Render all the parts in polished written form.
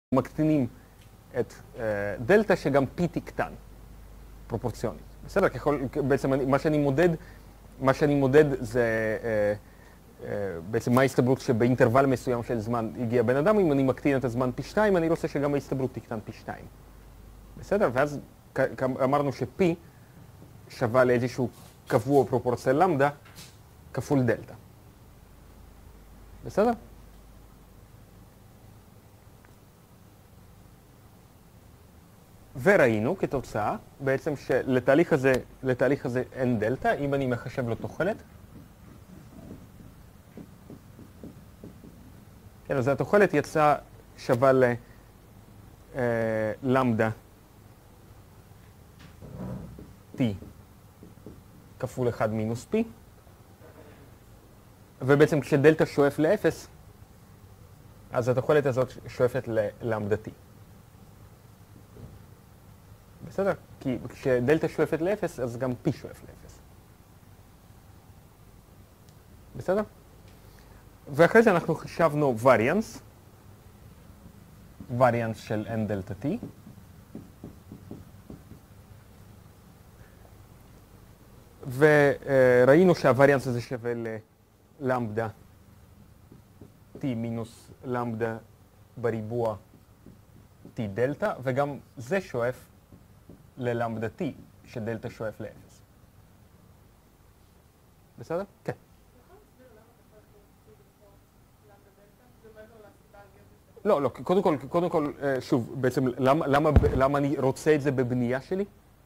מקטינים את דלתא שגם p תקטן, פרופורציונית. בסדר? בעצם מה שאני מודד זה בעצם מה ההסתברות שבאינטרוול מסוים של זמן הגיע בן אדם. אם אני מקטין את הזמן פי 2, אני רוצה שגם ההסתברות תקטן פי 2. בסדר? ואז אמרנו ש-p שווה לאיזשהו קבוע פרופורציה למדה כפול דלתא. בסדר? וראינו כתוצאה בעצם שלתהליך הזה אין דלתא, אם אני מחשב לו תוחלת. כן, אז התוחלת יצאה שווה ללמדה t כפול 1 מינוס p, ובעצם כשדלתא שואף ל-0, אז התוחלת הזאת שואפת ללמדה t. בסדר? כי כשדלתא שואפת ל-0, אז גם p שואף ל-0. בסדר? ואחרי זה אנחנו חישבנו וריאנס של n דלתא t. וראינו שהווריאנס הזה שווה ללמדה t מינוס למדה בריבוע t דלתא, וגם זה שואף ללמדה t שדלתא שואף ל-0. בסדר? כן. לא, קודם כל, שוב, בעצם למה אני רוצה את זה בבנייה שלי?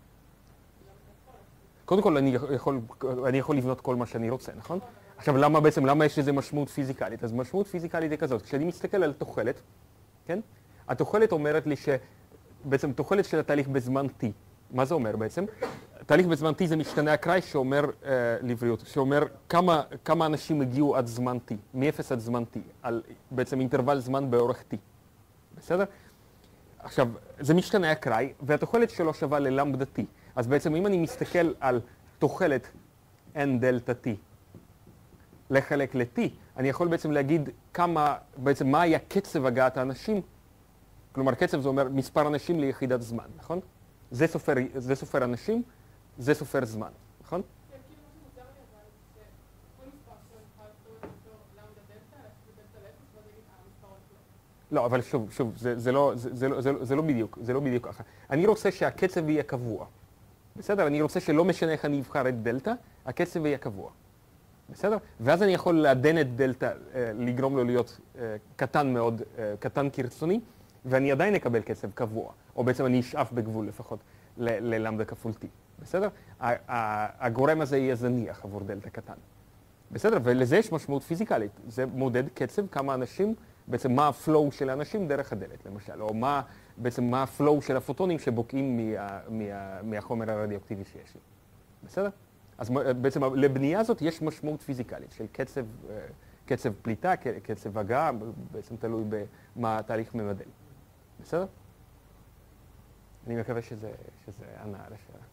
קודם כל אני יכול לבנות כל מה שאני רוצה, נכון? עכשיו למה יש לזה משמעות פיזיקלית? אז משמעות פיזיקלית היא כזאת, כשאני מסתכל על תוחלת, כן? התוחלת אומרת לי בעצם תוחלת של התהליך בזמן t. מה זה אומר בעצם? תהליך בזמן t זה משתנה אקראי שאומר לבריאות, שאומר כמה אנשים הגיעו עד זמן t, מ-0 עד זמן t, על בעצם אינטרוול זמן באורך t. בסדר? עכשיו, זה משתנה אקראי, והתוחלת שלו שווה ללמדה t. אז בעצם אם אני מסתכל על תוחלת n דלתא t לחלק ל-t, אני יכול בעצם להגיד מה היה קצב הגעת האנשים. כלומר, קצב זה אומר מספר אנשים ליחידת זמן, נכון? זה סופר אנשים, זה סופר זמן, נכון? כן, כאילו מה שמוזר לי אבל זה שכל מספר שנוכל לכתוב את אותו למדה דלתא, להפסיד דלתא לאפס, ואז נגיד המספר הולך. לא, אבל שוב, זה לא בדיוק ככה. אני רוצה שהקצב יהיה קבוע. בסדר? אני רוצה שלא משנה איך אני אבחר את דלתא, הקצב יהיה קבוע. בסדר? ואז אני יכול לעדן את דלתא, לגרום לו להיות קטן מאוד, קטן כרצוני, ואני עדיין אקבל קצב קבוע, או בעצם אני אשאף בגבול לפחות ללמדה כפול t. בסדר? הגורם הזה יהיה זניח עבור דלתא קטן. בסדר? ולזה יש משמעות פיזיקלית. זה מודד קצב כמה אנשים, בעצם מה הפלואו של האנשים דרך הדלת, למשל, או בעצם מה הפלואו של הפוטונים שבוקעים מהחומר הרדיואקטיבי שיש לי. בסדר? אז בעצם לבנייה הזאת יש משמעות פיזיקלית של קצב פליטה, קצב הגעה, בעצם תלוי במה התהליך ממדל. בסדר? אני מקווה שזה ענה על השאלה.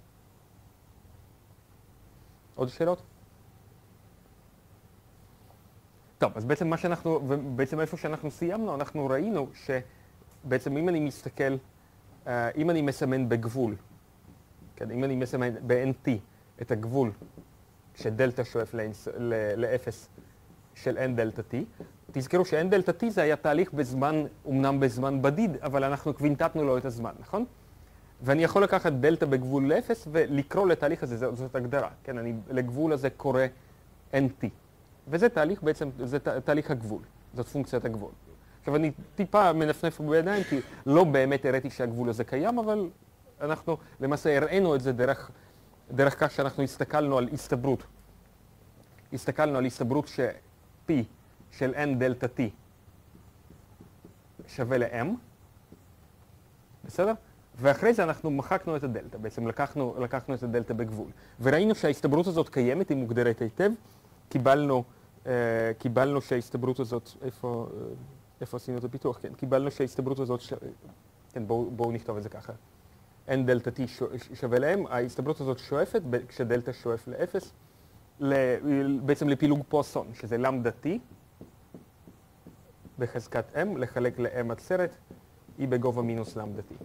עוד שאלות? טוב, אז בעצם איפה שאנחנו סיימנו, אנחנו ראינו שבעצם אם אני מסתכל, אם אני מסמן בגבול, כן, אם אני מסמן ב-NT את הגבול שדלתא שואף ל-0 של n דלתא t, תזכרו ש-n דלתא t זה היה תהליך בזמן, אומנם בזמן בדיד, אבל אנחנו קווינטטנו לו את הזמן, נכון? ואני יכול לקחת דלתא בגבול ל-0 ולקרוא לתהליך הזה, זאת הגדרה, כן? אני לגבול הזה קורא nt. וזה תהליך בעצם, זה תהליך הגבול, זאת פונקציית הגבול. עכשיו אני טיפה מנפנף בידיים, כי לא באמת הראיתי שהגבול הזה קיים, אבל אנחנו למעשה הראינו את זה דרך כך שאנחנו הסתכלנו על הסתברות. הסתכלנו על הסתברות ש-p של n דלתא t שווה ל-m, בסדר? ואחרי זה אנחנו מחקנו את הדלתא, בעצם לקחנו את הדלתא בגבול. וראינו שההסתברות הזאת קיימת, היא מוגדרת היטב. קיבלנו שההסתברות הזאת, איפה עשינו את הפיתוח? כן, קיבלנו שההסתברות הזאת, כן, בואו נכתוב את זה ככה. n דלתא t שווה ל-m, ההסתברות הזאת שואפת, כשדלתא שואף ל-0, בעצם לפילוג פואסון, שזה למדה t בחזקת m, לחלק ל-m עצרת, היא בגובה מינוס למדה t.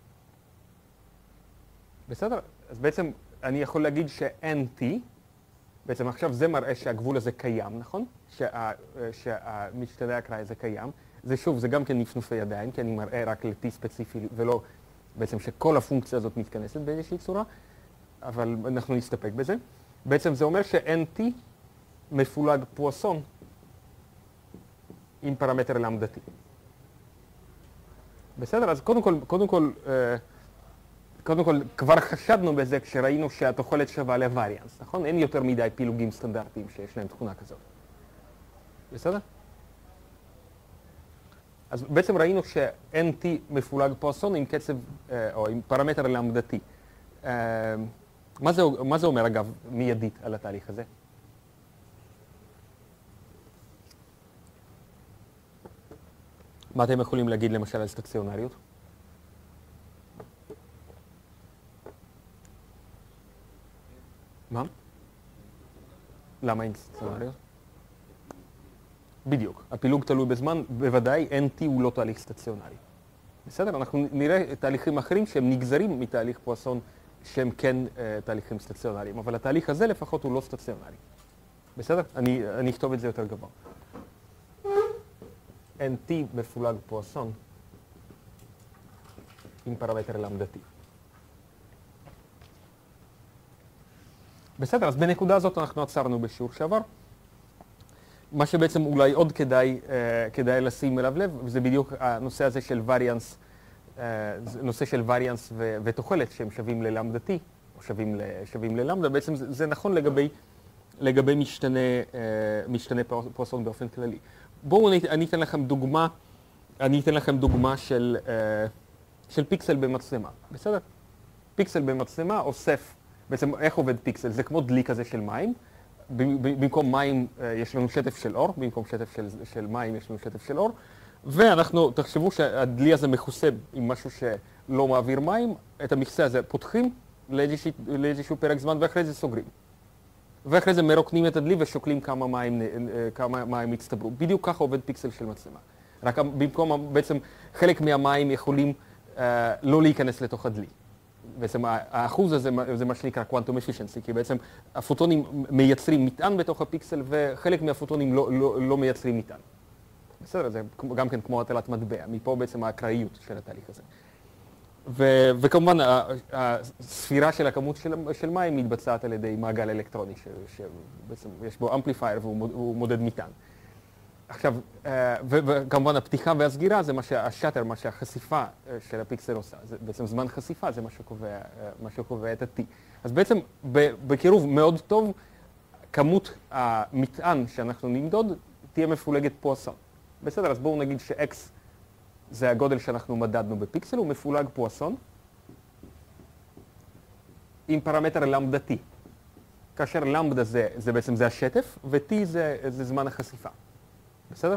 בסדר? אז בעצם אני יכול להגיד ש-nt, בעצם עכשיו זה מראה שהגבול הזה קיים, נכון? שהמשתנה האקראי הזה קיים. זה שוב, זה גם כן נפנופי ידיים, כי אני מראה רק ל-t ספציפי, ולא בעצם שכל הפונקציה הזאת מתכנסת באיזושהי צורה, אבל אנחנו נסתפק בזה. בעצם זה אומר ש-nt מפולג פואסון עם פרמטר למדה t. בסדר? אז קודם כל, כבר חשדנו בזה כשראינו שהתוחלת שווה לווריאנס, נכון? אין יותר מדי פילוגים סטנדרטיים שיש להם תכונה כזאת. בסדר? אז בעצם ראינו ש-nt מפולג פואסון עם קצב, או עם פרמטר למדה t. מה זה אומר, אגב, מיידית על התהליך הזה? מה אתם יכולים להגיד למשל על סטציונריות? מה? למה אין סטציונריות? בדיוק. הפילוג תלוי בזמן, בוודאי NT הוא לא תהליך סטציונרי. בסדר? אנחנו נראה תהליכים אחרים שהם נגזרים מתהליך פואסון שהם כן תהליכים סטציונריים, אבל התהליך הזה לפחות הוא לא סטציונרי. בסדר? אני אכתוב את זה יותר גבוה. NT מפולג פואסון עם פרמטר למדה t. בסדר, אז בנקודה הזאת אנחנו עצרנו בשיעור שעבר. מה שבעצם אולי עוד כדאי לשים אליו לב, וזה בדיוק הנושא הזה של וריאנס, נושא של וריאנס ותוחלת שהם שווים ללמדה t, או שווים ללמדה, בעצם זה נכון לגבי משתנה פואסון באופן כללי. בואו אני אתן לכם דוגמה של פיקסל במצלמה, בסדר? פיקסל במצלמה אוסף, בעצם איך עובד פיקסל? זה כמו דלי כזה של מים. במקום מים יש לנו שטף של אור, במקום שטף של מים יש לנו שטף של אור, ואנחנו, תחשבו שהדלי הזה מכוסה עם משהו שלא מעביר מים, את המכסה הזה פותחים לאיזשהו פרק זמן ואחרי זה סוגרים. ואחרי זה מרוקנים את הדלי ושוקלים כמה מים הצטברו. בדיוק ככה עובד פיקסל של מצלמה. רק במקום, בעצם חלק מהמים יכולים לא להיכנס לתוך הדלי. בעצם האחוז הזה זה מה שנקרא quantum efficiency, כי בעצם הפוטונים מייצרים מטען בתוך הפיקסל וחלק מהפוטונים לא מייצרים מטען. בסדר, זה גם כן כמו הטלת מטבע, מפה בעצם האקראיות של התהליך הזה. וכמובן הספירה של הכמות של מים מתבצעת על ידי מעגל אלקטרוני, שבעצם יש בו אמפליפייר והוא מודד מטען. עכשיו, וכמובן הפתיחה והסגירה זה השאטר, מה שהחשיפה של הפיקסל עושה. זה בעצם זמן חשיפה, זה מה שקובע את ה-T. אז בעצם בקירוב מאוד טוב, כמות המטען שאנחנו נמדוד תהיה מפולגת פואסון. בסדר, אז בואו נגיד ש-X זה הגודל שאנחנו מדדנו בפיקסל, הוא מפולג פואסון עם פרמטר למדה T. כאשר למדה זה בעצם זה השטף, ו-T זה זמן החשיפה. בסדר?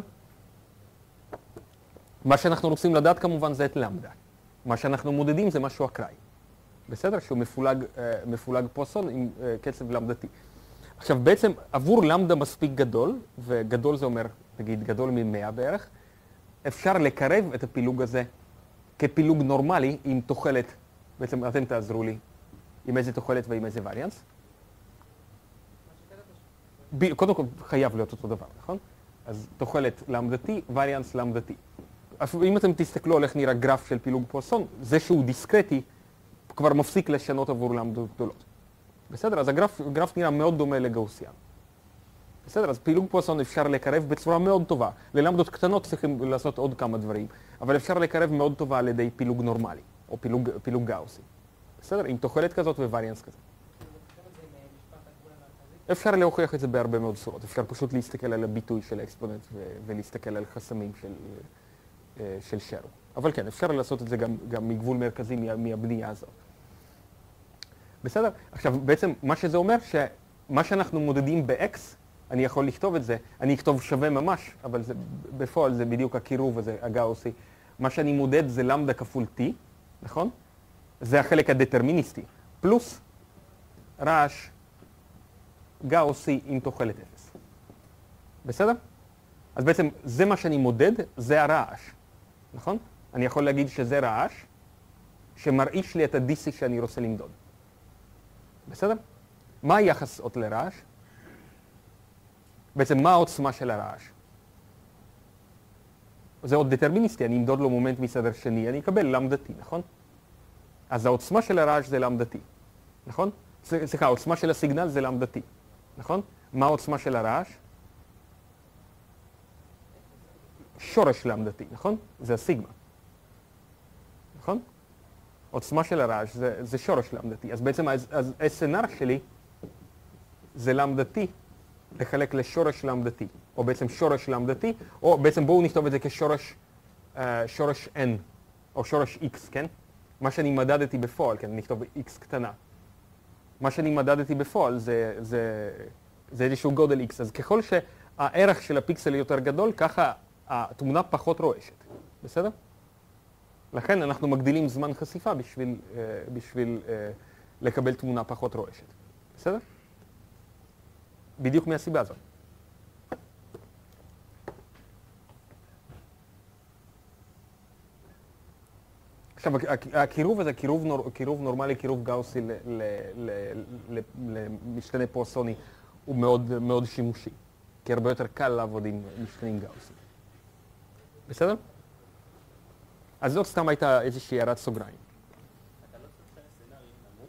מה שאנחנו רוצים לדעת כמובן זה את למדה. מה שאנחנו מודדים זה משהו אקראי. בסדר? שהוא מפולג פואסון עם קצב למדה T. עכשיו בעצם עבור למדה מספיק גדול, וגדול זה אומר, נגיד גדול מ-100 בערך, אפשר לקרב את הפילוג הזה כפילוג נורמלי עם תוחלת, בעצם אתם תעזרו לי, עם איזה תוחלת ועם איזה וריאנס. קודם כל חייב להיות אותו דבר, נכון? אז תוחלת למדה T, וריאנס למדה T. אם אתם תסתכלו על איך נראה גרף של פילוג פואסון, זה שהוא דיסקרטי כבר מפסיק לשנות עבור למדות גדולות. בסדר? אז הגרף נראה מאוד דומה לגאוסיאן. בסדר? אז פילוג פואסון אפשר לקרב בצורה מאוד טובה. ללמדות קטנות צריכים לעשות עוד כמה דברים, אבל אפשר לקרב מאוד טובה על ידי פילוג נורמלי, או פילוג גאוסי. בסדר? עם תוחלת כזאת ווריאנס כזה. אפשר להוכיח את זה בהרבה מאוד צורות. אפשר פשוט להסתכל על הביטוי של האקספוננט ולהסתכל על חסמים של שרו. אבל כן, אפשר לעשות את זה גם מגבול מרכזי מהבנייה הזאת. בסדר? עכשיו, בעצם מה שזה אומר, שמה שאנחנו מודדים ב-X, אני יכול לכתוב את זה, אני אכתוב שווה ממש, אבל בפועל זה בדיוק הקירוב הזה, הגאוסי. מה שאני מודד זה למדה כפול T, נכון? זה החלק הדטרמיניסטי, פלוס רעש גאוסי עם תוחלת 0. בסדר? אז בעצם זה מה שאני מודד, זה הרעש, נכון? אני יכול להגיד שזה רעש שמרעיש לי את ה-DC שאני רוצה למדוד. בסדר? מה היחס עוד לרעש? בעצם מה העוצמה של הרעש? זה עוד דטרמיניסטי, אני אמדוד לו מומנט מסדר שני, אני אקבל למדתי, נכון? אז העוצמה של הרעש זה למדתי, נכון? סליחה, העוצמה של הסיגנל זה למדתי, נכון? מה העוצמה של הרעש? שורש למדתי, נכון? זה הסיגמה, נכון? עוצמה של הרעש זה שורש למדתי, אז בעצם ה-SNR שלי זה למדתי לחלק לשורש למדתי, או בעצם שורש למדתי, או בעצם בואו נכתוב את זה כשורש שורש n, או שורש x, כן? מה שאני מדדתי בפועל, כן, נכתוב x קטנה. מה שאני מדדתי בפועל זה איזשהו גודל x, אז ככל שהערך של הפיקסל יותר גדול, ככה התמונה פחות רועשת, בסדר? לכן אנחנו מגדילים זמן חשיפה בשביל לקבל תמונה פחות רועשת, בסדר? בדיוק מהסיבה הזאת. עכשיו, הקירוב הזה, קירוב נורמלי, קירוב גאוסי למשתנה פואסוני, הוא מאוד מאוד שימושי, כי הרבה יותר קל לעבוד עם משתנים גאוסיים. בסדר? אז זאת סתם הייתה איזושהי הערת סוגריים. אתה לא צריך שהסצנר יהיה נמוך?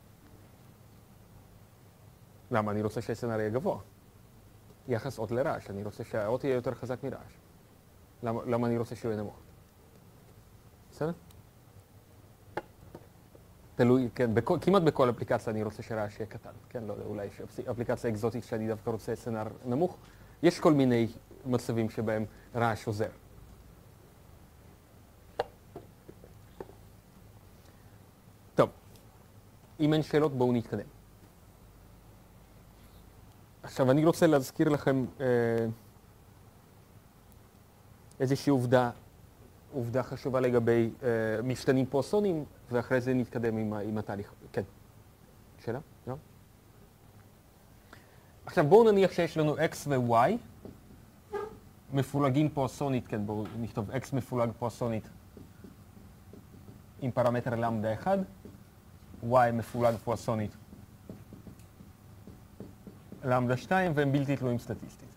למה? אני רוצה שהסצנר יהיה גבוה. יחס אות לרעש, אני רוצה שהאות יהיה יותר חזק מרעש. למה אני רוצה שהוא יהיה נמוך? בסדר? תלוי, כן, כמעט בכל אפליקציה אני רוצה שרעש יהיה קטן. כן, לא יודע, אולי אפליקציה אקזוטית שאני דווקא רוצה סצנר נמוך. יש כל מיני מצבים שבהם רעש עוזר. טוב, אם אין שאלות בואו נתקדם. עכשיו אני רוצה להזכיר לכם איזושהי עובדה חשובה לגבי משתנים פואסוניים, ואחרי זה נתקדם עם התהליך. כן. שאלה? לא? עכשיו בואו נניח שיש לנו x ו-y מפולגים פואסונית, כן, בואו נכתוב x מפולג פואסונית עם פרמטר למדה 1, y מפולג פואסונית למדה 2, והם בלתי תלויים סטטיסטית.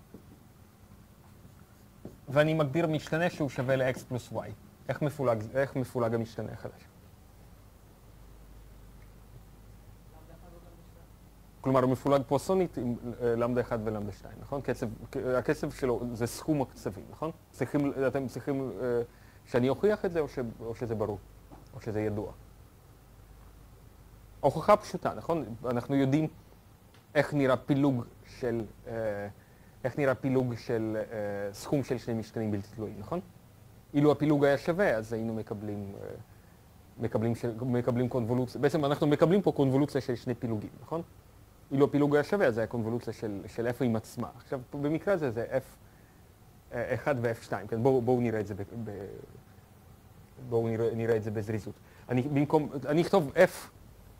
ואני מגדיר משתנה שהוא שווה ל-x פלוס y. איך מפולג המשתנה החדש? כלומר, הוא מפולג פואסונית עם למדה 1 ולמדה 2, נכון? הקצב שלו זה סכום הקצבים, נכון? אתם צריכים שאני אוכיח את זה או שזה ברור? או שזה ידוע? הוכחה פשוטה, נכון? אנחנו יודעים איך נראה פילוג של סכום של שני משתנים בלתי תלויים, נכון? אילו הפילוג היה שווה, אז היינו מקבלים קונבולוציה. בעצם אנחנו מקבלים פה קונבולוציה של שני פילוגים, נכון? אילו הפילוג היה שווה, אז זה היה קונבולוציה של f עם עצמה. עכשיו, במקרה הזה זה f1 ו-f2, כן? בואו נראה את זה בזריזות. אני אכתוב f,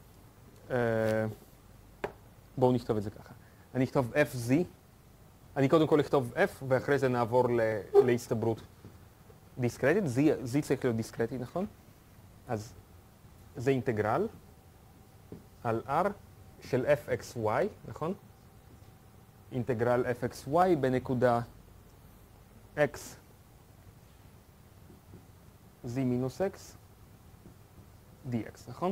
בואו נכתוב את זה ככה. אני אכתוב fz, אני קודם כל אכתוב f, ואחרי זה נעבור להסתברות דיסקרטית. z צריך להיות דיסקרטי, נכון? אז זה אינטגרל על r של fxy, נכון? אינטגרל fxy בנקודה x z מינוס x dx, נכון?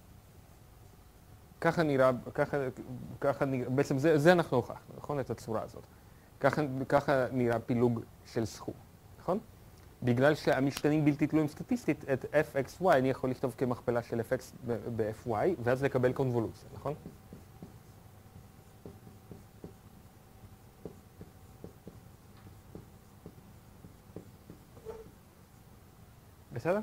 ככה נראה, בעצם זה אנחנו הוכחנו, נכון? את הצורה הזאת. ככה נראה פילוג של סכום, נכון? בגלל שהמשתנים בלתי תלויים סטטיסטית, את fxy אני יכול לכתוב כמכפלה של fx ב-fy, ואז לקבל קונבולוציה, נכון? בסדר?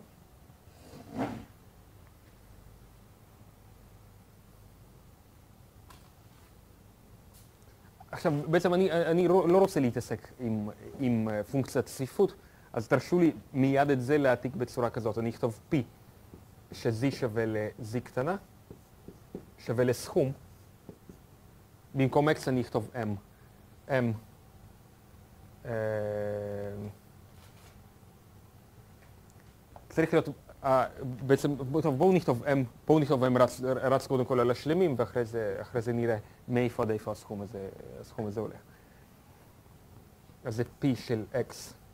עכשיו, בעצם אני לא רוצה להתעסק עם פונקציית צפיפות, אז תרשו לי מיד את זה להעתיק בצורה כזאת. אני אכתוב p, ש-z שווה ל-z קטנה, שווה לסכום. במקום x אני אכתוב m. צריך להיות, בעצם, טוב, בואו נכתוב m רץ קודם כל על השלמים, ואחרי זה נראה מאיפה עד איפה הסכום הזה הולך. אז זה p של x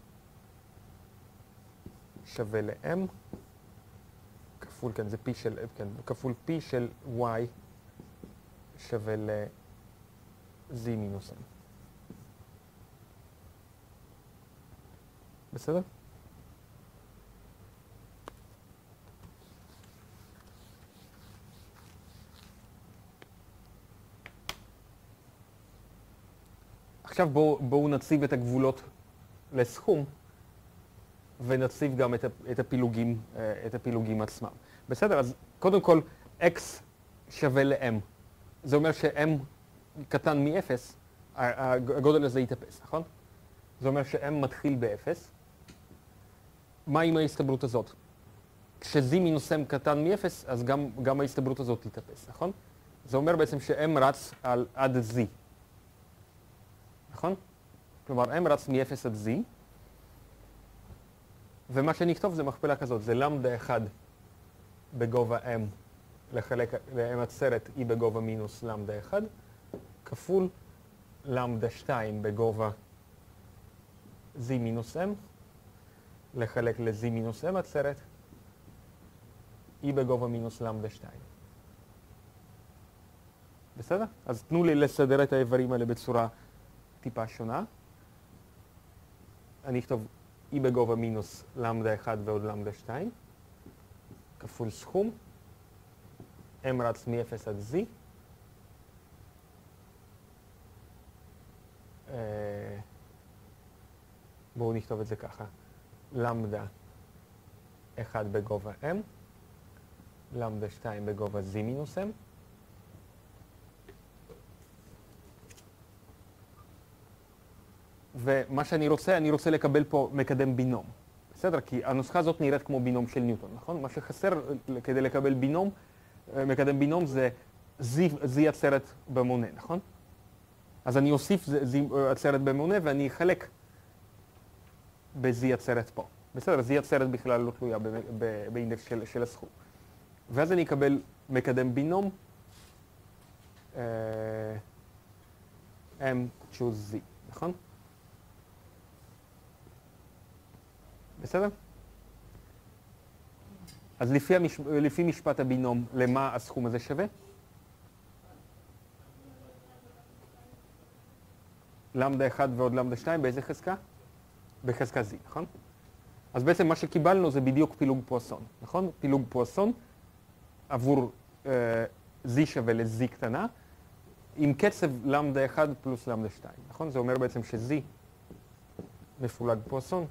שווה ל-m, כפול, כן, זה p של, כן, כפול p של y שווה ל-z מינוס m. בסדר? עכשיו בואו נציב את הגבולות לסכום, ונציב גם את הפילוגים עצמם. בסדר? אז קודם כל, x שווה ל-m. זה אומר ש-m קטן מ-0, הגודל הזה יתאפס, נכון? זה אומר ש-m מתחיל ב-0. מה עם ההסתברות הזאת? כש-z מינוס m קטן מ-0, אז גם ההסתברות הזאת תתאפס, נכון? זה אומר בעצם ש-m רץ עד z. נכון? כלומר, m רץ מ-0 עד z, ומה שנכתוב זה מכפלה כזאת, זה למדה 1 בגובה m לחלק ל-m עצרת e בגובה מינוס למדה 1, כפול למדה 2 בגובה z מינוס m, לחלק ל-z מינוס m עצרת, e בגובה מינוס למדה 2. בסדר? אז תנו לי לסדר את האיברים האלה בצורה טיפה שונה. אני אכתוב e בגובה מינוס למדה 1 ועוד למדה 2, כפול סכום, m רץ מ-0 עד z, בואו נכתוב את זה ככה, למדה 1 בגובה m, למדה 2 בגובה z מינוס m, ומה שאני רוצה לקבל פה מקדם בינום. בסדר? כי הנוסחה הזאת נראית כמו בינום של ניוטון, נכון? מה שחסר כדי לקבל בינום, מקדם בינום זה z עצרת במונה, נכון? אז אני אוסיף z עצרת במונה ואני אחלק ב-z עצרת פה. בסדר? z עצרת בכלל לא תלויה באינדקס של הסכום. ואז אני אקבל מקדם בינום m choose z, נכון? בסדר? אז לפי משפט הבינום, למה הסכום הזה שווה? למדה 1 ועוד למדה 2, באיזה חזקה? בחזקה z, נכון? אז בעצם מה שקיבלנו זה בדיוק פילוג פואסון, נכון? פילוג פואסון עבור z שווה ל-z קטנה, עם קצב למדה 1 פלוס למדה 2, נכון? זה אומר בעצם ש-z מפולג פואסון,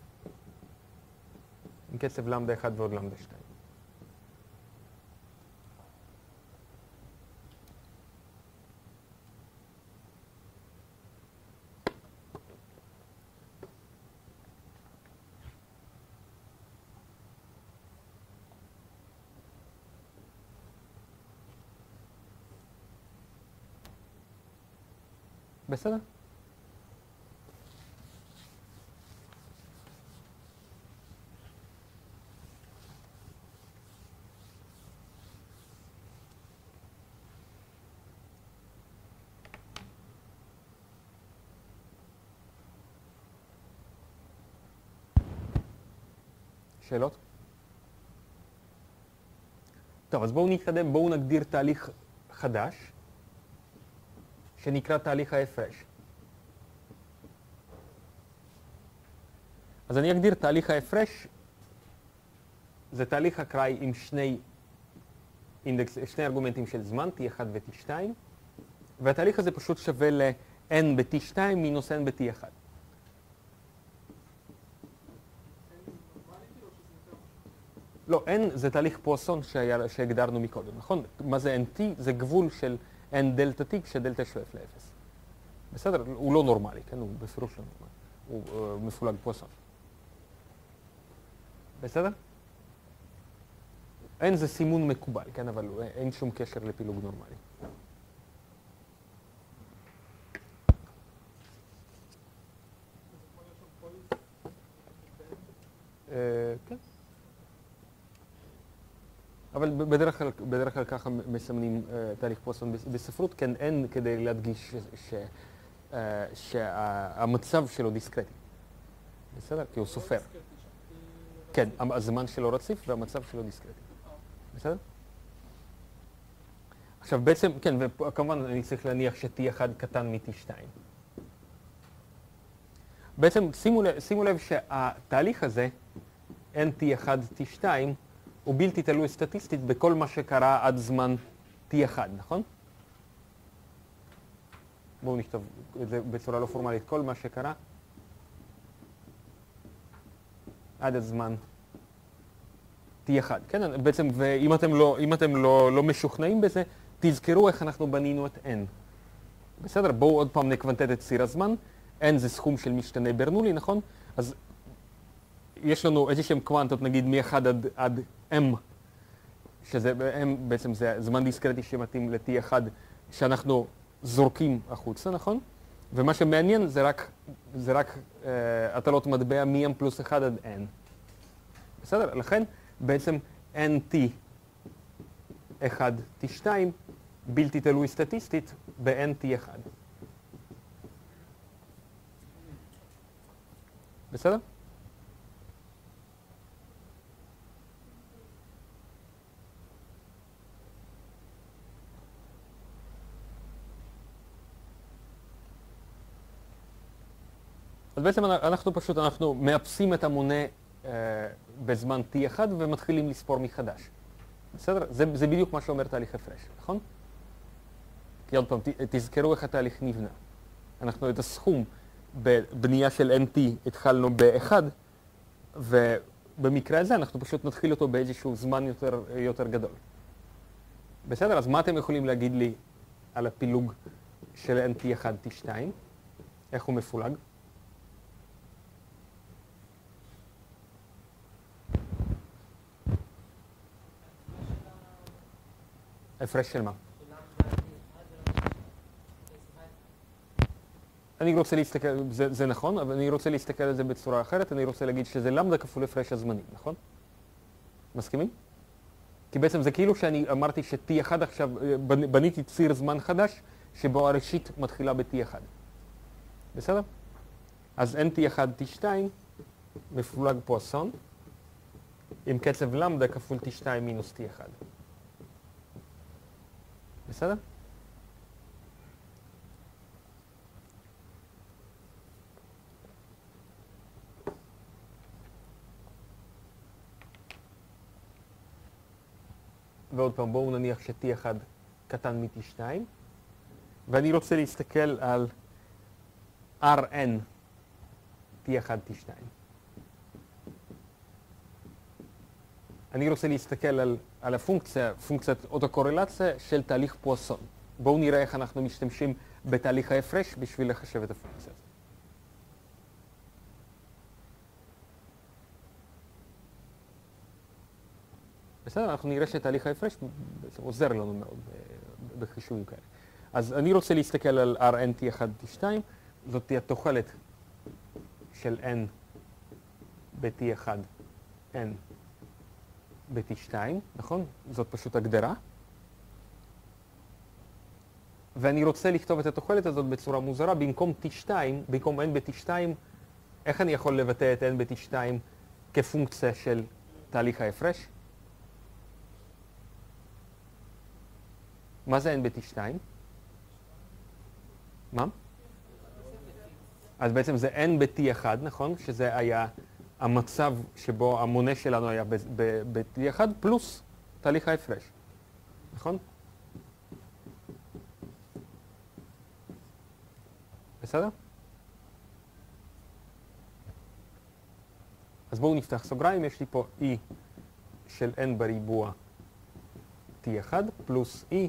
עם קצב למדה 1 ועוד למדה 2. בסדר? שאלות? טוב, אז בואו נתקדם, בואו נגדיר תהליך חדש, שנקרא תהליך ההפרש. אז אני אגדיר תהליך ההפרש, זה תהליך אקראי עם שני ארגומנטים של זמן, t1 ו-t2, והתהליך הזה פשוט שווה ל-n ב-t2 מינוס n ב-t1. לא, n זה תהליך פואסון שהגדרנו מקודם, נכון? מה זה nt? זה גבול של n דלתה t כשדלתה שואף ל-0. בסדר? הוא לא נורמלי, כן? הוא בפירוש לא נורמלי. הוא מפולג פואסון. בסדר? n זה סימון מקובל, כן? אבל אין שום קשר לפילוג נורמלי. כן. אבל בדרך כלל ככה מסמנים תהליך פואסון בספרות, כן, אין כדי להדגיש שהמצב שלו דיסקרטי. בסדר? כי הוא סופר. כן, הזמן שלו רציף והמצב שלו דיסקרטי. בסדר? עכשיו בעצם, כן, וכמובן אני צריך להניח ש-T1 קטן מ-T2. בעצם שימו לב שהתהליך הזה, NT1, T2, הוא בלתי תלוי סטטיסטית בכל מה שקרה עד זמן T1, נכון? בואו נכתוב את זה בצורה לא פורמלית. כל מה שקרה עד הזמן T1. כן, בעצם, ואם אתם לא משוכנעים בזה, תזכרו איך אנחנו בנינו את N. בסדר? בואו עוד פעם נקוונטט את ציר הזמן. N זה סכום של משתנה ברנולי, נכון? אז יש לנו איזשהם קוונטות, נגיד מ-1 עד M, שזה בעצם זה זמן דיסקרטי שמתאים ל-T1, שאנחנו זורקים החוצה, נכון? ומה שמעניין זה רק הטלות מטבע מ-M פלוס 1 עד N. בסדר? לכן בעצם NT1, T2, בלתי תלוי סטטיסטית ב-NT1. בסדר? אז בעצם אנחנו מאפסים את המונה בזמן T1 ומתחילים לספור מחדש. בסדר? זה בדיוק מה שאומר תהליך הפרש, נכון? כי עוד פעם, תזכרו איך התהליך נבנה. אנחנו את הסכום בבנייה של NT התחלנו ב-1, ובמקרה הזה אנחנו פשוט נתחיל אותו באיזשהו זמן יותר גדול. בסדר? אז מה אתם יכולים להגיד לי על הפילוג של NT1, T2? איך הוא מפולג? הפרש של מה? אני רוצה להסתכל, זה נכון, אבל אני רוצה להסתכל על זה בצורה אחרת, אני רוצה להגיד שזה למדה כפול הפרש הזמנים, נכון? מסכימים? כי בעצם זה כאילו שאני אמרתי ש-T1 עכשיו, בניתי ציר זמן חדש, שבו הראשית מתחילה ב-T1. בסדר? אז NT1, T2 מפולג פואסון, עם קצב למדה כפול T2 מינוס T1. בסדר? ועוד פעם, בואו נניח ש-T1 קטן מ-T2, ואני רוצה להסתכל על Rn T1, T2. אני רוצה להסתכל על פונקציית אוטוקורלציה של תהליך פואסון. בואו נראה איך אנחנו משתמשים בתהליך ההפרש בשביל לחשב את הפונקציה הזאת. בסדר, אנחנו נראה שתהליך ההפרש עוזר לנו מאוד בחישובים כאלה. אז אני רוצה להסתכל על Rn T1, T2, זאת תהיה תוחלת של n ב-T1, n ב-T2, נכון? זאת פשוט הגדרה. ואני רוצה לכתוב את התוחלת הזאת בצורה מוזרה, במקום T2, במקום n ב-T2, איך אני יכול לבטא את n ב-T2 כפונקציה של תהליך ההפרש? מה זה n ב-T2? מה? אז בעצם זה n ב-T1, נכון? שזה היה המצב שבו המונה שלנו היה ב-T1 פלוס תהליך ההפרש, נכון? בסדר? אז בואו נפתח סוגריים, יש לי פה e של n בריבוע T1 פלוס e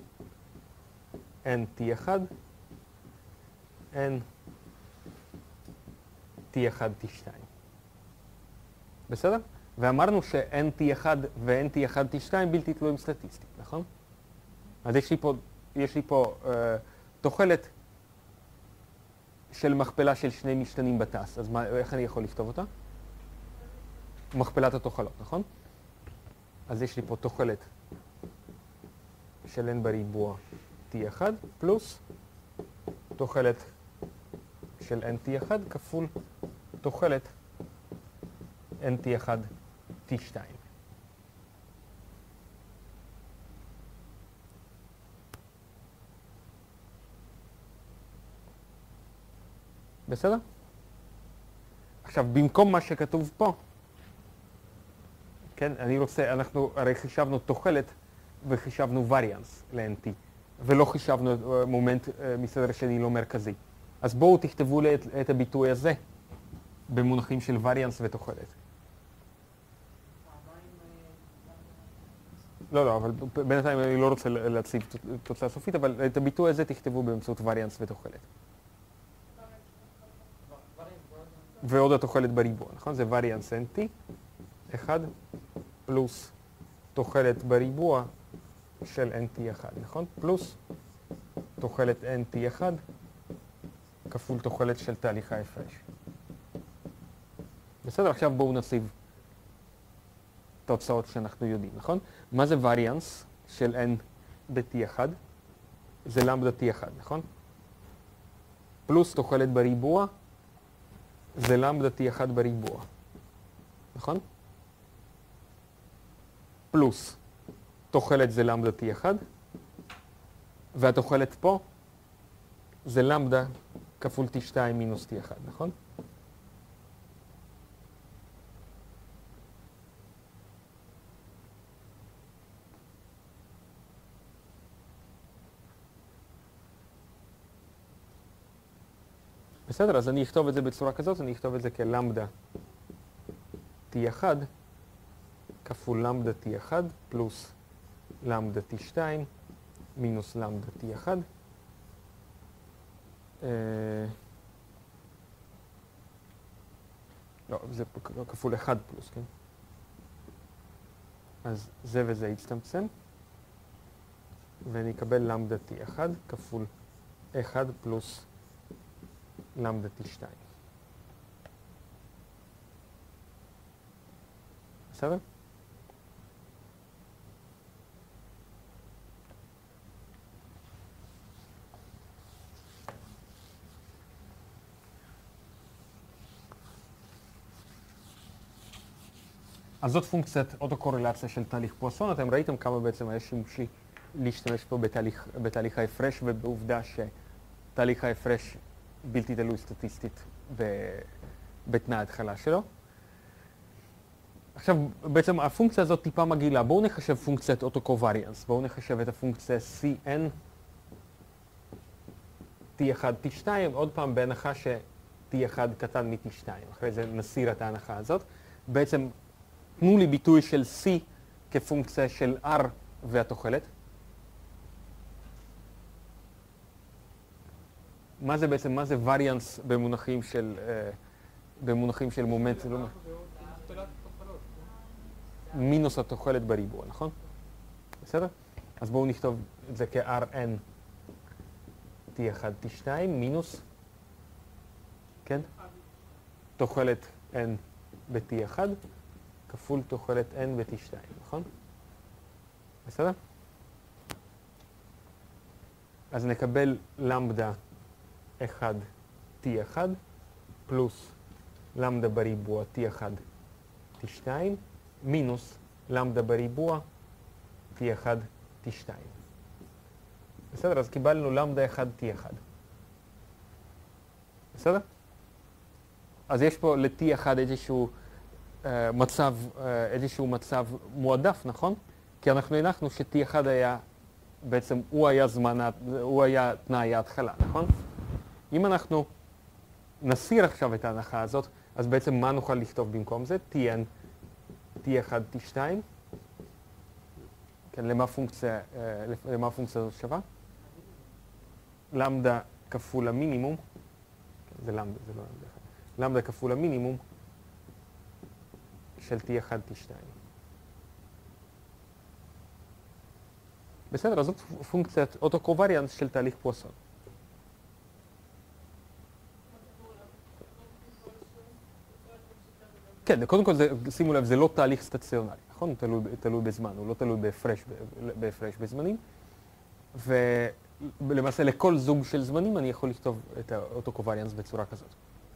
n T1 n T1 T2. בסדר? ואמרנו ש-NT1 ו-NT1 T2 בלתי תלויים סטטיסטית, נכון? אז יש לי פה תוחלת של מכפלה של שני משתנים בתס. אז איך אני יכול לכתוב אותה? מכפלת התוחלות, נכון? אז יש לי פה תוחלת של n בריבוע t1 פלוס תוחלת של nt1 כפול תוחלת nt1 t2. בסדר? עכשיו, במקום מה שכתוב פה, כן, אנחנו הרי חישבנו תוחלת וחישבנו וריאנס ל-NT, ולא חישבנו מומנט מסדר שני לא מרכזי. אז בואו תכתבו לי את הביטוי הזה במונחים של וריאנס ותוחלת. לא, אבל בינתיים אני לא רוצה להציב תוצאה סופית, אבל את הביטוי הזה תכתבו באמצעות וריאנס ותוחלת. ועוד התוחלת בריבוע, נכון? זה וריאנס NT, 1 פלוס תוחלת בריבוע של NT1, נכון? פלוס תוחלת NT1 כפול תוחלת של תהליך ההפרש. בסדר, עכשיו בואו נציב תוצאות שאנחנו יודעים, נכון? מה זה וריאנס של N ב-T1? זה למדה T1, נכון? פלוס תוחלת בריבוע זה למדה T1 בריבוע, נכון? פלוס תוחלת זה למדה T1, והתוחלת פה זה למדה כפול T2 מינוס T1, נכון? בסדר, אז אני אכתוב את זה בצורה כזאת, אני אכתוב את זה כלמדה T1 כפול למדה T1 פלוס למדה T2 מינוס למדה T1. לא, זה כפול 1 פלוס, כן? אז זה וזה יצטמצם, ואני אקבל למדה T1 כפול 1 פלוס למדה T2. בסדר? אז זאת פונקציית אוטוקורלציה של תהליך פואסון. אתם ראיתם כמה בעצם היה שימושי להשתמש פה בתהליך ההפרש, ובעובדה שתהליך ההפרש בלתי תלוי סטטיסטית בתנאי ההתחלה שלו. עכשיו, בעצם הפונקציה הזאת טיפה מגעילה. בואו נחשב פונקציית אוטוקווריאנס. בואו נחשב את הפונקציה Cn T1 T2, עוד פעם בהנחה ש-T1 קטן מ-T2. אחרי זה נסיר את ההנחה הזאת. בעצם תנו לי ביטוי של C כפונקציה של R והתוחלת. מה זה בעצם, מה זה וריאנס במונחים של מומנט? מינוס התוחלת בריבוע, נכון? בסדר? אז בואו נכתוב את זה כ-Rn T1 T2 מינוס, כן? תוחלת N ב-T1 כפול תוחלת N ב-T2, נכון? בסדר? אז נקבל למדה 1 T1 פלוס למדה בריבוע T1 T2 מינוס למדה בריבוע T1 T2. בסדר? אז קיבלנו למדה 1 T1. בסדר? אז יש פה ל-T1 איזשהו מצב מועדף, נכון? כי אנחנו הנחנו ש-T1 היה, בעצם הוא היה תנאי ההתחלה, נכון? אם אנחנו נסיר עכשיו את ההנחה הזאת, אז בעצם מה נוכל לכתוב במקום זה? Tn T1 T2, כן, למה הפונקציה הזאת שווה? למדה כפול המינימום, זה למדה, זה לא למדה אחד. למדה כפול המינימום של T1 T2. בסדר, אז זאת פונקציית אוטוקווריאנס של תהליך פואסון. כן, קודם כל, שימו לב, זה לא תהליך סטציונרי. נכון? הוא תלוי בזמן, הוא לא תלוי בהפרש בזמנים. ולמעשה לכל זוג של זמנים אני יכול לכתוב את האוטוקובריאנס בצורה כזאת.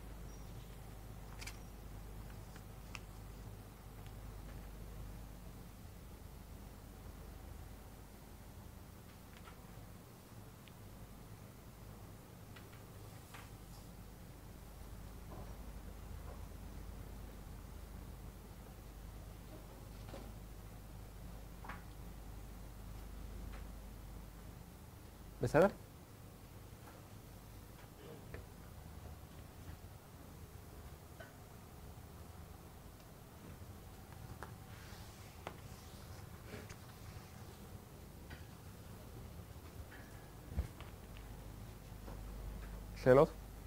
בסדר? שאלות?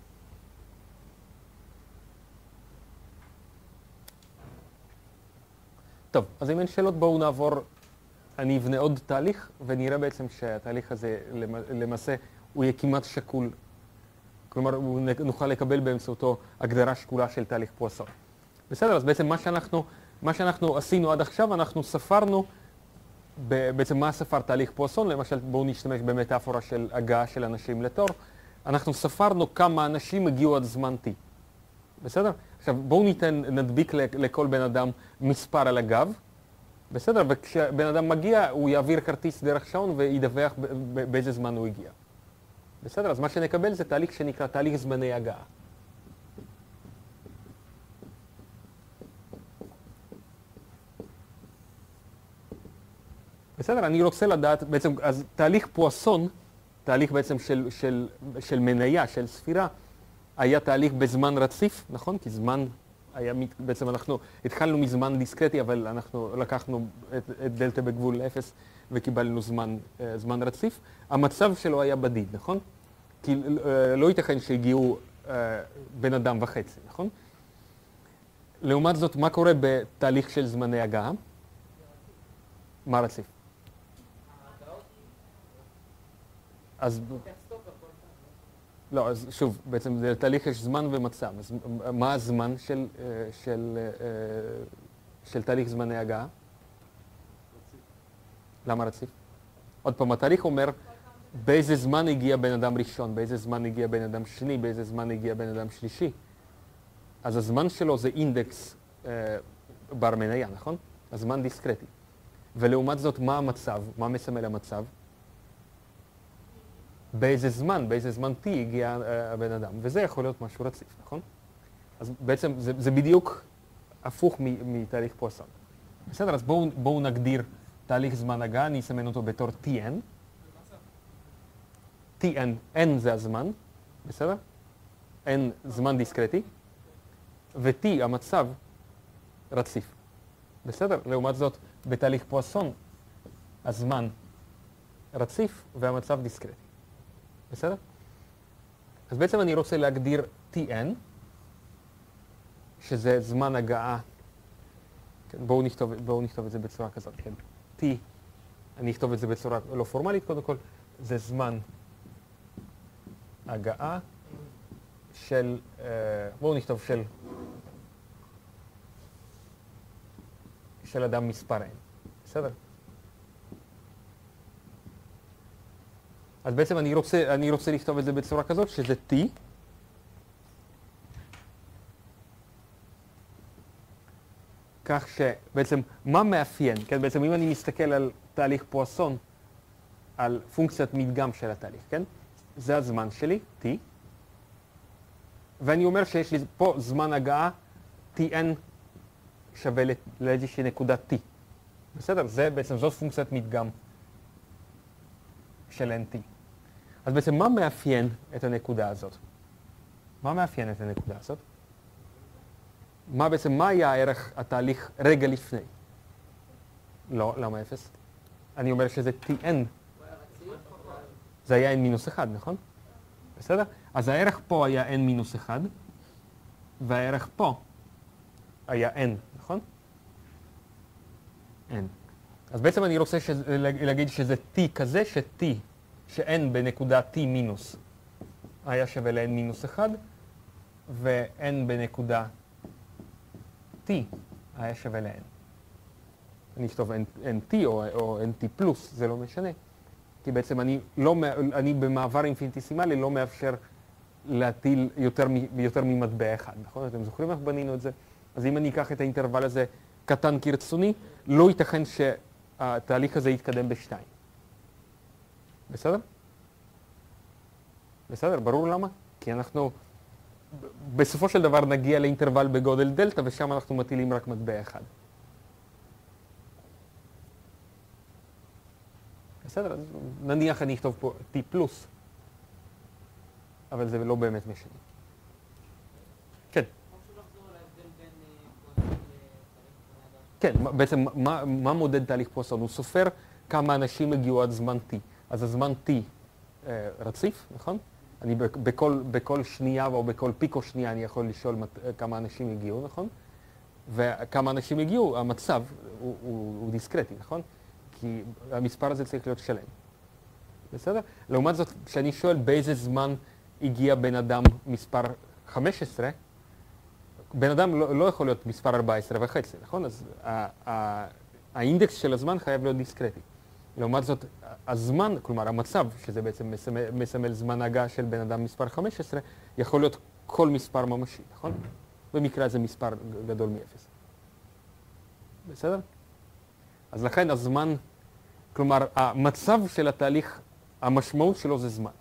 טוב, אז אם אין שאלות בואו נעבור, אני אבנה עוד תהליך ונראה בעצם שהתהליך הזה למעשה הוא יהיה כמעט שקול. כלומר, נוכל לקבל באמצעותו הגדרה שקולה של תהליך פואסון. בסדר, אז בעצם מה שאנחנו עשינו עד עכשיו, אנחנו ספרנו בעצם מה ספר תהליך פואסון, למשל בואו נשתמש במטאפורה של הגעה של אנשים לתור. אנחנו ספרנו כמה אנשים הגיעו עד זמן T. בסדר? עכשיו בואו נדביק לכל בן אדם מספר על הגב. בסדר? וכשבן אדם מגיע הוא יעביר כרטיס דרך שעון וידווח באיזה זמן הוא הגיע. בסדר? אז מה שנקבל זה תהליך שנקרא תהליך זמני הגעה. בסדר? אני רוצה לדעת בעצם, אז תהליך פואסון, תהליך בעצם של מניה, של ספירה, היה תהליך בזמן רציף, נכון? כי זמן היה, בעצם אנחנו התחלנו מזמן דיסקרטי, אבל אנחנו לקחנו את דלתה בגבול 0 וקיבלנו זמן רציף. המצב שלו היה בדיד, נכון? כי לא ייתכן שהגיעו בן אדם וחצי, נכון? לעומת זאת, מה קורה בתהליך של זמני הגעה? מה רציף? אז לא, אז שוב, בעצם זה תהליך יש זמן ומצב. אז מה הזמן של תהליך זמני הגעה? למה רציף? עוד פעם, התהליך אומר באיזה זמן הגיע בן אדם ראשון, באיזה זמן הגיע בן אדם שני, באיזה זמן הגיע בן אדם שלישי. אז הזמן שלו זה אינדקס בר מניה, נכון? הזמן דיסקרטי. ולעומת זאת, מה המצב? מה מסמל המצב? באיזה זמן T הגיע הבן אדם, וזה יכול להיות משהו רציף, נכון? אז בעצם זה בדיוק הפוך מתהליך פואסון. בסדר, אז בואו נגדיר תהליך זמן הגעה, אני אסמן אותו בתור Tn. Tn, N זה הזמן, בסדר? N זמן דיסקרטי, ו-T המצב רציף. בסדר? לעומת זאת, בתהליך פואסון, הזמן רציף והמצב דיסקרטי. בסדר? אז בעצם אני רוצה להגדיר Tn, שזה זמן הגעה. כן, בואו נכתוב את זה בצורה כזאת. כן. T, אני אכתוב את זה בצורה לא פורמלית, קודם כל, זה זמן הגעה של, בואו נכתוב של אדם מספר n. בסדר? אז בעצם אני רוצה לכתוב את זה בצורה כזאת, שזה T. כך שבעצם מה מאפיין, כן? בעצם אם אני מסתכל על תהליך פואסון, על פונקציית מדגם של התהליך, כן? זה הזמן שלי, T. ואני אומר שיש לי פה זמן הגעה, Tn שווה לאיזושהי נקודה T. בסדר? זה בעצם זאת פונקציית מדגם של NT. אז בעצם מה מאפיין את הנקודה הזאת? מה מאפיין את הנקודה הזאת? מה היה הערך התהליך רגע לפני? לא, למה 0? אני אומר שזה Tn. זה היה n-1, נכון? בסדר? אז הערך פה היה n-1, והערך פה היה n, נכון? n. אז בעצם אני רוצה להגיד שזה t כזה, ש-n בנקודה t מינוס היה שווה ל-n-1, ו-n בנקודה t היה שווה ל-n. אני אכתוב NT או NT פלוס, זה לא משנה. כי בעצם אני במעבר אינפיניטיסימלי לא מאפשר להטיל יותר ממטבע אחד, נכון? אתם זוכרים איך בנינו את זה? אז אם אני אקח את האינטרוול הזה קטן כרצוני, לא ייתכן שהתהליך הזה יתקדם בשתיים. בסדר? בסדר, ברור למה? כי אנחנו בסופו של דבר נגיע לאינטרוול בגודל דלטה, ושם אנחנו מטילים רק מטבע אחד. בסדר, אז נניח אני אכתוב פה T פלוס, אבל זה לא באמת משנה. כן. כן, בעצם מה מודד תהליך פואסון? הוא סופר כמה אנשים הגיעו עד זמן T. אז הזמן T רציף, נכון? אני בכל שנייה או בכל פיקו שנייה אני יכול לשאול כמה אנשים הגיעו, נכון? וכמה אנשים הגיעו, המצב הוא דיסקרטי, נכון? כי המספר הזה צריך להיות שלם. בסדר? לעומת זאת, כשאני שואל באיזה זמן הגיע בן אדם מספר 15, בן אדם לא יכול להיות מספר 14 וחצי, נכון? אז האינדקס של הזמן חייב להיות דיסקרטי. לעומת זאת, הזמן, כלומר המצב, שזה בעצם מסמל זמן הגעה של בן אדם מספר 15, יכול להיות כל מספר ממשי, נכון? במקרה זה מספר גדול מ-0. בסדר? אז לכן הזמן, כלומר המצב של התהליך, המשמעות שלו זה זמן.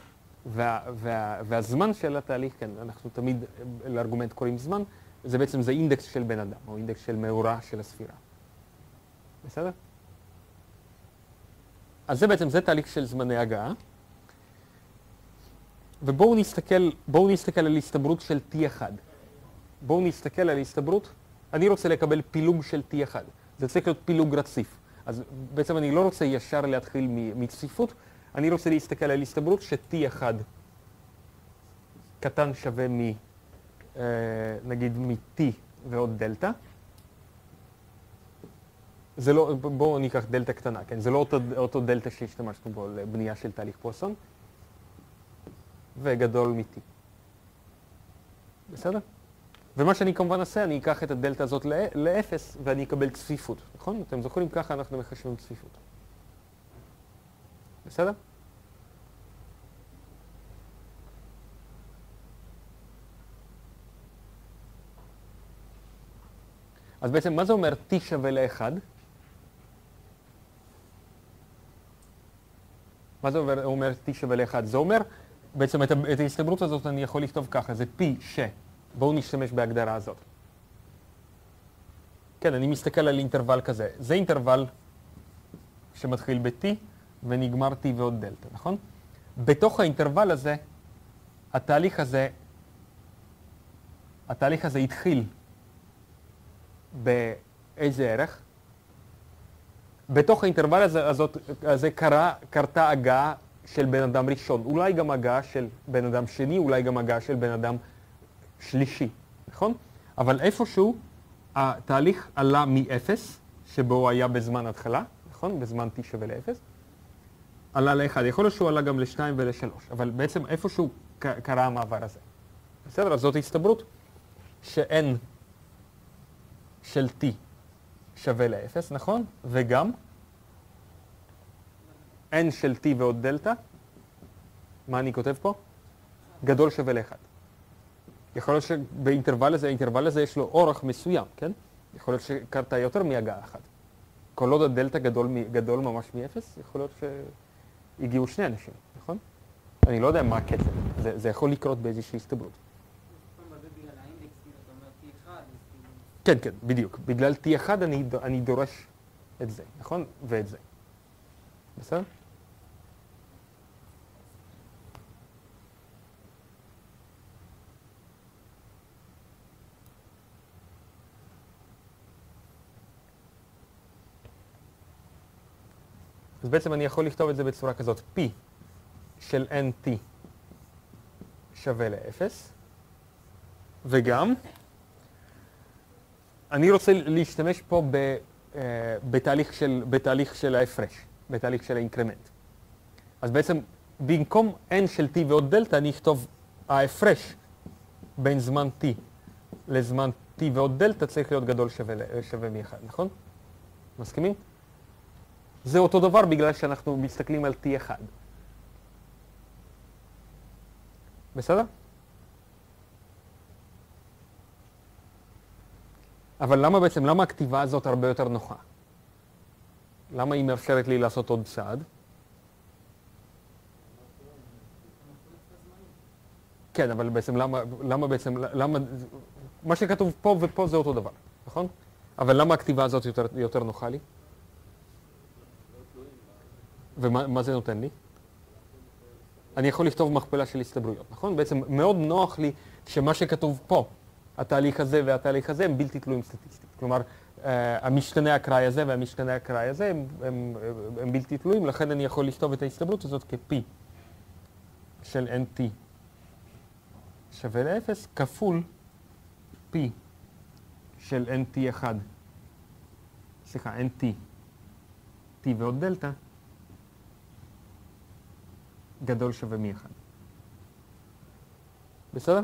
והזמן של התהליך, כן, אנחנו תמיד לארגומנט קוראים זמן, זה בעצם זה אינדקס של בן אדם, או אינדקס של מאורע של הספירה. בסדר? אז זה בעצם, זה תהליך של זמני הגעה. ובואו נסתכל על הסתברות של T1. בואו נסתכל על הסתברות, אני רוצה לקבל פילוג של T1. זה צריך להיות פילוג רציף. אז בעצם אני לא רוצה ישר להתחיל מצפיפות, אני רוצה להסתכל על הסתברות ש-T1 קטן שווה נגיד מ-T ועוד דלטה. זה לא, בואו ניקח דלטה קטנה, כן? זה לא אותו דלטה שהשתמשנו בו לבנייה של תהליך פואסון, וגדול מ-T. בסדר? ומה שאני כמובן אעשה, אני אקח את הדלטה הזאת ל-0 ואני אקבל צפיפות, נכון? אתם זוכרים? ככה אנחנו מחשבים צפיפות. בסדר? אז בעצם מה זה אומר T שווה ל-1? מה זה אומר T שווה ל-1? זה אומר, בעצם את ההסתברות הזאת אני יכול לכתוב ככה, זה P ש... בואו נשתמש בהגדרה הזאת. כן, אני מסתכל על אינטרוול כזה. זה אינטרוול שמתחיל ב-T ונגמר T ועוד דלטה, נכון? בתוך האינטרוול הזה, התהליך הזה התחיל באיזה ערך? בתוך האינטרוול הזה קרתה הגעה של בן אדם ראשון. אולי גם הגעה של בן אדם שני, אולי גם הגעה של בן אדם שלישי, נכון? אבל איפשהו התהליך עלה מ-0, שבו הוא היה בזמן התחלה, נכון? בזמן T שווה ל-0, עלה ל-1. יכול להיות שהוא עלה גם ל-2 ול-3, אבל בעצם איפשהו קרה המעבר הזה. בסדר? אז זאת הסתברות ש-n של T שווה ל-0, נכון? וגם n של T ועוד דלטה, מה אני כותב פה? גדול שווה ל-1. יכול להיות שבאינטרוול הזה, האינטרוול הזה יש לו אורך מסוים, כן? יכול להיות שקרתה יותר מהגעה אחת. כל עוד הדלטה גדול ממש מ-0, יכול להיות שהגיעו שני אנשים, נכון? אני לא יודע מה הקצב, זה יכול לקרות באיזושהי הסתברות. כן, כן, בדיוק. בגלל T1 אני דורש את זה, נכון? ואת זה. בסדר? אז בעצם אני יכול לכתוב את זה בצורה כזאת, P של NT שווה ל-0, וגם אני רוצה להשתמש פה בתהליך של ההפרש, בתהליך של האינקרמנט. אז בעצם במקום N של T ועוד דלטה אני אכתוב ההפרש בין זמן T לזמן T ועוד דלטה צריך להיות גדול שווה מ-1, נכון? מסכימים? זה אותו דבר בגלל שאנחנו מסתכלים על T1. בסדר? אבל למה הכתיבה הזאת הרבה יותר נוחה? למה היא מאפשרת לי לעשות עוד צעד? כן, אבל בעצם למה מה שכתוב פה ופה זה אותו דבר, נכון? אבל למה הכתיבה הזאת יותר נוחה לי? ומה זה נותן לי? אני יכול לכתוב מכפלה של הסתברויות, נכון? בעצם מאוד נוח לי שמה שכתוב פה, התהליך הזה והתהליך הזה הם בלתי תלויים סטטיסטית. כלומר, המשתנה אקראי הזה והמשתנה אקראי הזה הם בלתי תלויים, לכן אני יכול לכתוב את ההסתברות הזאת כ-P של NT שווה ל-0 כפול P של NT1, סליחה, NT, T ועוד דלתא, גדול שווה מ-1. בסדר?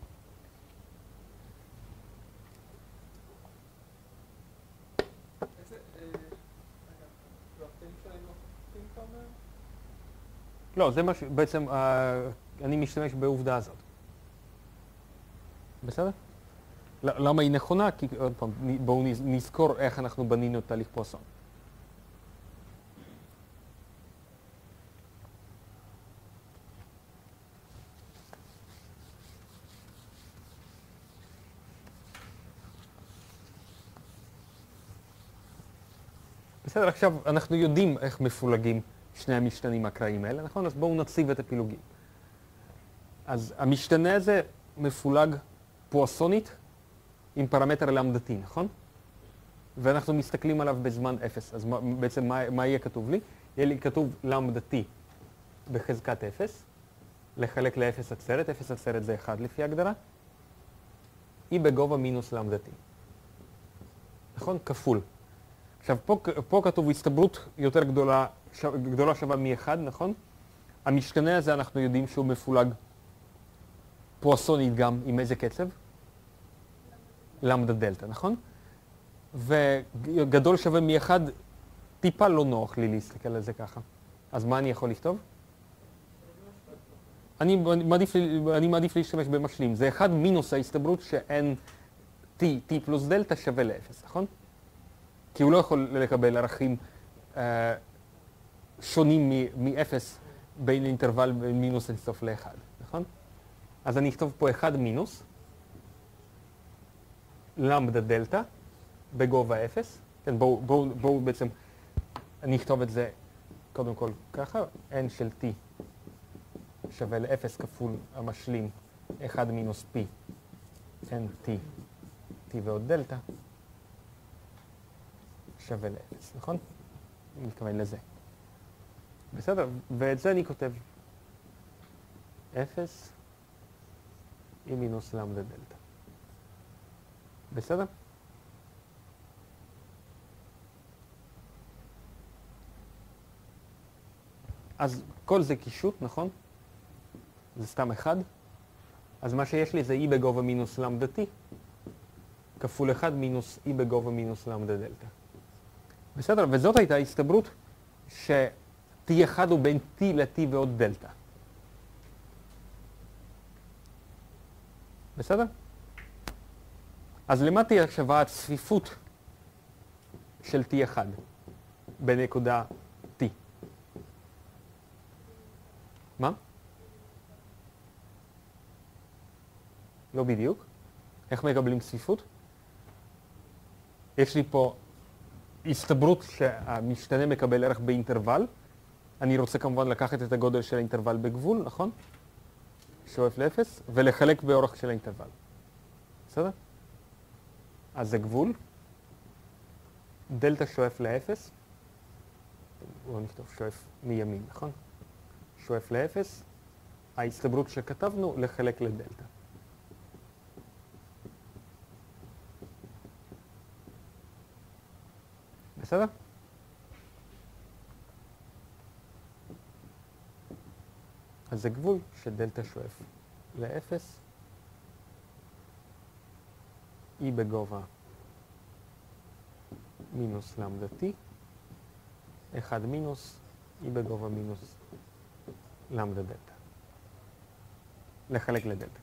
לא, זה מה שבעצם אני משתמש בעובדה הזאת. בסדר? למה היא נכונה? כי עוד פעם, בואו נזכור איך אנחנו בנינו את תהליך פואסון. בסדר, עכשיו אנחנו יודעים איך מפולגים שני המשתנים האקראיים האלה, נכון? אז בואו נציב את הפילוגים. אז המשתנה הזה מפולג פואסונית עם פרמטר למדתי, נכון? ואנחנו מסתכלים עליו בזמן 0. אז בעצם מה יהיה כתוב לי? יהיה לי כתוב למדתי בחזקת 0, לחלק ל-0 עצרת, 0 עצרת זה 1 לפי ההגדרה, היא בגובה מינוס למדתי. נכון? כפול. עכשיו, פה כתוב הסתברות יותר גדולה שווה מ-1, נכון? המשתנה הזה אנחנו יודעים שהוא מפולג פואסונית גם עם איזה קצב? למדה דלתא, נכון? וגדול שווה מ-1, טיפה לא נוח לי להסתכל על זה ככה. אז מה אני יכול לכתוב? אני מעדיף להשתמש במשלים. זה 1 מינוס ההסתברות שאין T פלוס דלתא שווה ל-0, נכון? כי הוא לא יכול לקבל ערכים שונים מ-0 בין אינטרוול בין מינוס אינסוף ל-1, נכון? אז אני אכתוב פה 1 מינוס למדה דלתא בגובה 0. כן, בואו בעצם, אני אכתוב את זה קודם כל ככה, n של t שווה ל-0 כפול המשלים 1 מינוס p n t, t ועוד דלתא שווה ל-0, נכון? אני מתכוון לזה. בסדר? ואת זה אני כותב 0 e מינוס למדה דלתא. בסדר? אז כל זה קישוט, נכון? זה סתם 1. אז מה שיש לי זה e בגובה מינוס למדה t כפול 1 מינוס e בגובה מינוס למדה דלתא. בסדר? וזאת הייתה הסתברות ש-t1 הוא בין t ל-t ועוד דלתא. בסדר? אז למה תהיה שווה הצפיפות של t1 בנקודה t? מה? לא בדיוק. איך מקבלים צפיפות? יש לי פה הסתברות שהמשתנה מקבל ערך באינטרוול. אני רוצה כמובן לקחת את הגודל של האינטרוול בגבול, נכון? שואף ל-0, ולחלק באורך של האינטרוול. בסדר? אז זה גבול. דלתא שואף ל-0. בואו נכתוב שואף מימין, נכון? שואף ל-0. ההסתברות שכתבנו לחלק לדלתא. בסדר? אז זה גבול שדלתא שואף ל-0. e בגובה מינוס למדה t, 1 מינוס e בגובה מינוס למדה דלתה. לחלק לדלתה.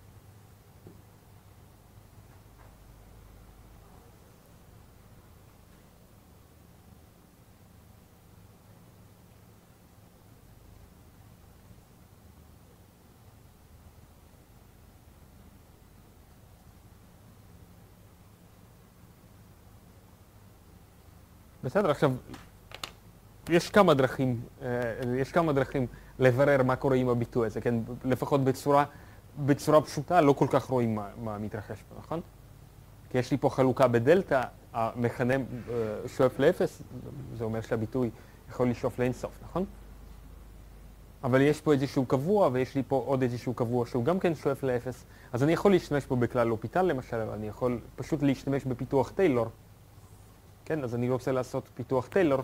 בסדר, עכשיו, יש כמה דרכים לברר מה קורה עם הביטוי הזה, כן? לפחות בצורה פשוטה, לא כל כך רואים מה מתרחש פה, נכון? כי יש לי פה חלוקה בדלתה, המכנה שואף לאפס, זה אומר שהביטוי יכול לשאוף לאינסוף, נכון? אבל יש פה איזשהו קבוע, ויש לי פה עוד איזשהו קבוע שהוא גם כן שואף לאפס, אז אני יכול להשתמש פה בכלל לופיטל למשל, אבל אני יכול פשוט להשתמש בפיתוח טיילור, כן, אז אני רוצה לעשות פיתוח טיילור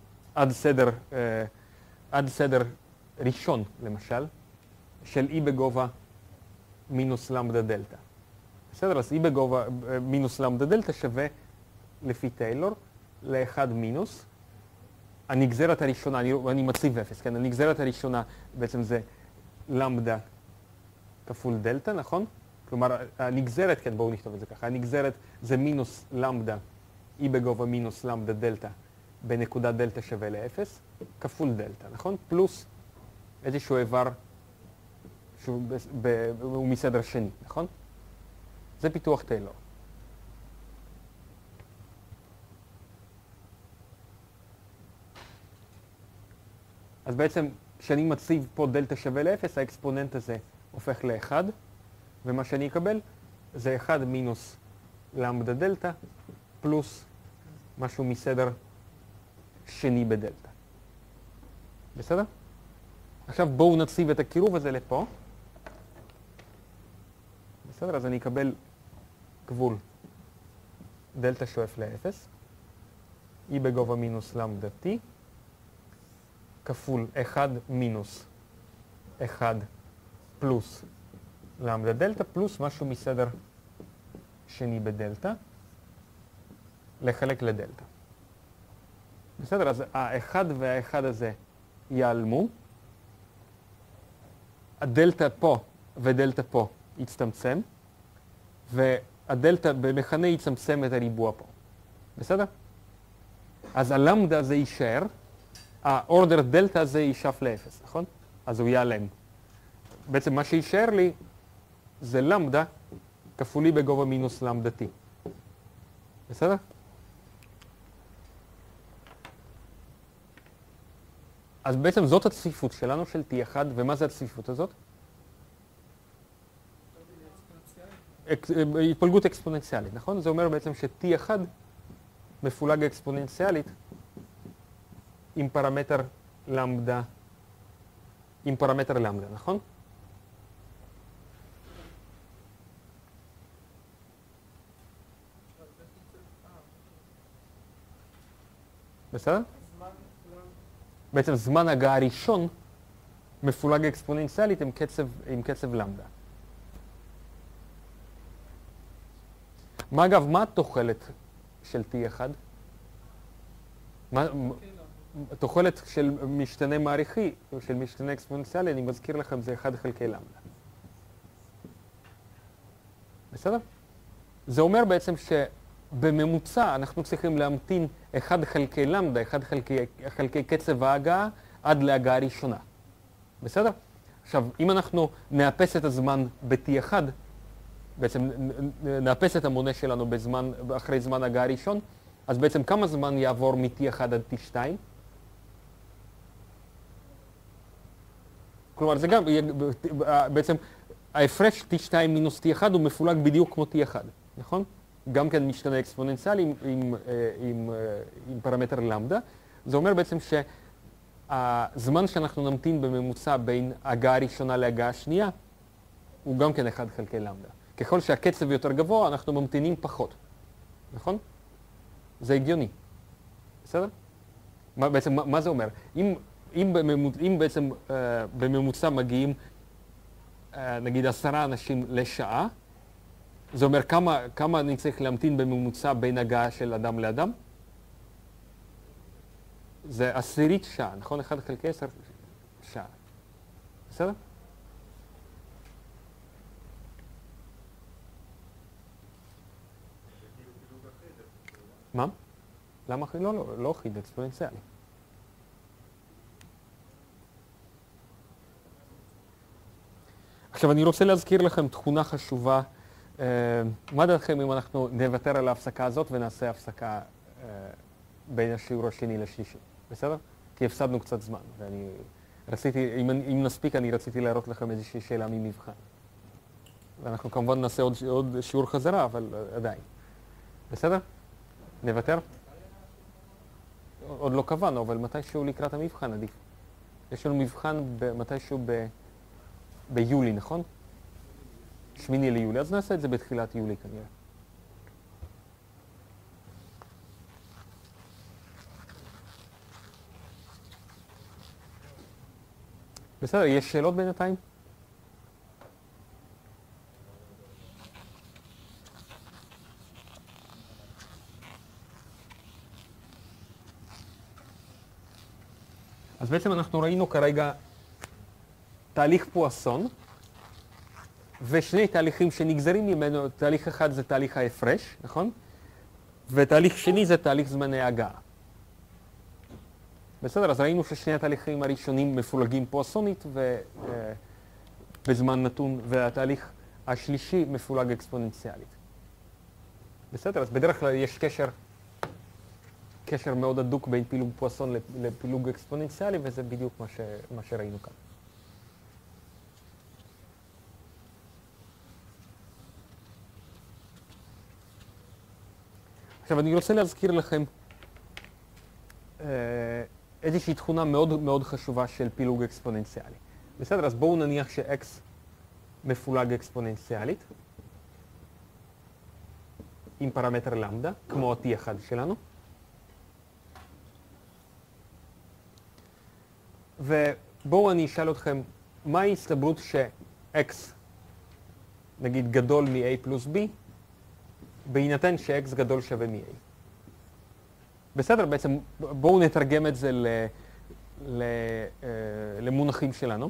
עד סדר ראשון, למשל, של e בגובה מינוס למדה דלתה. בסדר, אז e בגובה מינוס למדה דלתה שווה לפי טיילור ל-1 מינוס. הנגזרת הראשונה, אני מציב 0, כן, הנגזרת הראשונה בעצם זה למדה כפול דלתה, נכון? כלומר, הנגזרת, כן, בואו נכתוב את זה ככה, הנגזרת זה מינוס למדה e בגובה מינוס למדה דלתה בנקודה דלתה שווה ל-0, כפול דלתה, נכון? פלוס איזשהו איבר שהוא מסדר שני, נכון? זה פיתוח טיילור. אז בעצם כשאני מציב פה דלתה שווה ל-0, האקספוננט הזה הופך ל-1, ומה שאני אקבל זה 1 מינוס למדה דלתה פלוס משהו מסדר שני בדלתה. בסדר? עכשיו בואו נציב את הקירוב הזה לפה. בסדר? אז אני אקבל גבול דלתה שואף ל-0, e בגובה מינוס למדה t, כפול 1 מינוס 1 פלוס למדה דלתה, פלוס משהו מסדר שני בדלתה, לחלק לדלתה. בסדר, אז ה-1 וה-1 הזה ייעלמו. הדלתה פה ודלתה פה יצטמצם, והדלתה במכנה יצמצם את הריבוע פה. בסדר? אז הלמדה הזה יישאר, האורדר דלתה הזה יישאף לאפס, נכון? אז הוא ייעלם. בעצם מה שישאר לי זה למדה כפולי בגובה מינוס למדה t. בסדר? אז בעצם זאת הצפיפות שלנו של t1, ומה זה הצפיפות הזאת? התפלגות אקספוננציאלית, נכון? זה אומר בעצם ש-t1 מפולג אקספוננציאלית עם פרמטר למדה, נכון? בסדר? בעצם זמן הגעה הראשון מפולג אקספוננציאלית עם קצב למדה. מה אגב, מה התוחלת של t1? התוחלת של משתנה מעריכי, של משתנה אקספוננציאלי, אני מזכיר לכם, זה 1 חלקי למדה. בסדר? זה אומר בעצם שבממוצע אנחנו צריכים להמתין 1 חלקי למדה, 1 חלקי קצב ההגעה, עד להגעה הראשונה. בסדר? עכשיו, אם אנחנו נאפס את הזמן ב-t1, בעצם נאפס את המונה שלנו אחרי זמן ההגעה הראשון, אז בעצם כמה זמן יעבור מ-t1 עד t2? כלומר, זה גם, בעצם ההפרש t2 מינוס t1 הוא מפולג בדיוק כמו t1, נכון? גם כן משתנה אקספוננציאלי עם פרמטר למדה. זה אומר בעצם שהזמן שאנחנו נמתין בממוצע בין הגעה הראשונה להגעה השנייה, הוא גם כן 1 חלקי למדה. ככל שהקצב יותר גבוה, אנחנו ממתינים פחות. נכון? זה הגיוני. בסדר? מה זה אומר? אם בעצם בממוצע מגיעים, נגיד 10 אנשים לשעה, זה אומר כמה אני צריך להמתין בממוצע בין הגעה של אדם לאדם? זה עשירית שעה, נכון? 1 חלקי 10 שעה. בסדר? מה? למה אחיד? לא אחיד, אקספוננציאלי. עכשיו אני רוצה להזכיר לכם תכונה חשובה. מה דעתכם אם אנחנו נוותר על ההפסקה הזאת ונעשה הפסקה בין השיעור השני לשלישי? בסדר? כי הפסדנו קצת זמן, ואני רציתי, אם נספיק, אני רציתי להראות לכם איזושהי שאלה ממבחן. ואנחנו כמובן נעשה עוד שיעור חזרה, אבל עדיין. בסדר? נוותר? עוד לא קבענו, אבל מתישהו לקראת המבחן עדיף. יש לנו מבחן מתישהו ביולי, נכון? 8 ליולי, אז נעשה את זה בתחילת יולי כנראה. בסדר, יש שאלות בינתיים? אז בעצם אנחנו ראינו כרגע תהליך פואסון, ושני תהליכים שנגזרים ממנו, תהליך אחד זה תהליך ההפרש, נכון? ותהליך שני זה תהליך זמני הגעה. בסדר, אז ראינו ששני התהליכים הראשונים מפולגים פואסונית בזמן נתון, והתהליך השלישי מפולג אקספוננציאלית. בסדר, אז בדרך כלל יש קשר מאוד הדוק בין פילוג פואסון לפילוג אקספוננציאלי, וזה בדיוק מה שראינו כאן. עכשיו אני רוצה להזכיר לכם איזושהי תכונה מאוד מאוד חשובה של פילוג אקספוננציאלי. בסדר, אז בואו נניח ש-x מפולג אקספוננציאלית עם פרמטר למדה, כמו ה-t1 שלנו. ובואו אני אשאל אתכם, מה ההסתברות ש-x נגיד גדול מ-a פלוס b בהינתן ש-x גדול שווה מ-a. בסדר, בעצם בואו נתרגם את זה למונחים שלנו.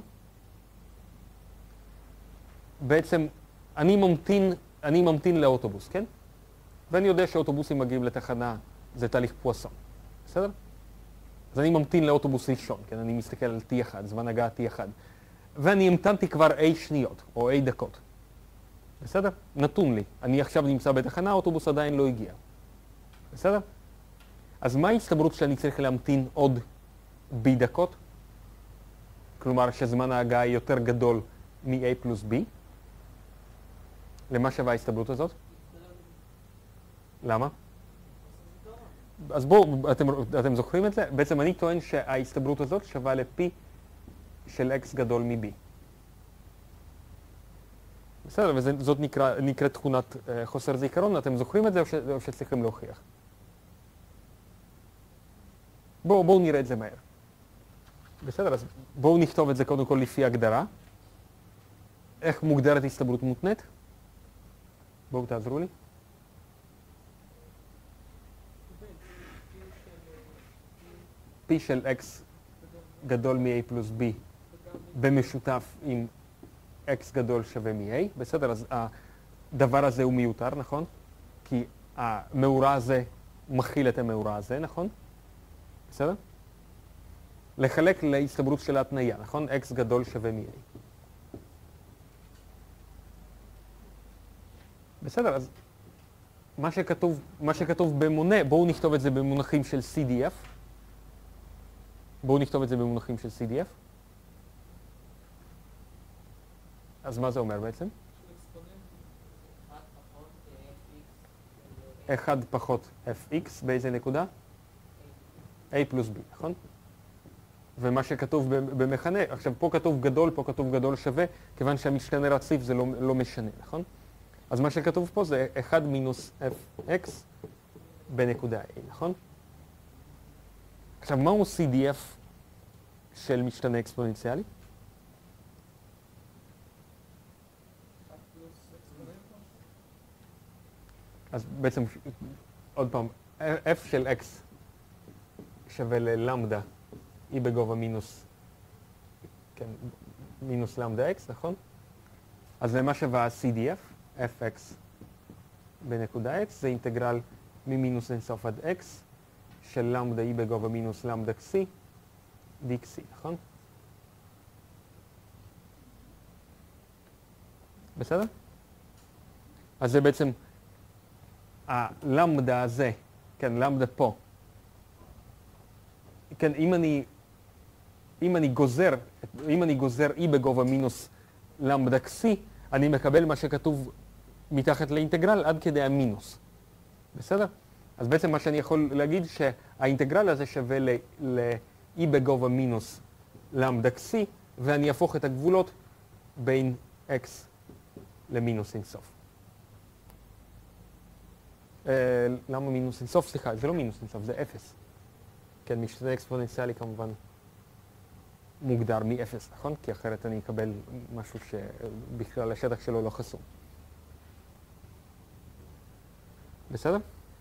בעצם אני ממתין לאוטובוס, כן? ואני יודע שאוטובוסים מגיעים לתחנה, זה תהליך פואסון, בסדר? אז אני ממתין לאוטובוס ראשון, כן? אני מסתכל על T1, זמן הגעה T1. ואני המתנתי כבר A שניות, או A דקות. בסדר? נתון לי. אני עכשיו נמצא בתחנה, האוטובוס עדיין לא הגיע. בסדר? אז מה ההסתברות שאני צריך להמתין עוד B דקות? כלומר שזמן ההגעה יותר גדול מ-A פלוס B? למה שווה ההסתברות הזאת? למה? אז בואו, אתם זוכרים את זה? בעצם אני טוען שההסתברות הזאת שווה ל-P של X גדול מ-B. בסדר, וזאת נקראת תכונת חוסר זיכרון. אתם זוכרים את זה או שצריכים להוכיח? בואו נראה את זה מהר. בסדר, אז בואו נכתוב את זה קודם כל לפי הגדרה. איך מוגדרת הסתברות מותנית? בואו תעזרו לי. P של X גדול מ-A פלוס B במשותף עם X גדול שווה מ-A. בסדר, אז הדבר הזה הוא מיותר, נכון? כי המאורע הזה מכיל את המאורע הזה, נכון? בסדר? לחלק להסתברות של ההתניה, נכון? X גדול שווה מ-A. בסדר, אז מה שכתוב במונה, בואו נכתוב את זה במונחים של CDF. בואו נכתוב את זה במונחים של CDF. אז מה זה אומר בעצם? 1 פחות fx באיזה נקודה? a פלוס b, נכון? ומה שכתוב במכנה, עכשיו פה כתוב גדול שווה, כיוון שהמשתנה רציף זה לא משנה, נכון? אז מה שכתוב פה זה 1 מינוס fx בנקודה a, נכון? עכשיו מהו CDF של משתנה אקספוננציאלי? אז בעצם, עוד פעם, f של x שווה ללמדה e בגובה מינוס, כן, מינוס למדה x, נכון? אז למה שווה CDF, fx בנקודה x, זה אינטגרל ממינוס אינסוף עד x של למדה e בגובה מינוס למדה xc dxc, נכון? בסדר? אז זה בעצם הלמדה הזה, כן, למדה פה. כן, אם אני גוזר e בגובה מינוס למדה xc, אני מקבל מה שכתוב מתחת לאינטגרל עד כדי המינוס. בסדר? אז בעצם מה שאני יכול להגיד שהאינטגרל הזה שווה ל-e בגובה מינוס למדה xc, ואני אהפוך את הגבולות בין x למינוס אינסוף. למה מינוס אינסוף? סליחה, זה לא מינוס אינסוף, זה 0. כן, משתנה אקספוננציאלי כמובן מוגדר מ-0, נכון? כי אחרת אני אקבל משהו שבכלל השטח שלו לא חסום. בסדר?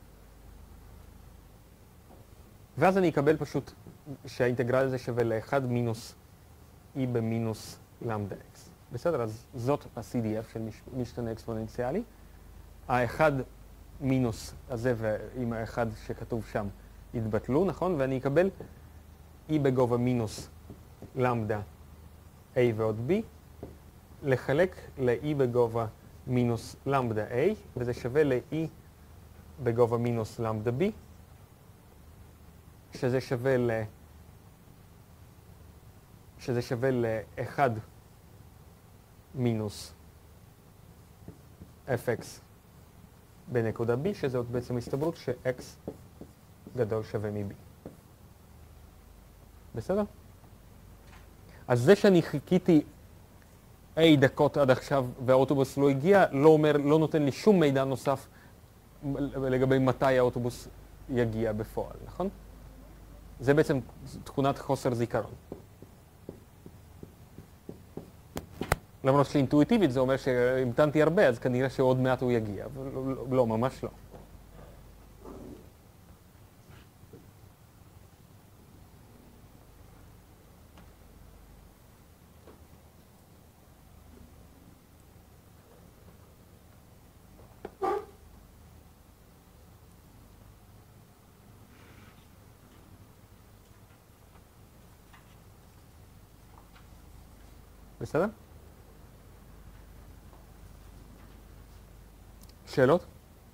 ואז אני אקבל פשוט שהאינטגרל הזה שווה ל-1 מינוס e במינוס למדה x. בסדר? אז זאת ה-CDF של משתנה אקספוננציאלי. ה-1 מינוס הזה ועם ה-1 שכתוב שם יתבטלו, נכון? ואני אקבל e בגובה מינוס למדה a ועוד b, לחלק ל-e בגובה מינוס למדה a, וזה שווה ל-e בגובה מינוס למדה b, שזה שווה ל-1 מינוס fx בנקודה b, שזאת בעצם הסתברות ש-x גדול שווה מ-b. בסדר? אז זה שאני חיכיתי A דקות עד עכשיו והאוטובוס לא הגיע, לא נותן לי שום מידע נוסף לגבי מתי האוטובוס יגיע בפועל, נכון? זה בעצם תכונת חוסר זיכרון. למרות שאינטואיטיבית זה אומר שהמתנתי הרבה, אז כנראה שעוד מעט הוא יגיע, אבל לא, ממש לא. בסדר? שאלות?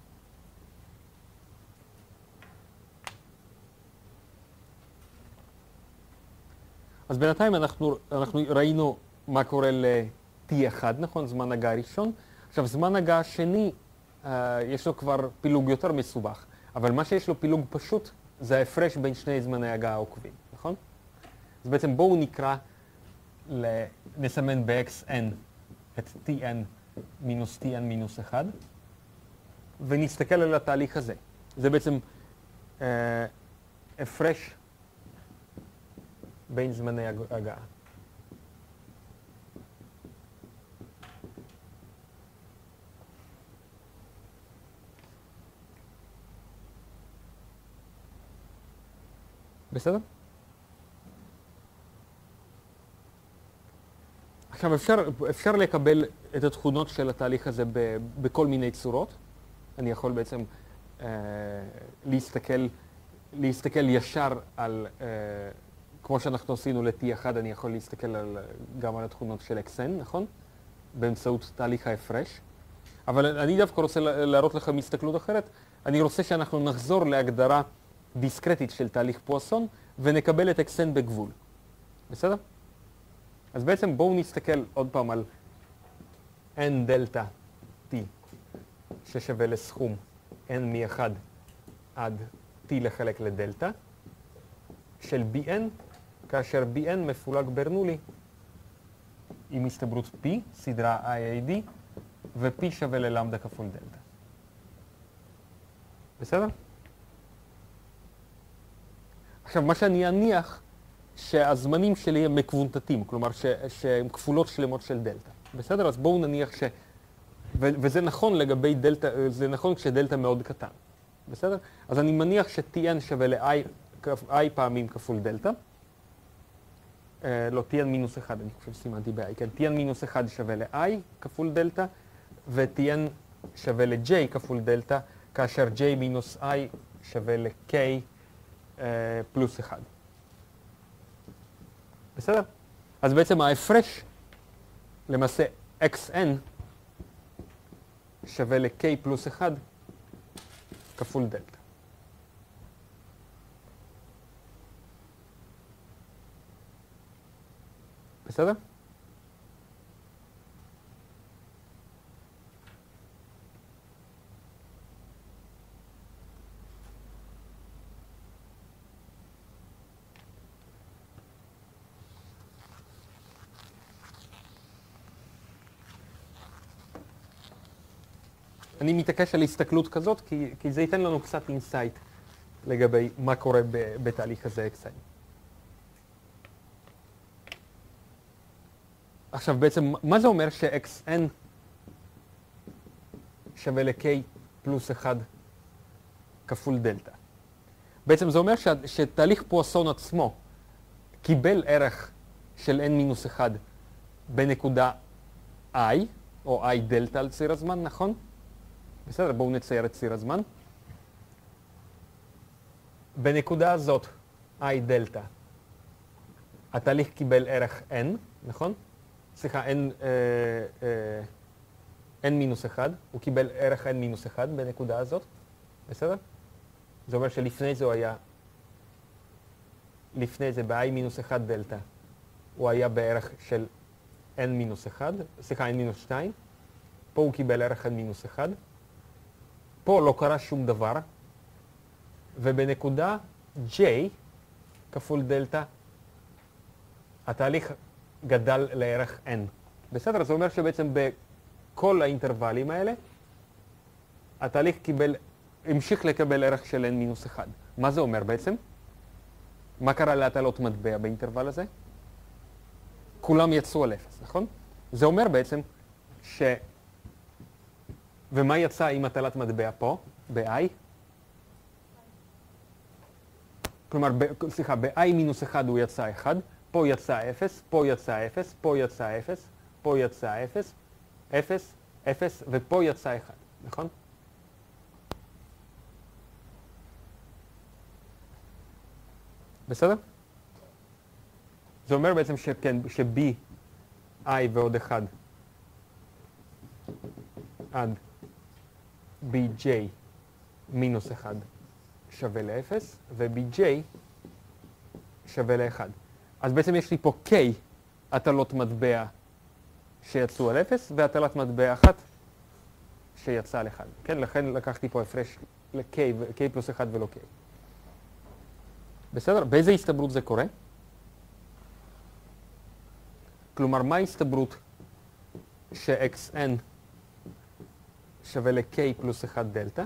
אז בינתיים אנחנו ראינו מה קורה ל-T1, נכון? זמן הגעה ראשון. עכשיו, זמן הגעה שני, יש לו כבר פילוג יותר מסובך, אבל מה שיש לו פילוג פשוט זה ההפרש בין שני זמני הגעה העוקבים, נכון? אז בעצם בואו נקרא, נסמן ב-xn את tn מינוס tn מינוס 1, ונסתכל על התהליך הזה. זה בעצם הפרש בין זמני הגעה. בסדר? עכשיו אפשר לקבל את התכונות של התהליך הזה בכל מיני צורות. אני יכול בעצם להסתכל ישר על, כמו שאנחנו עשינו ל-T1, אני יכול להסתכל גם על התכונות של xn, נכון? באמצעות תהליך ההפרש. אבל אני דווקא רוצה להראות לכם הסתכלות אחרת. אני רוצה שאנחנו נחזור להגדרה דיסקרטית של תהליך פואסון, ונקבל את xn בגבול. בסדר? אז בעצם בואו נסתכל עוד פעם על n דלתה t, ששווה לסכום n מ-1 עד t לחלק לדלתה, של bn, כאשר bn מפולג ברנולי עם הסתברות p, סדרה IAD, ו-p שווה ללמדה כפול דלתה. בסדר? עכשיו, מה שאני אניח, שהזמנים שלי הם מקוונטטים, כלומר שהם כפולות שלמות של דלתה. בסדר? אז בואו נניח וזה נכון לגבי דלתה, זה נכון כשדלתה מאוד קטן. בסדר? אז אני מניח ש-tn שווה ל-i i פעמים כפול דלתא. לא, tn מינוס 1, אני חושב שסימנתי ב-i, כן, tn מינוס 1 שווה ל-i כפול דלתא, ו-tn שווה ל-j כפול דלתא, כאשר j מינוס i שווה ל-k פלוס 1. בסדר? אז בעצם ההפרש, למעשה xn שווה ל-k פלוס 1 כפול דלתא. בסדר? אני מתעקש על הסתכלות כזאת, כי זה ייתן לנו קצת אינסייט לגבי מה קורה בתהליך הזה xn. עכשיו בעצם, מה זה אומר ש-xn שווה ל-k פלוס 1 כפול דלתא? בעצם זה אומר שתהליך פואסון עצמו קיבל ערך של n מינוס 1 בנקודה i, או i דלתא על ציר הזמן, נכון? בסדר, בואו נצייר את ציר הזמן. בנקודה הזאת, i דלתא, התהליך קיבל ערך n, נכון? סליחה, n מינוס 1, הוא קיבל ערך n מינוס 1 בנקודה הזאת, בסדר? זה אומר שלפני זה הוא היה, לפני זה ב-i מינוס 1 דלתא, הוא היה בערך של n מינוס 1, סליחה, n מינוס 2, פה הוא קיבל ערך n מינוס 1, פה לא קרה שום דבר, ובנקודה j כפול דלתא, התהליך גדל לערך n. בסדר? זה אומר שבעצם בכל האינטרוולים האלה, התהליך המשיך לקבל ערך של n מינוס 1. מה זה אומר בעצם? מה קרה להטלות מטבע באינטרוול הזה? כולם יצאו על 0, נכון? זה אומר בעצם ומה יצא עם הטלת מטבע פה, ב-i? כלומר, סליחה, ב-i מינוס 1 הוא יצא 1, פה יצא 0, פה יצא 0, פה יצא 0, פה יצא 0, 0, 0, ופה יצא 1, נכון? בסדר? זה אומר בעצם שכן, ש-b, i ועוד 1, עד bj מינוס 1 שווה ל-0, ו-bj שווה ל-1. אז בעצם יש לי פה k הטלות מטבע שיצאו על 0, והטלת מטבע אחת שיצאה על 1. כן, לכן לקחתי פה הפרש ל-k, k פלוס 1 ולא k. בסדר? באיזה הסתברות זה קורה? כלומר, מה ההסתברות ש-xn שווה ל-k פלוס 1 דלתא?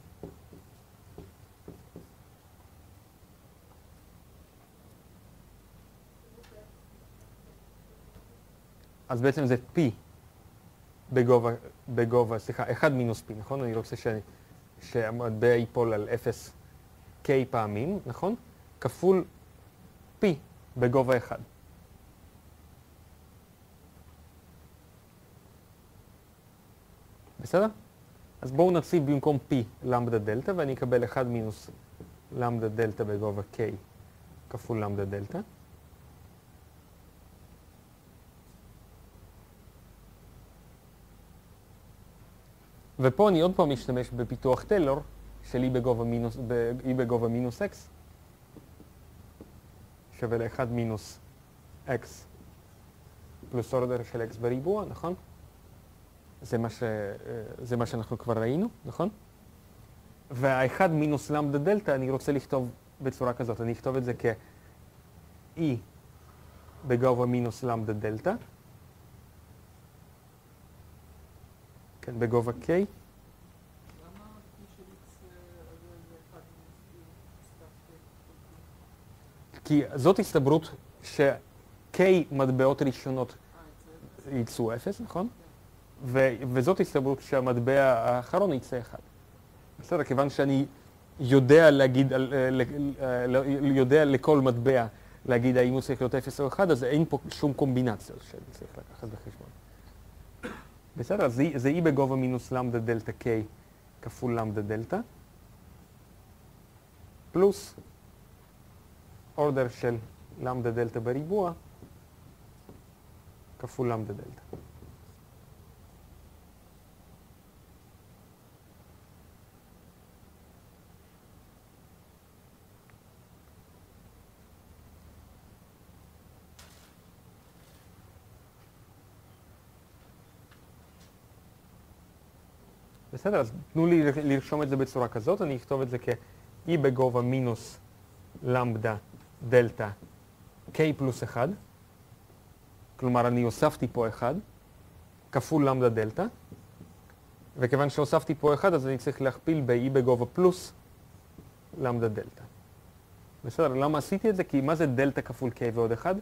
אז בעצם זה p בגובה, סליחה, 1 מינוס p, נכון? אני רוצה שהמטבע ייפול על 0 k פעמים, נכון? כפול p בגובה 1. בסדר? אז בואו נציב במקום p למדה דלתא, ואני אקבל 1 מינוס למדה דלתא בגובה k כפול למדה דלתא. ופה אני עוד פעם משתמש בפיתוח טיילור של e בגובה מינוס x שווה ל-1 מינוס x פלוס אורדר של x בריבוע, נכון? זה מה שאנחנו כבר ראינו, נכון? וה-1 מינוס למדה דלתא אני רוצה לכתוב בצורה כזאת. אני אכתוב את זה כ-e בגובה מינוס למדה דלתא. כן, בגובה k. למה p של x זה 1 מינוס e? כי זאת הסתברות ש-k מטבעות ראשונות יצאו 0, נכון? וזאת הסתברות שהמטבע האחרון יצא 1. בסדר, כיוון שאני יודע להגיד, יודע לכל מטבע להגיד האם הוא צריך להיות 0 או 1, אז אין פה שום קומבינציות שצריך לקחת בחשבון. בסדר, אז זה E בגובה מינוס למדה דלתה K כפול למדה דלתה, פלוס אורדר של למדה דלתה בריבוע כפול למדה דלתה. בסדר, אז תנו לי לרשום את זה בצורה כזאת, אני אכתוב את זה כ-E בגובה מינוס למדה דלתה K פלוס 1, כלומר אני הוספתי פה 1, כפול למדה דלתה, וכיוון שהוספתי פה 1 אז אני צריך להכפיל ב-E בגובה פלוס למדה דלתה. בסדר, למה עשיתי את זה? כי מה זה דלתה כפול K ועוד 1?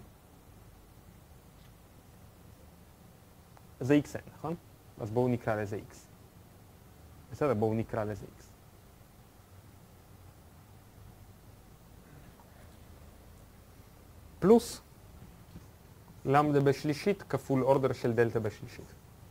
זה xn, נכון? אז בואו נקרא לזה x. בסדר, בואו נקרא לזה x. פלוס למדה בשלישית כפול אורדר של דלתה בשלישית.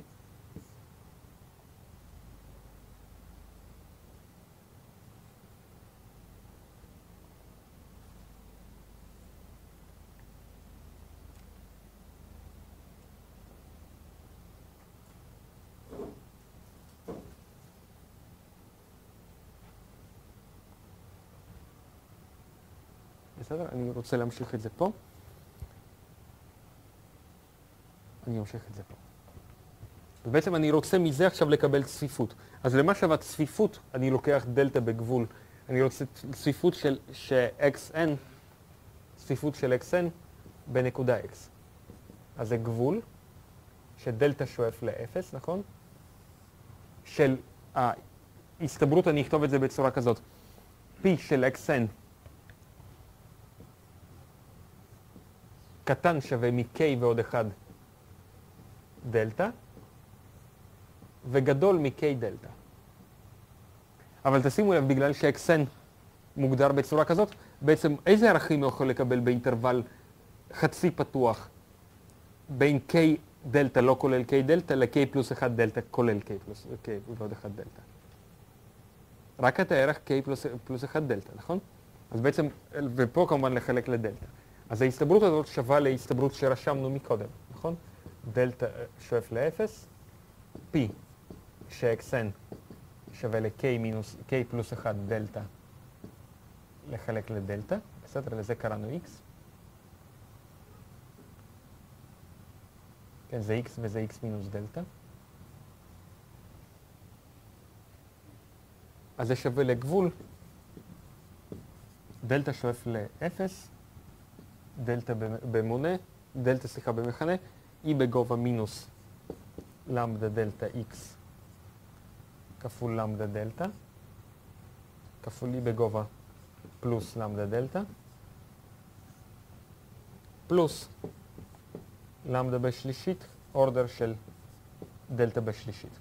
בסדר? אני רוצה להמשיך את זה פה. אני אמשיך את זה פה. ובעצם אני רוצה מזה עכשיו לקבל צפיפות. אז למה שווה צפיפות, אני לוקח דלתה בגבול. אני רוצה צפיפות של xn, צפיפות של xn בנקודה x. אז זה גבול שדלתה שואף ל-0, נכון? של ההסתברות, אני אכתוב את זה בצורה כזאת. p של xn קטן שווה מ-k ועוד 1 דלתה, וגדול מ-k דלתה. אבל תשימו לב, בגלל ש-xn מוגדר בצורה כזאת, בעצם איזה ערכים הוא יכול לקבל באינטרוול חצי פתוח בין k דלתה לא כולל k דלתה ל-k פלוס 1 דלתה כולל k ועוד 1 דלתה. רק את הערך k פלוס 1 דלתה, נכון? אז בעצם, ופה כמובן לחלק לדלתה. אז ההסתברות הזאת שווה להסתברות שרשמנו מקודם, נכון? דלתה שואף ל-0, p ש-xn שווה ל-k פלוס 1 דלתה לחלק לדלתה, בסדר? לזה קראנו x. כן, זה x וזה x מינוס דלתה. אז זה שווה לגבול דלתה שואף ל-0, דלתה במונה, דלתה סליחה במכנה, E בגובה מינוס למדה דלתה x כפול למדה דלתה, כפול E בגובה פלוס למדה דלתה, פלוס למדה בשלישית, אורדר של דלתה בשלישית.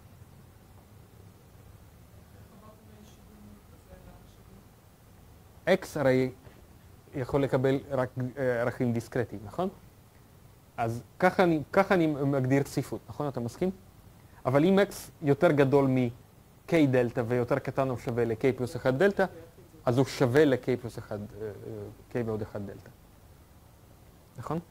x הרי יכול לקבל רק ערכים דיסקרטיים, נכון? אז ככה אני מגדיר צפיפות, נכון? אתה מסכים? אבל אם x יותר גדול מ-k דלתה ויותר קטן או שווה ל-k פלוס 1 דלתה, אז הוא שווה ל-k פלוס 1, k ועוד 1 דלתה. נכון?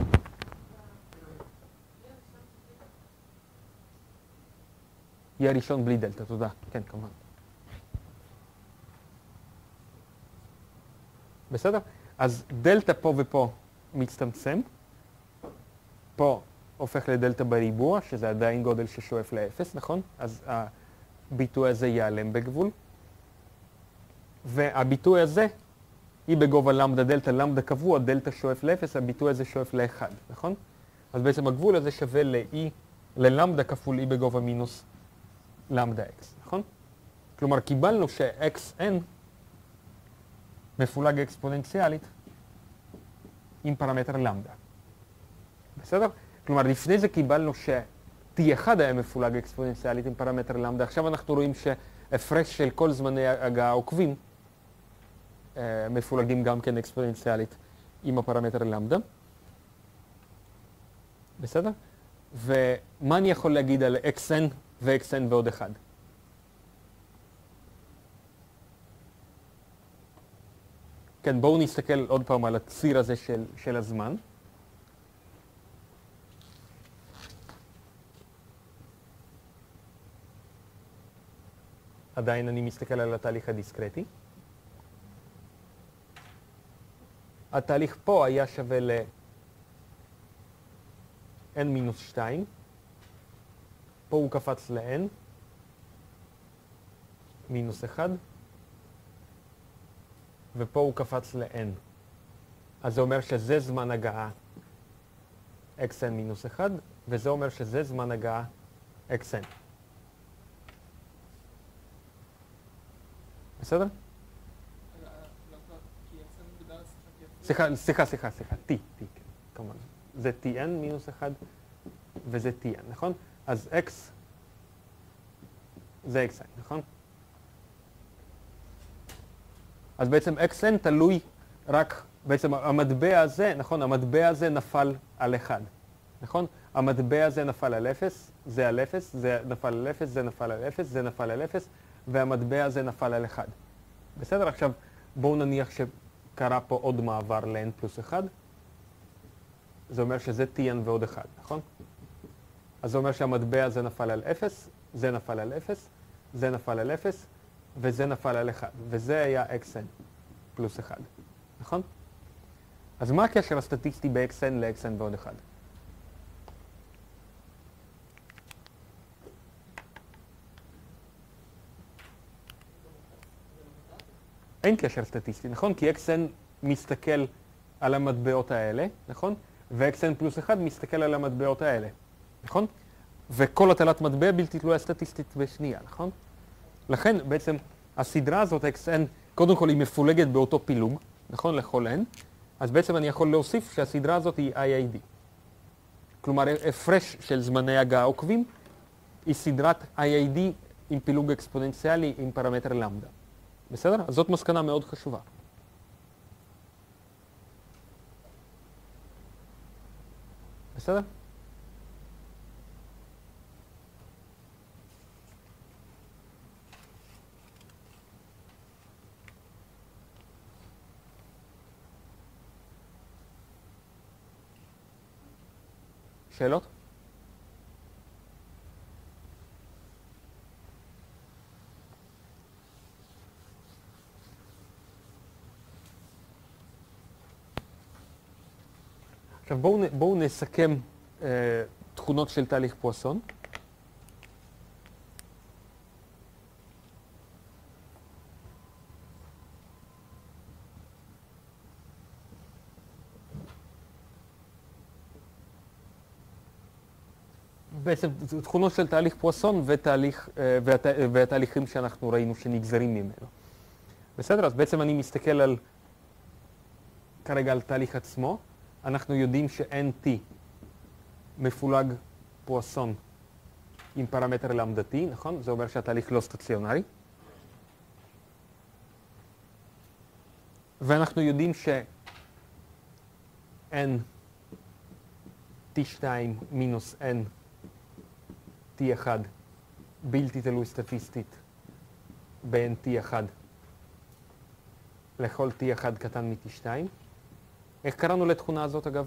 יהיה ראשון בלי דלתה, תודה. כן, כמובן. בסדר? אז דלתה פה ופה מצטמצם. פה הופך לדלתה בריבוע, שזה עדיין גודל ששואף ל-0, נכון? אז הביטוי הזה ייעלם בגבול. והביטוי הזה, היא בגובה למדה דלתה, למדה קבוע, דלתה שואף ל-0, הביטוי הזה שואף ל-1, נכון? אז בעצם הגבול הזה שווה ללמדה כפול e בגובה מינוס למדה x, נכון? כלומר, קיבלנו ש-xn מפולג אקספוננציאלית עם פרמטר למדה. בסדר? כלומר, לפני זה קיבלנו ש-t1 היה מפולג אקספוננציאלית עם פרמטר למדה. עכשיו אנחנו רואים שהפרש של כל זמני הגעה עוקבים מפולגים גם כן אקספוננציאלית עם הפרמטר למדה. בסדר? ומה אני יכול להגיד על xn ו-xn ועוד אחד? כן, בואו נסתכל עוד פעם על הציר הזה של הזמן. עדיין אני מסתכל על התהליך הדיסקרטי. התהליך פה היה שווה ל-n-2, פה הוא קפץ ל-n, -1, ופה הוא קפץ ל-n. אז זה אומר שזה זמן הגעה xn-1, וזה אומר שזה זמן הגעה xn. בסדר? סליחה, t, כמובן. זה tn-1 וזה tn, נכון? אז x זה xn, נכון? אז בעצם xn תלוי רק, בעצם המטבע הזה, נכון? המטבע הזה נפל על 1, נכון? המטבע הזה נפל על 0, זה על 0, זה נפל על 0, זה נפל על 0, זה נפל על 0, והמטבע הזה נפל על 1. בסדר? עכשיו בואו נניח שקרה פה עוד מעבר ל-n+1. זה אומר שזה tn ועוד 1, נכון? אז זה אומר שהמטבע הזה נפל על 0, זה נפל על 0, זה נפל על 0, וזה נפל על 1. וזה היה xn+1, נכון? אז מה הקשר הסטטיסטי ב-xn ל-xn ועוד 1? אין קשר סטטיסטי, נכון? כי xn מסתכל על המטבעות האלה, נכון? ו-xn+1 מסתכל על המטבעות האלה, נכון? וכל הטלת מטבע בלתי תלויה סטטיסטית בשנייה, נכון? לכן בעצם הסדרה הזאת, xn, קודם כל היא מפולגת באותו פילוג, נכון? לכל n, אז בעצם אני יכול להוסיף שהסדרה הזאת היא IID. כלומר, הפרש של זמני הגעה עוקבים היא סדרת IID עם פילוג אקספוננציאלי עם פרמטר למדה. בסדר? אז זאת מסקנה מאוד חשובה. בסדר? שאלות? עכשיו בואו נסכם תכונות של תהליך פואסון. בעצם תכונות של תהליך פואסון והתהליכים שאנחנו ראינו שנגזרים ממנו. בסדר? אז בעצם אני מסתכל כרגע על תהליך עצמו. אנחנו יודעים ש-NT מפולג פואסון עם פרמטר למדתי, נכון? זה אומר שהתהליך לא סטציונרי. ואנחנו יודעים ש-N T2 מינוס N T1 בלתי תלוי סטטיסטית ב-N T1 לכל T1 קטן מ-T2. איך קראנו לתכונה הזאת אגב?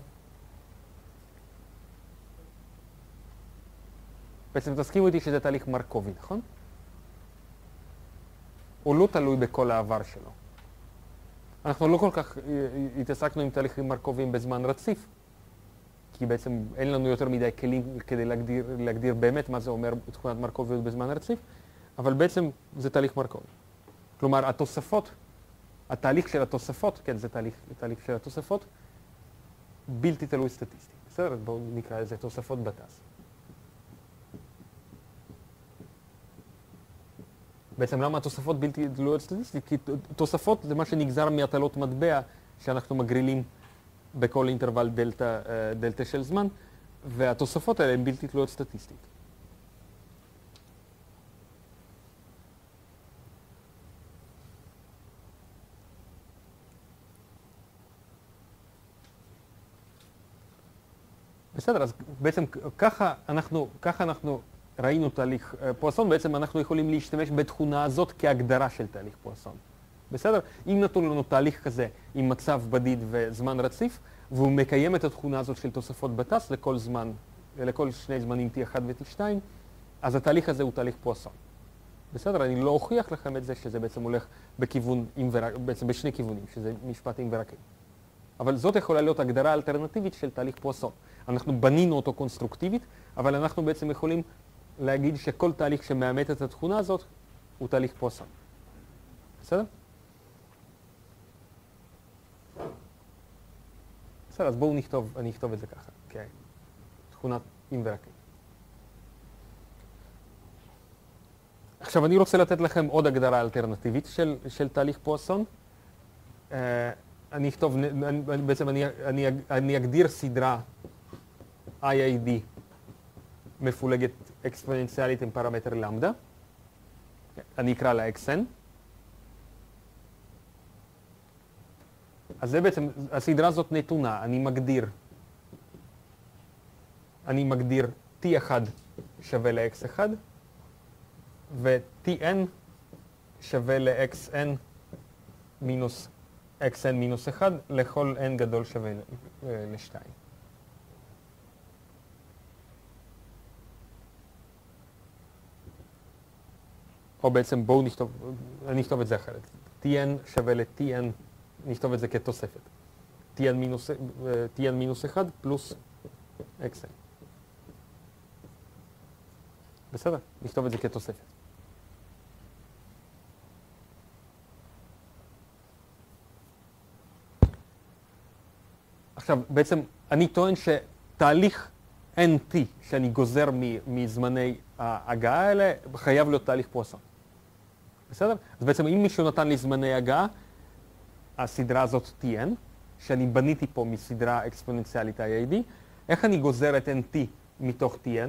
בעצם תסכימו איתי שזה תהליך מרקובי, נכון? הוא לא תלוי בכל העבר שלו. אנחנו לא כל כך התעסקנו עם תהליכים מרקוביים בזמן רציף, כי בעצם אין לנו יותר מדי כלים כדי להגדיר באמת מה זה אומר תכונת מרקוביות בזמן רציף, אבל בעצם זה תהליך מרקובי. כלומר, התהליך של התוספות, כן, זה תהליך של התוספות, בלתי תלוי סטטיסטי. בסדר? בואו נקרא לזה תוספות בתז. בעצם למה התוספות בלתי תלויות סטטיסטית? כי תוספות זה מה שנגזר מהטלות מטבע שאנחנו מגרילים בכל אינטרוול דלתה של זמן, והתוספות האלה הן בלתי תלויות סטטיסטית. בסדר, אז בעצם ככה אנחנו ראינו תהליך פואסון, בעצם אנחנו יכולים להשתמש בתכונה הזאת כהגדרה של תהליך פואסון. בסדר? אם נתון לנו תהליך כזה עם מצב בדיד וזמן רציף, והוא מקיים את התכונה הזאת של תוספות בתס לכל שני זמנים T1 ו-T2, אז התהליך הזה הוא תהליך פואסון. בסדר? אני לא אוכיח לכם את זה שזה בעצם הולך בעצם בשני כיוונים, שזה משפט אינברקי. אבל זאת יכולה להיות הגדרה אלטרנטיבית של תהליך פואסון. אנחנו בנינו אותו קונסטרוקטיבית, אבל אנחנו בעצם יכולים להגיד שכל תהליך שמאמת את התכונה הזאת הוא תהליך פואסון. בסדר? בסדר, אז בואו אני אכתוב את זה ככה, תכונת אינברקי. עכשיו אני רוצה לתת לכם עוד הגדרה אלטרנטיבית של תהליך פואסון. אני אגדיר סדרה IAD מפולגת אקספוננציאלית עם פרמטר למדה. אני אקרא לה XN. אז זה בעצם, הסדרה הזאת נתונה. אני מגדיר T1 שווה ל-X1 ו-Tn שווה ל-Xn מינוס xn מינוס 1 לכל n גדול שווה ל-2. או בעצם בואו אני אכתוב את זה אחרת. Tn שווה ל-Tn, נכתוב את זה כתוספת. Tn מינוס 1 פלוס xn. בסדר? נכתוב את זה כתוספת. עכשיו, בעצם אני טוען שתהליך NT שאני גוזר מזמני ההגעה האלה חייב להיות תהליך פואסון. בסדר? אז בעצם אם מישהו נתן לי זמני הגעה, הסדרה הזאת Tn, שאני בניתי פה מסדרה אקספוננציאלית IAD, איך אני גוזר את NT מתוך Tn?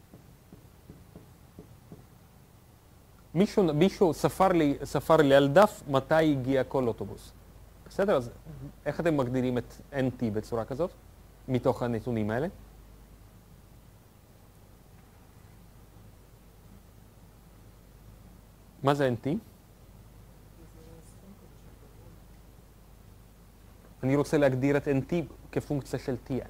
מישהו ספר לי על דף מתי הגיע כל אוטובוס. בסדר? אז איך אתם מגדירים את NT בצורה כזאת, מתוך הנתונים האלה? מה זה NT? אני רוצה להגדיר את NT כפונקציה של Tn.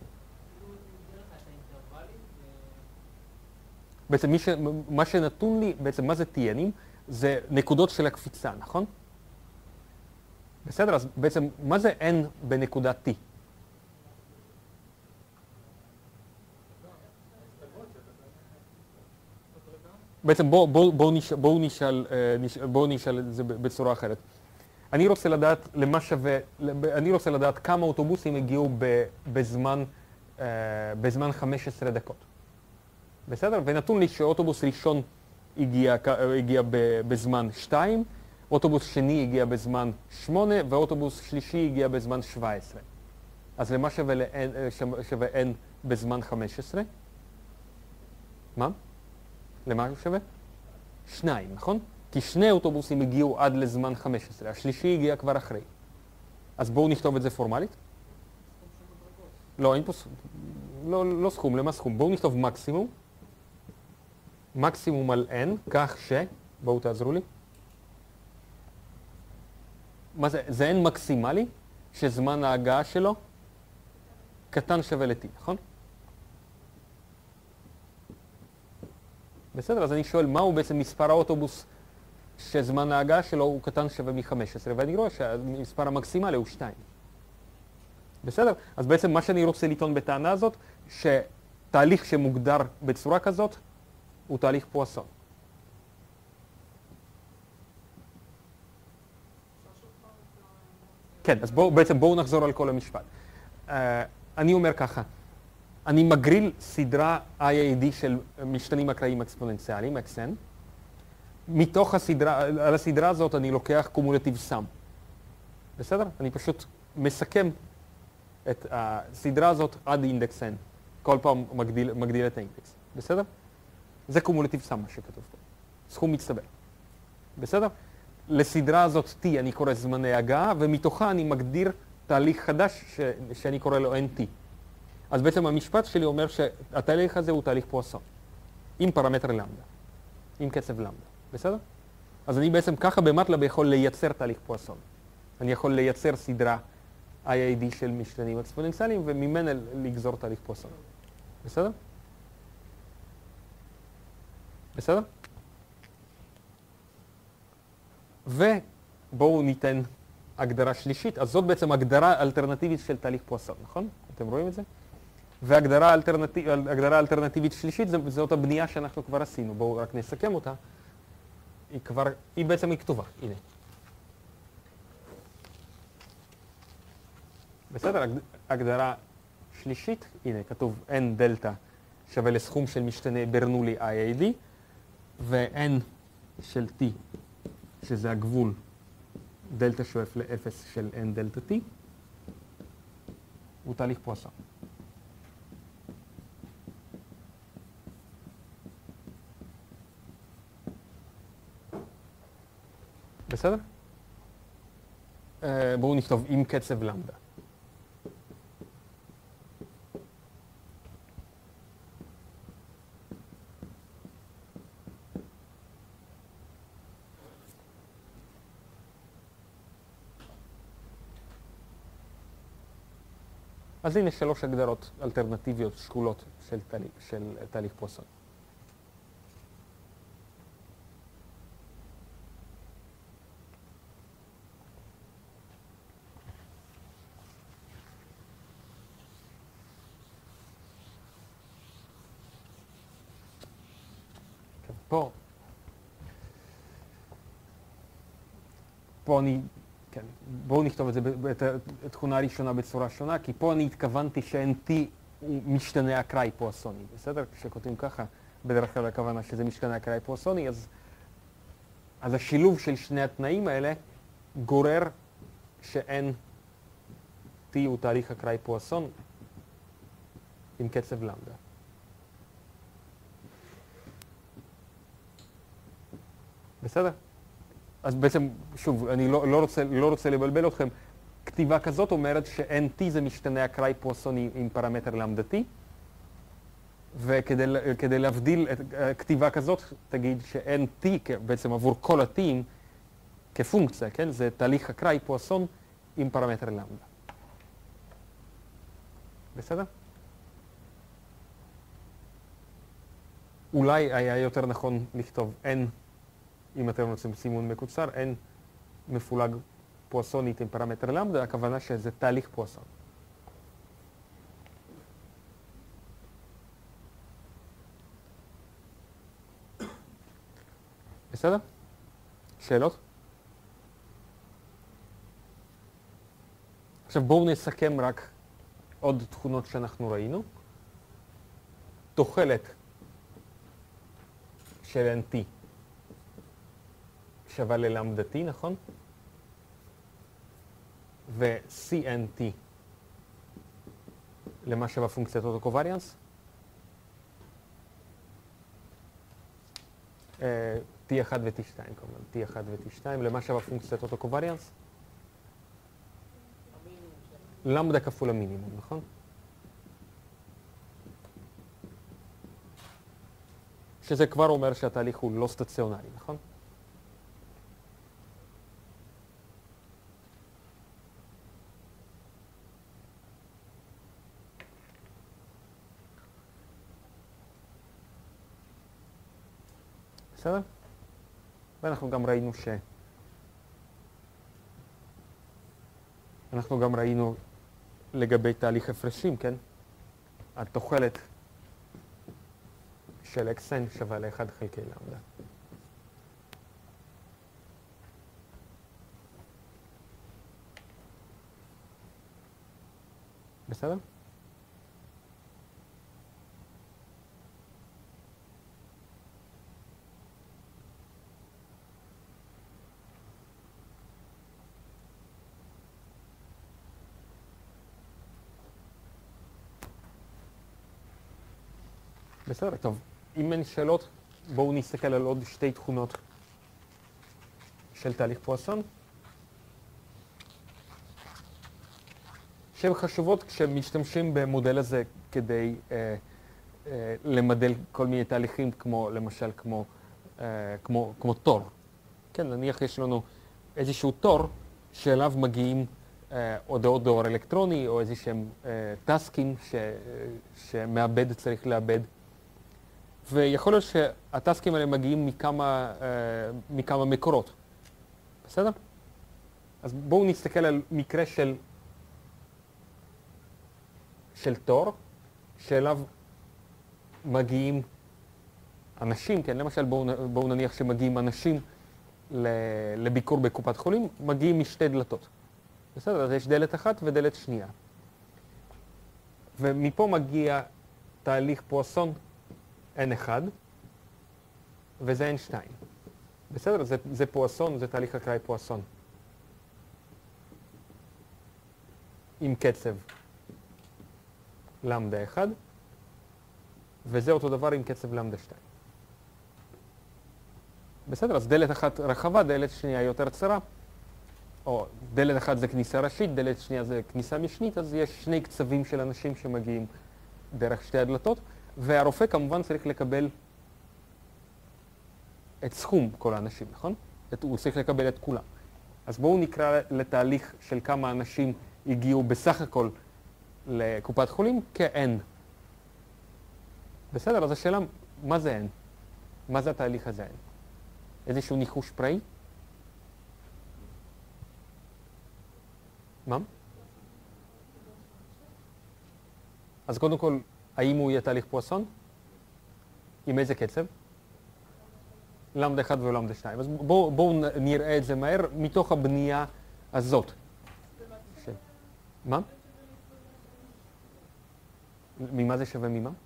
בעצם מה שנתון לי, בעצם מה זה Tn'ים? זה נקודות של הקפיצה, נכון? בסדר, אז בעצם מה זה n בנקודה t? בעצם בואו נשאל את זה בצורה אחרת. אני רוצה לדעת כמה אוטובוסים הגיעו בזמן 15 דקות. בסדר? ונתון לי שאוטובוס ראשון הגיע בזמן 2, אוטובוס שני הגיע בזמן 8, ואוטובוס שלישי הגיע בזמן 17. אז למה שווה n בזמן 15? מה? למה הוא שווה? 2, נכון? כי שני אוטובוסים הגיעו עד לזמן 15, השלישי הגיע כבר אחרי. אז בואו נכתוב את זה פורמלית. לא, אין פה לא סכום, למה סכום? בואו נכתוב מקסימום. מקסימום על n, כך בואו תעזרו לי. מה זה? זה n מקסימלי, שזמן ההגעה שלו קטן שווה ל-t, נכון? בסדר, אז אני שואל, מהו בעצם מספר האוטובוס שזמן ההגעה שלו הוא קטן שווה מ-15, ואני רואה שהמספר המקסימלי הוא 2. בסדר? אז בעצם מה שאני רוצה לטעון בטענה הזאת, שתהליך שמוגדר בצורה כזאת, הוא תהליך פואסון. כן, אז בעצם בואו נחזור על כל המשפט. אני אומר ככה, אני מגריל סדרה IAD של משתנים אקראיים אקספוננציאליים, XN. מתוך על הסדרה הזאת אני לוקח קומולטיב סם. בסדר? אני פשוט מסכם את הסדרה הזאת עד אינדקס n. כל פעם מגדיל את האינדקס. בסדר? זה קומולטיב סם מה שכתוב פה. סכום מצטבר. בסדר? לסדרה הזאת T אני קורא זמני הגעה, ומתוכה אני מגדיר תהליך חדש שאני קורא לו NT. אז בעצם המשפט שלי אומר שהתהליך הזה הוא תהליך פואסון, עם פרמטר למדה, עם קצב למדה, בסדר? אז אני בעצם ככה במטלב יכול לייצר תהליך פואסון. אני יכול לייצר סדרה IID של משתנים אקספוננציאליים וממנה לגזור תהליך פואסון. בסדר? בסדר? ובואו ניתן הגדרה שלישית. אז זאת בעצם הגדרה אלטרנטיבית של תהליך פואסון, נכון? אתם רואים את זה? והגדרה אלטרנטיבית שלישית זאת הבנייה שאנחנו כבר עשינו. בואו רק נסכם אותה. היא בעצם כתובה, הנה. בסדר, הגדרה שלישית, הנה כתוב n דלתא שווה לסכום של משתנה ברנולי IID, ו-n של t, שזה הגבול דלתא שואף ל-0 של n דלתא t, הוא תהליך פואסון. בסדר? בואו נכתוב עם קצב למדה. אז הנה 3 הגדרות אלטרנטיביות שקולות של תהליך פואסון. פה אני, כן, בואו נכתוב את זה, את התכונה הראשונה בצורה שונה, כי פה אני התכוונתי ש-NT הוא משתנה אקראי פואסוני, בסדר? כשכותבים ככה, בדרך כלל הכוונה שזה משתנה אקראי פואסוני, אז השילוב של שני התנאים האלה גורר ש-NT הוא תהליך אקראי פואסון עם קצב למדה. בסדר? אז בעצם, שוב, אני לא רוצה לבלבל אתכם. כתיבה כזאת אומרת ש-NT זה משתנה אקראי פואסוני עם פרמטר למדתי, וכדי להבדיל את כתיבה כזאת, תגיד ש-NT בעצם עבור כל ה-T'ים כפונקציה, כן? זה תהליך אקראי פואסון עם פרמטר למדה. בסדר? אולי היה יותר נכון לכתוב N, אם אתם רוצים סימון מקוצר, N מפולג פואסונית עם פרמטר למדה, הכוונה שזה תהליך פואסון. בסדר? שאלות? עכשיו בואו נסכם רק עוד תכונות שאנחנו ראינו. תוחלת של NT שווה ללמדתי, נכון? ו-CNT למה שווה פונקציית אוטוקובריאנס? T1 ו-T2 כמובן, T1 ו-T2 למה שווה פונקציית אוטוקובריאנס? למדה כפול המינימום, נכון? שזה כבר אומר שהתהליך הוא לא סטציונרי, נכון? בסדר? ואנחנו גם ראינו אנחנו גם ראינו לגבי תהליך הפרשים, כן? התוחלת של xn שווה ל-1 חלקי למדה. בסדר? בסדר, טוב. אם אין שאלות, בואו נסתכל על עוד שתי תכונות של תהליך פואסון, שהן חשובות כשמשתמשים במודל הזה כדי למדל כל מיני תהליכים כמו, למשל, כמו תור. כן, נניח יש לנו איזשהו תור שאליו מגיעים הודעות דואר אלקטרוני או איזה שהם טסקים שמעבד צריך לעבד. ויכול להיות שהטסקים האלה מגיעים מכמה מקורות. בסדר? אז בואו נסתכל על מקרה של תור שאליו מגיעים אנשים, כן, למשל בואו נניח שמגיעים אנשים לביקור בקופת חולים, מגיעים משתי דלתות. בסדר, אז יש דלת אחת ודלת שנייה. ומפה מגיע תהליך פואסון N1, וזה N2. בסדר, זה פואסון, זה תהליך אקראי פואסון. עם קצב למדה 1, וזה אותו דבר עם קצב למדה 2. בסדר, אז דלת אחת רחבה, דלת שנייה יותר צרה, או דלת אחת זה כניסה ראשית, דלת שנייה זה כניסה משנית, אז יש שני קצבים של אנשים שמגיעים דרך שתי הדלתות, והרופא כמובן צריך לקבל את סכום כל האנשים, נכון? הוא צריך לקבל את כולם. אז בואו נקרא לתהליך של כמה אנשים הגיעו בסך הכל לקופת חולים כ-N. בסדר, אז השאלה, מה זה N? מה זה התהליך הזה N? איזשהו ניחוש פראי? מה? אז קודם כל, האם הוא יהיה תהליך פואסון? עם איזה קצב? למדה 1 ולמדה 2. אז בואו נראה את זה מהר מתוך הבנייה הזאת. מה? ממה זה שווה ממה?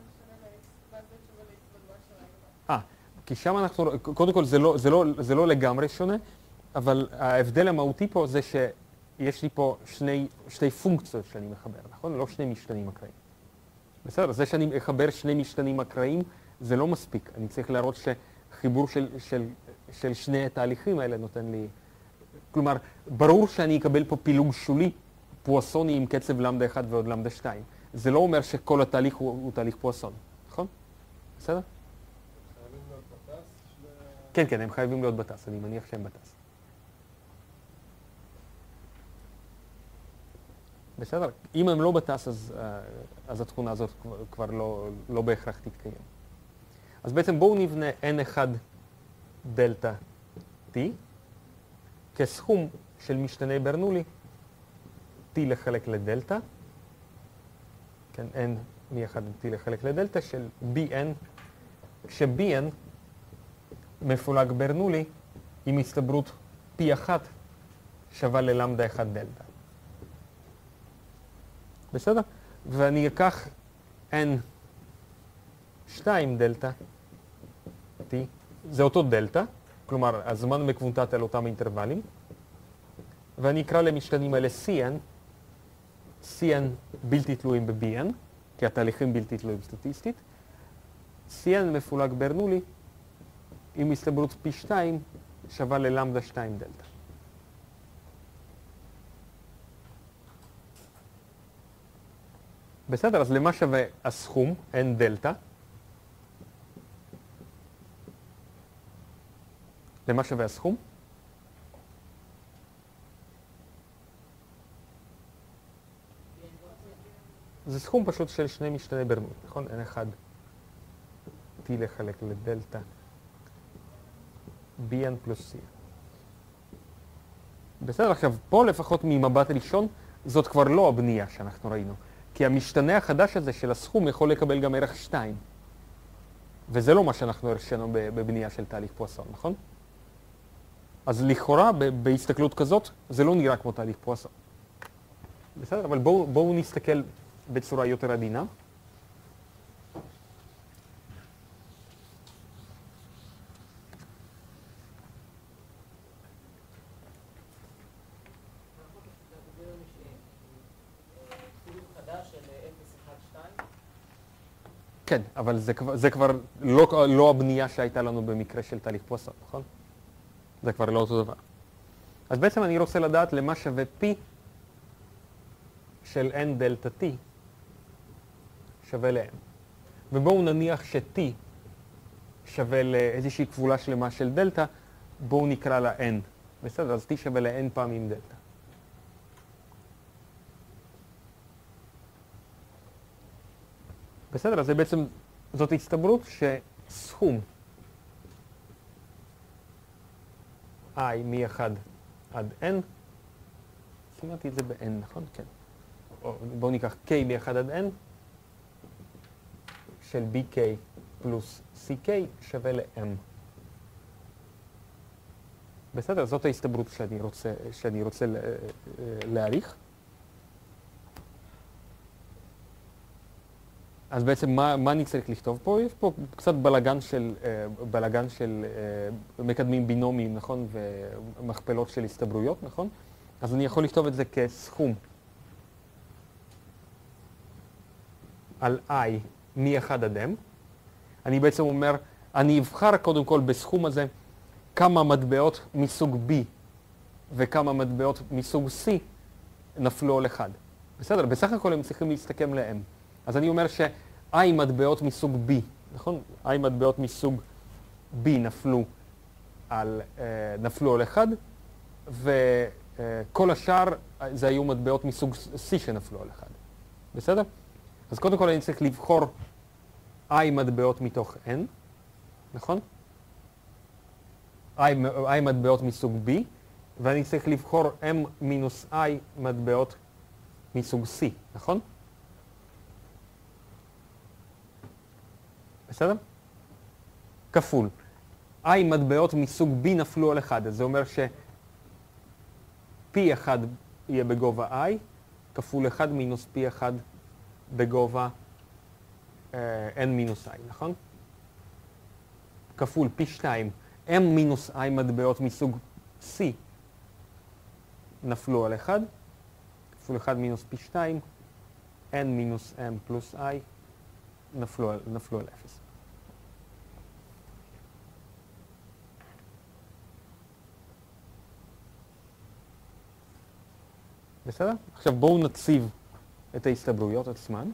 כי שם אנחנו, קודם כל זה לא לגמרי שונה, אבל ההבדל המהותי פה זה שיש לי פה שתי פונקציות שאני מחבר, נכון? לא שני משתנים אקראיים. בסדר, זה שאני אחבר שני משתנים אקראיים זה לא מספיק. אני צריך להראות שחיבור של שני התהליכים האלה נותן לי... כלומר, ברור שאני אקבל פה פילוג שולי, פואסוני עם קצב למדה 1 ועוד למדה 2. זה לא אומר שכל התהליך הוא תהליך פואסון, נכון? בסדר? חייבים להיות בטס? כן, כן, הם חייבים להיות בטס, אני מניח שהם בטס. בסדר? אם הם לא בטס, אז התכונה הזאת כבר לא בהכרח תתקיים. אז בעצם בואו נבנה N1 דלטה T כסכום של משתנה ברנולי T לחלק לדלטה, כן, N מ-1 T לחלק לדלטה של Bn, כש-Bn מפולג ברנולי עם הסתברות P1 שווה ללמדה 1 דלטה. בסדר? ואני אקח N2 דלטה T, זה אותו דלטה, כלומר הזמן מקוונטט על אותם אינטרוולים, ואני אקרא למשתנים האלה CN, CN בלתי תלויים ב-BN, כי התהליכים בלתי תלויים סטטיסטית, CN מפולג ברנולי עם הסתברות P2 שווה ללמדה 2 דלטה. בסדר, אז למה שווה הסכום, N דלטה? למה שווה הסכום? זה סכום פשוט של שני משתני ברנולי, נכון? N1 T לחלק לדלטה Bn פלוס C. בסדר, עכשיו פה לפחות ממבט ראשון זאת כבר לא הבנייה שאנחנו ראינו. כי המשתנה החדש הזה של הסכום יכול לקבל גם ערך 2. וזה לא מה שאנחנו הרשנו בבנייה של תהליך פואסון, נכון? אז לכאורה בהסתכלות כזאת זה לא נראה כמו תהליך פואסון. בסדר, אבל בואו נסתכל בצורה יותר עדינה. כן, אבל זה כבר לא הבנייה שהייתה לנו במקרה של תהליך פואסון, נכון? זה כבר לא אותו דבר. אז בעצם אני רוצה לדעת למה שווה P של n דלתה t שווה ל-m. ובואו נניח ש-t שווה לאיזושהי כפולה שלמה של דלתה, בואו נקרא לה n. בסדר, אז t שווה ל-n פעמים דלתה. בסדר, אז זה בעצם, זאת הסתברות שסכום i מ-1 עד n, סימנתי את זה ב-n, נכון? כן. בואו ניקח k מ-1 עד n של bk פלוס ck שווה ל-m. בסדר, זאת ההסתברות שאני רוצה להעריך. אז בעצם מה אני צריך לכתוב פה? יש פה קצת בלגן של מקדמים בינומיים, נכון? ומכפלות של הסתברויות, נכון? אז אני יכול לכתוב את זה כסכום על i מ-1 עד m. אני בעצם אומר, אני אבחר קודם כל בסכום הזה כמה מטבעות מסוג b וכמה מטבעות מסוג c נפלו על 1. בסדר, בסך הכל הם צריכים להסתכם ל-m. אז אני אומר ש-i מטבעות מסוג b, נכון? i מטבעות מסוג b נפלו על 1, וכל השאר זה היו מטבעות מסוג c שנפלו על 1. בסדר? אז קודם כל אני צריך לבחור i מטבעות מתוך n, נכון? i מטבעות מסוג b, ואני צריך לבחור m מינוס i מטבעות מסוג c, נכון? בסדר? כפול. i מטבעות מסוג b נפלו על 1, אז זה אומר ש-p1 יהיה בגובה i, כפול 1 מינוס p1 בגובה n מינוס i, נכון? כפול p2, m מינוס i מטבעות מסוג c נפלו על 1, כפול 1 מינוס p2, n מינוס m פלוס i נפלו על 0. בסדר? עכשיו בואו נציב את ההסתברויות עצמן.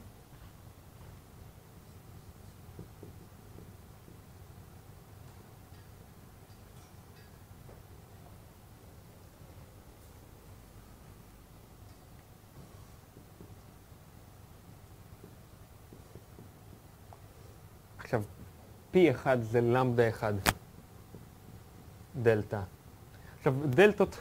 עכשיו, P1 זה למדה 1 דלתה. עכשיו, דלתות,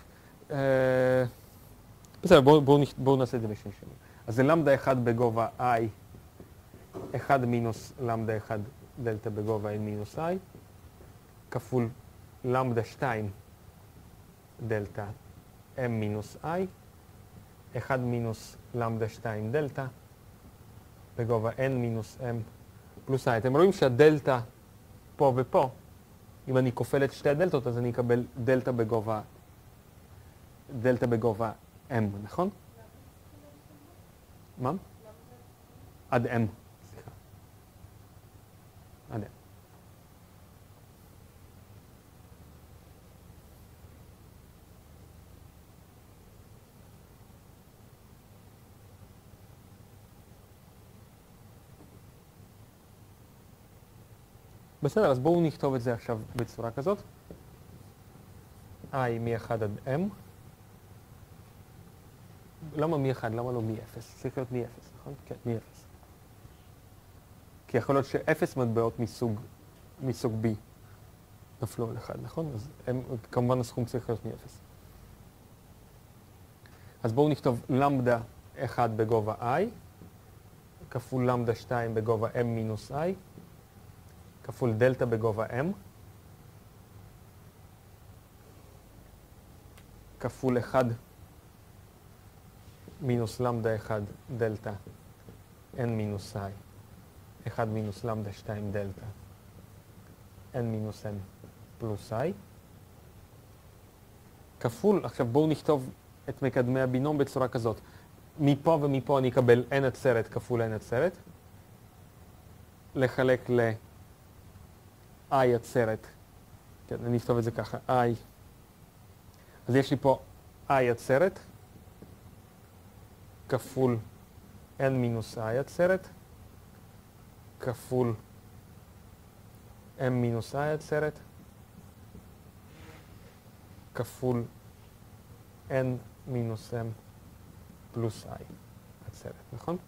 בסדר, בואו נעשה את זה בשני שנים. אז זה למדה 1 בגובה I, 1 מינוס למדה 1 דלתה בגובה N מינוס I, כפול למדה 2 דלתה M מינוס I, 1 מינוס למדה 2 דלתה בגובה N מינוס M פלוס I. אתם רואים שהדלתה פה ופה, אם אני כופל את שתי הדלתות, אז אני אקבל דלתה בגובה M, נכון? מה? עד M, סליחה. עד M. בסדר, אז בואו נכתוב את זה עכשיו בצורה כזאת. I מ-1 עד M. למה מ-1? למה לא מ-0? צריך להיות מ-0, נכון? כן, מ-0. כי יכול להיות ש-0 מטבעות מסוג B נפלו על 1, נכון? אז כמובן הסכום צריך להיות מ-0. אז בואו נכתוב למדה 1 בגובה I, כפול למדה 2 בגובה M מינוס I, כפול דלתה בגובה M, כפול 1 מינוס למדה 1 דלתה N מינוס I, 1 מינוס למדה 2 דלתה N מינוס M פלוס I, כפול, עכשיו בואו נכתוב את מקדמי הבינום בצורה כזאת. מפה ומפה אני אקבל N עצרת כפול N עצרת, לחלק ל-I עצרת, כן, אני אכתוב את זה ככה, I, אז יש לי פה I עצרת, כפול n מינוס i עצרת, כפול m מינוס i עצרת, כפול n מינוס m פלוס i עצרת, נכון?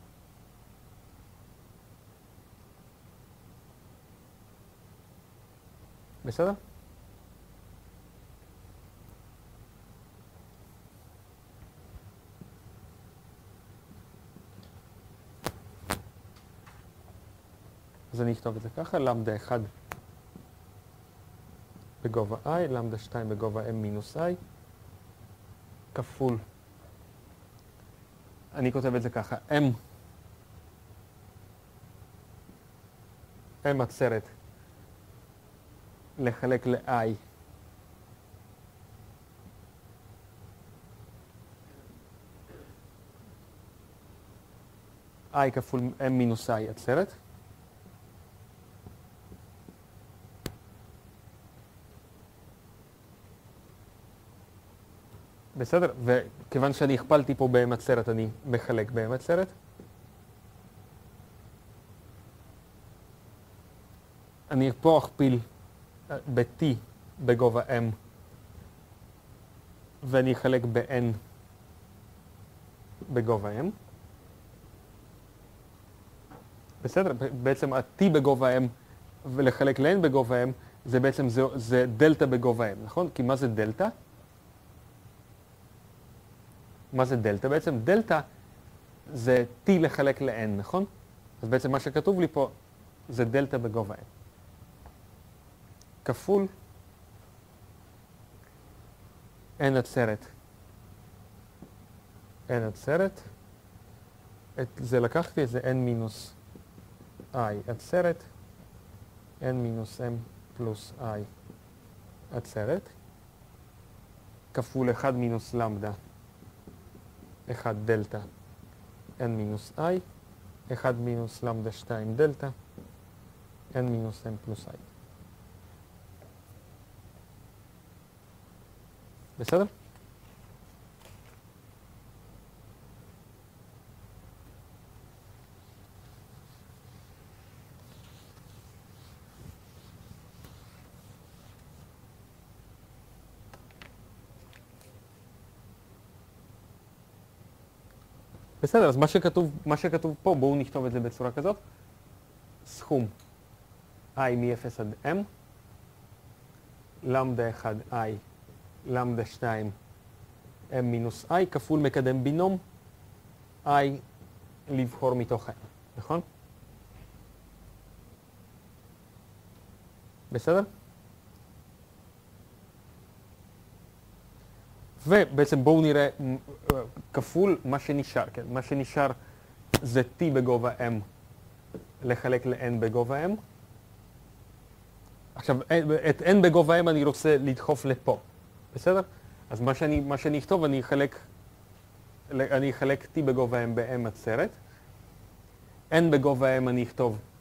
בסדר? אז אני אכתוב את זה ככה, למדה 1 בגובה i, למדה 2 בגובה m מינוס i, כפול, אני כותב את זה ככה, m עצרת לחלק ל-i i כפול m מינוס i עצרת. בסדר? וכיוון שאני הכפלתי פה ב-m עצרת, אני מחלק ב-m עצרת. אני פה אכפיל ב-t בגובה m, ואני אחלק ב-n בגובה m. בסדר? בעצם ה-t בגובה m ולחלק ל-n בגובה m, זה בעצם זה דלטה בגובה m, נכון? כי מה זה דלטה? מה זה דלטה? בעצם דלטה זה t לחלק ל-n, נכון? אז בעצם מה שכתוב לי פה זה דלטה בגובה n. כפול n עצרת. n עצרת. את זה לקחתי, זה n מינוס i עצרת. n מינוס m פלוס i עצרת. כפול 1 מינוס למדה. 1 דלטה n מינוס i, 1 מינוס למדה 2 דלטה, n מינוס m פלוס i. בסדר? בסדר, אז מה שכתוב פה, בואו נכתוב את זה בצורה כזאת. סכום i מ-0 עד m, למדה 1 i, למדה 2 m מינוס i, כפול מקדם בינום i לבחור מתוך m, נכון? בסדר? ובעצם בואו נראה כפול מה שנשאר, כן? מה שנשאר זה t בגובה m לחלק ל-n בגובה m. עכשיו, את n בגובה m אני רוצה לדחוף לפה, בסדר? אז מה שאני אכתוב, אני אחלק t בגובה m ב-m עצרת. n בגובה m אני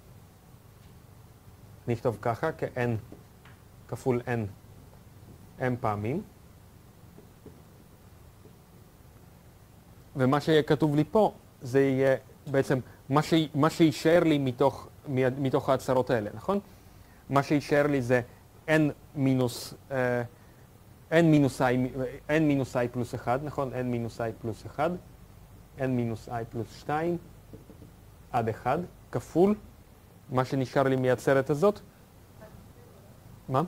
אכתוב ככה, כ-n כפול n m פעמים. ומה שיהיה כתוב לי פה, זה יהיה בעצם מה שישאר לי מתוך ההצהרות האלה, נכון? מה שישאר לי זה n מינוס i פלוס 1, נכון? n מינוס i פלוס 1, n מינוס i פלוס 2, עד 1, כפול, מה שנשאר לי מהצהרת הזאת. מה?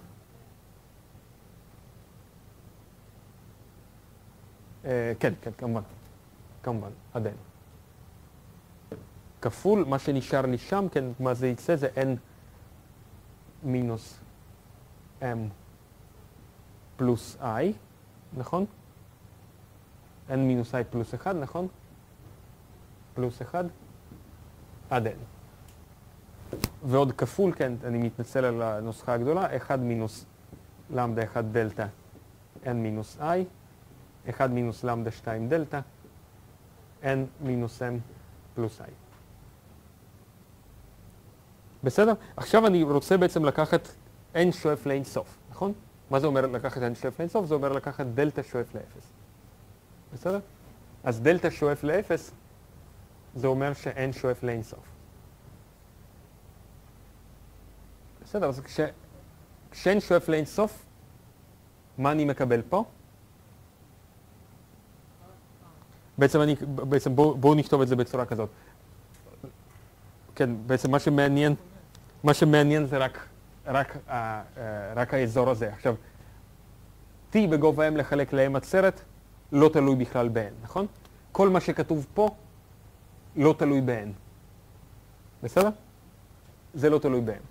כן, כמובן. כמובן, עד n. כפול, מה שנשאר לי שם, כן, מה זה יצא, זה n מינוס m פלוס i, נכון? n מינוס i פלוס 1, נכון? פלוס 1, עד n. ועוד כפול, כן, אני מתנצל על הנוסחה הגדולה, 1 מינוס למדה 1 דלטה n מינוס i, 1 מינוס למדה 2 דלטה, n מינוס m פלוס i. בסדר? עכשיו אני רוצה בעצם לקחת n שואף לאין סוף, נכון? מה זה אומר לקחת n שואף לאין סוף? זה אומר לקחת דלטה שואף ל-0. בסדר? אז דלטה שואף ל-0 זה אומר שאין שואף לאינסוף. בסדר, אז כשאין שואף לאינסוף, מה אני מקבל פה? בעצם בואו נכתוב את זה בצורה כזאת. כן, בעצם מה שמעניין זה רק האזור הזה. עכשיו, t בגובה m לחלק ל-m עצרת לא תלוי בכלל ב-n, נכון? כל מה שכתוב פה לא תלוי ב-n. בסדר? זה לא תלוי ב-m.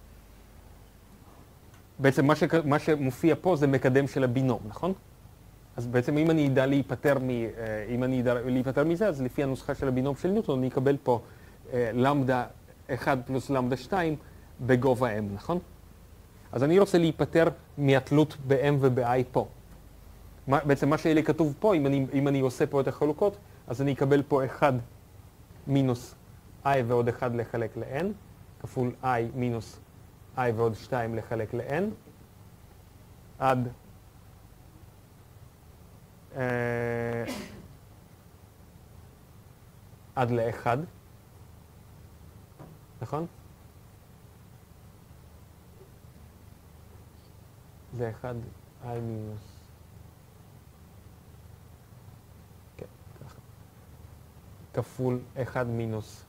בעצם מה שמופיע פה זה מקדם של הבינום, נכון? אז בעצם אם אני אדע להיפטר מזה, אז לפי הנוסחה של הבינום של ניוטון, אני אקבל פה למדה 1 פלוס למדה 2 בגובה m, נכון? אז אני רוצה להיפטר מהתלות ב-m וב-i פה. בעצם מה שיהיה כתוב פה, אם אני עושה פה את החלוקות, אז אני אקבל פה 1 מינוס i ועוד 1 לחלק ל-n, כפול i מינוס i ועוד 2 לחלק ל-n, עד ל-1, נכון? זה 1 i מינוס, כן, ככה, כפול 1 מינוס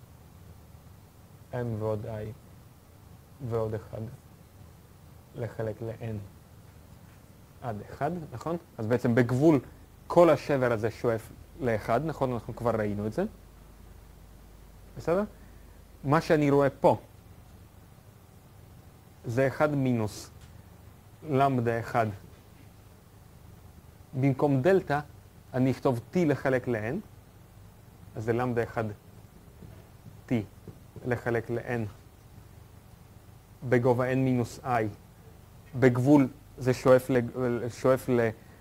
m ועוד i ועוד 1 לחלק ל-n עד 1, נכון? אז בעצם בגבול כל השבר הזה שואף ל-1, נכון? אנחנו כבר ראינו את זה. בסדר? מה שאני רואה פה זה 1 מינוס למדה 1. במקום דלטה אני אכתוב t לחלק ל-n, אז זה למדה 1 t לחלק ל-n בגובה n מינוס i. בגבול זה שואף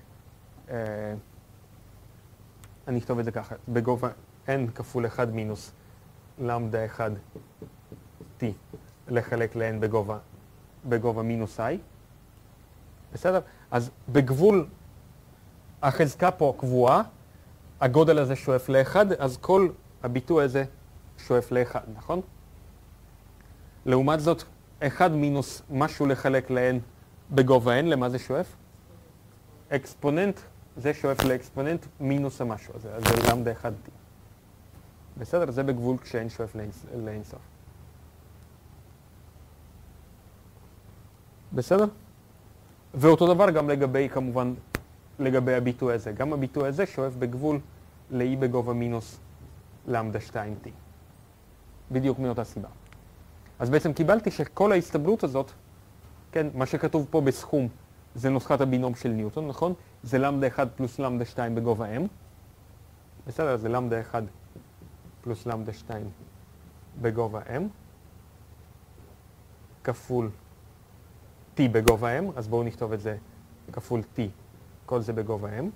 אני אכתוב את זה ככה, בגובה n כפול 1 מינוס למדה 1 t לחלק ל-n בגובה מינוס i. בסדר? אז בגבול החזקה פה קבועה, הגודל הזה שואף ל-1, אז כל הביטוי הזה שואף ל-1, נכון? לעומת זאת, 1 מינוס משהו לחלק ל-n בגובה n, למה זה שואף? אקספוננט, זה שואף לאקספוננט מינוס המשהו הזה, אז זה למדה 1t. בסדר? זה בגבול כשאין שואף לאינסוף. בסדר? ואותו דבר גם לגבי, כמובן, לגבי הביטוי הזה. גם הביטוי הזה שואף בגבול ל-e בגובה מינוס למדה 2t. בדיוק מאותה סיבה. אז בעצם קיבלתי שכל ההסתברות הזאת, כן, מה שכתוב פה בסכום, זה נוסחת הבינום של ניוטון, נכון? זה למדה 1 פלוס למדה 2 בגובה m. בסדר, זה למדה 1 פלוס למדה 2 בגובה m. כפול t בגובה m, אז בואו נכתוב את זה כפול t, כל זה בגובה m.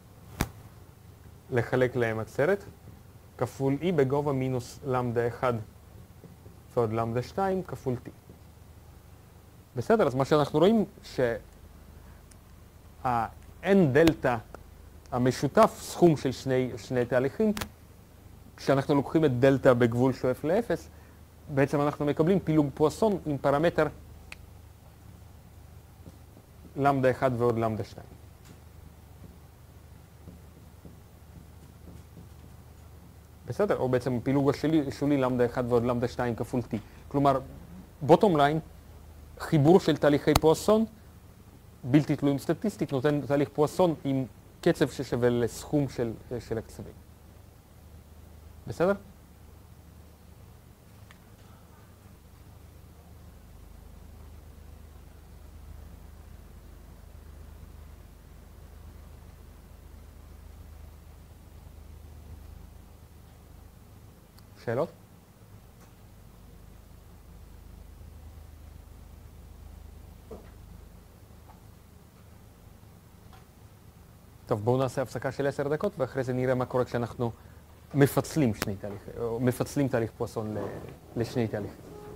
לחלק ל-m עצרת, כפול e בגובה מינוס למדה 1 ועוד למדה 2 כפול t. בסדר, אז מה שאנחנו רואים שה-n דלטה המשותף, סכום של שני תהליכים, כשאנחנו לוקחים את דלטה בגבול שואף ל-0, בעצם אנחנו מקבלים פילוג פואסון עם פרמטר למדה 1 ועוד למדה 2. בסדר? או בעצם פילוג השולי למדה 1 ועוד למדה 2 כפול t. כלומר, בוטום ליין, חיבור של תהליכי פואסון, בלתי תלויים סטטיסטית, נותן תהליך פואסון עם קצב ששווה לסכום של הקצבים. בסדר? שאלות? טוב, בואו נעשה הפסקה של 10 דקות, ואחרי זה נראה מה קורה כשאנחנו מפצלים שני תהליכים, או מפצלים תהליך פואסון לשני תהליכים.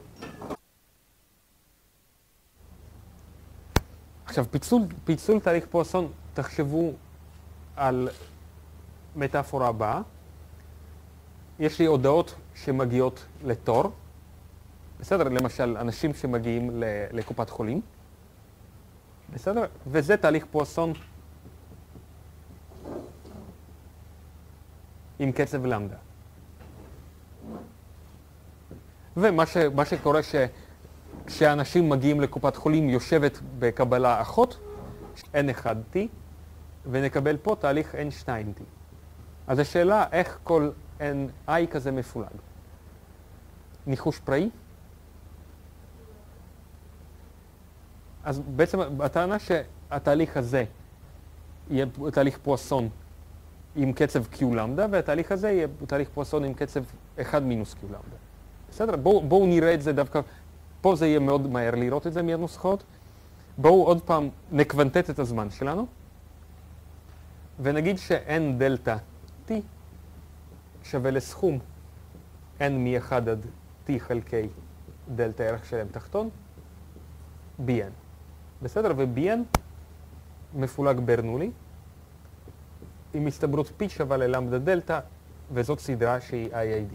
עכשיו, פיצול תהליך פואסון, תחשבו על מטאפורה הבאה. יש לי הודעות שמגיעות לתור, בסדר? למשל, אנשים שמגיעים לקופת חולים, בסדר? וזה תהליך פואסון עם קצב למדה. ומה שקורה כשאנשים מגיעים לקופת חולים יושבת בקבלה אחות, N1T, ונקבל פה תהליך N2T. אז השאלה איך כל NI כזה מפולג. ניחוש פראי? אז בעצם הטענה שהתהליך הזה יהיה תהליך פואסון עם קצב Q למדה, והתהליך הזה יהיה תהליך פואסון עם קצב 1 מינוס Q למדה. בסדר? בואו נראה את זה דווקא, פה זה יהיה מאוד מהר לראות את זה מהנוסחאות. בואו עוד פעם נקוונטט את הזמן שלנו, ונגיד ש-N דלתה T שווה לסכום N מ-1 עד T חלקי דלתה ערך שלם תחתון, BN. בסדר? ו-BN מפולג ברנולי, עם הסתברות P שווה ללמדה דלתה, וזאת סדרה שהיא IAD.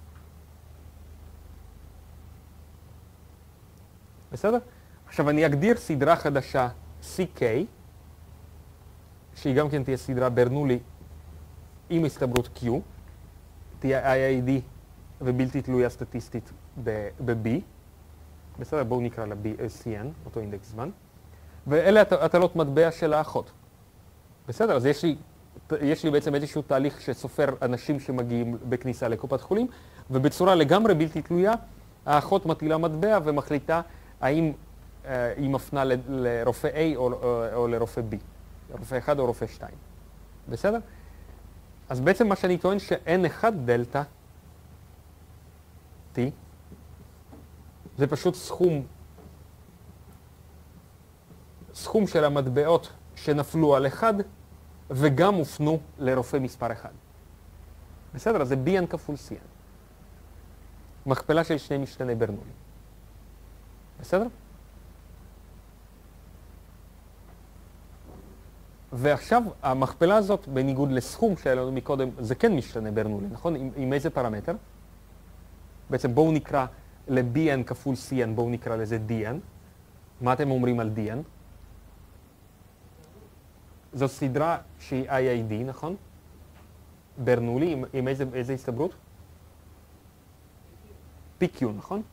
בסדר? עכשיו אני אגדיר סדרה חדשה CK, שהיא גם כן תהיה סדרה ברנולי עם הסתברות Q, תהיה IAD ובלתי תלויה סטטיסטית ב-B. בסדר? בואו נקרא לה CN, אותו אינדקס זמן. ואלה הטלות מטבע של האחות. בסדר? אז יש לי בעצם איזשהו תהליך שסופר אנשים שמגיעים בכניסה לקופת חולים, ובצורה לגמרי בלתי תלויה, האחות מטילה מטבע ומחליטה האם היא מפנה לרופא A או לרופא B, רופא 1 או רופא 2. בסדר? אז בעצם מה שאני טוען ש-N1 דלתה T זה פשוט סכום של המטבעות שנפלו על 1 וגם הופנו לרופא מספר 1. בסדר? אז זה BN כפול CN. מכפלה של שני משתני ברנולי. בסדר? ועכשיו המכפלה הזאת, בניגוד לסכום שהיה לנו מקודם, זה כן משתנה ברנולי, נכון? עם איזה פרמטר? בעצם בואו נקרא ל-BN כפול CN, בואו נקרא לזה DN. מה אתם אומרים על DN? זו סדרה שהיא IAD, נכון? ברנולי, עם איזה הסתברות? PQ, נכון?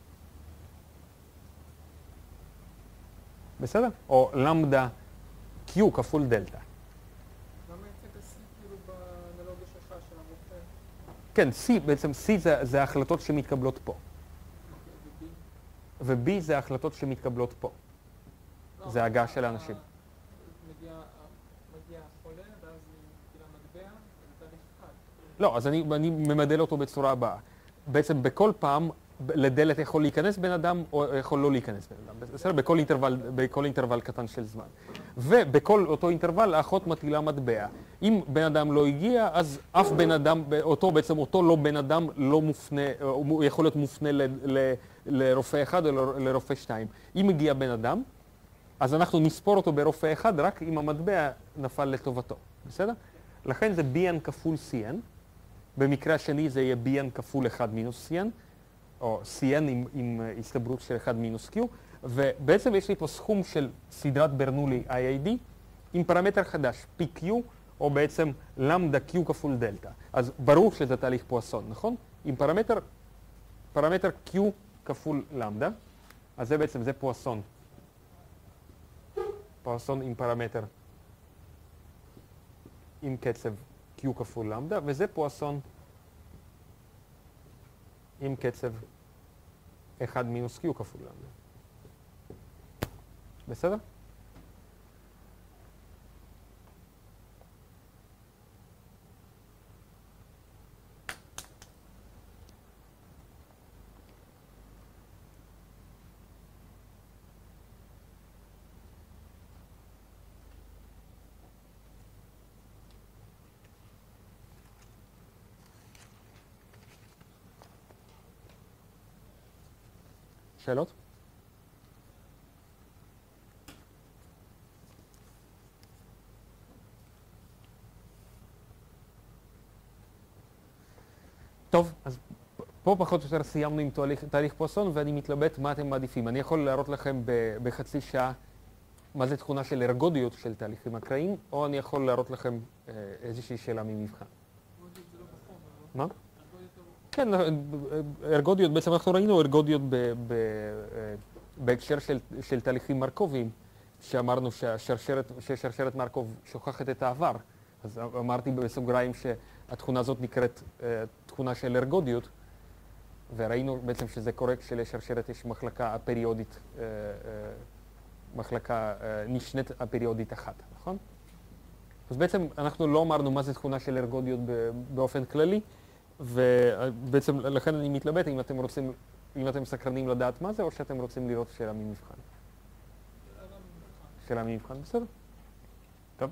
בסדר? או למדה Q כפול דלתה. למה יצאת ה-C כאילו באנלוגיה שלך של הרופא? כן, C, בעצם C זה ההחלטות שמתקבלות פה. ו-B זה ההחלטות שמתקבלות פה. זה ההגעה של האנשים. מגיע החולה, ואז היא מטילה מטבע, וזה תהליך אחד. לא, אז אני ממדל אותו בצורה הבאה. בעצם בכל פעם לדלת יכול להיכנס בן אדם או יכול לא להיכנס בן אדם. בסדר? בכל אינטרוול קטן של זמן. ובכל אותו אינטרוול האחות מטילה מטבע. אם בן אדם לא הגיע, אז אף בן אדם, אותו לא בן אדם לא מופנה, הוא יכול להיות מופנה לרופא 1 או לרופא 2. אם הגיע בן אדם, אז אנחנו נספור אותו ברופא 1 רק אם המטבע נפל לטובתו. בסדר? לכן זה BN כפול CN. במקרה השני זה יהיה BN כפול 1 מינוס CN, או CN עם הסתברות של 1 מינוס Q, ובעצם יש לי פה סכום של סדרת ברנולי IAD עם פרמטר חדש, PQ, או בעצם למדה Q כפול דלתה. אז ברור שזה תהליך פואסון, נכון? עם פרמטר Q כפול למדה, אז זה בעצם, זה פואסון. פואסון עם פרמטר עם קצב Q כפול למדה, וזה פואסון עם קצב 1 מינוס Q כפול למדה. בסדר? שאלות? טוב, אז פה פחות או יותר סיימנו עם תהליך פואסון, ואני מתלבט מה אתם מעדיפים. אני יכול להראות לכם בחצי שעה מה זה תכונה של ארגודיות של תהליכים אקראיים, או אני יכול להראות לכם איזושהי שאלה ממבחן. מה? כן, ארגודיות, בעצם אנחנו ראינו ארגודיות בהקשר של תהליכים מרקוביים, שאמרנו ששרשרת מרקוב שוכחת את העבר. אז אמרתי בסוגריים שהתכונה הזאת נקראת תכונה של ארגודיות, וראינו בעצם שזה קורה כשלשרשרת יש מחלקה הפריודית, מחלקה נשנית הפריודית אחת, נכון? אז בעצם אנחנו לא אמרנו מה זה תכונה של ארגודיות באופן כללי, ובעצם לכן אני מתלבט אם אתם רוצים, אם אתם סקרנים לדעת מה זה, או שאתם רוצים לראות שאלה ממבחן. שאלה ממבחן, בסדר? טוב.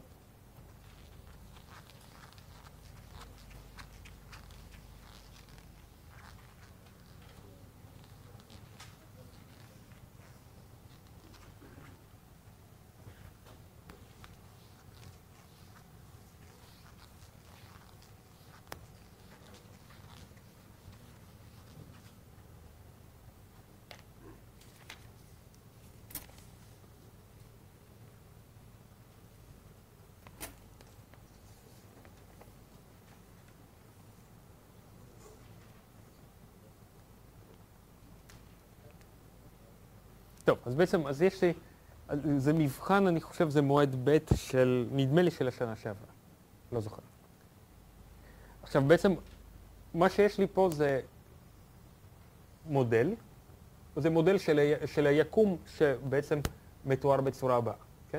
טוב, אז בעצם, אז יש לי, זה מבחן, אני חושב, זה מועד ב' של, נדמה לי של השנה שעברה, לא זוכר. עכשיו בעצם, מה שיש לי פה זה מודל, זה מודל של היקום שבעצם מתואר בצורה הבאה, כן?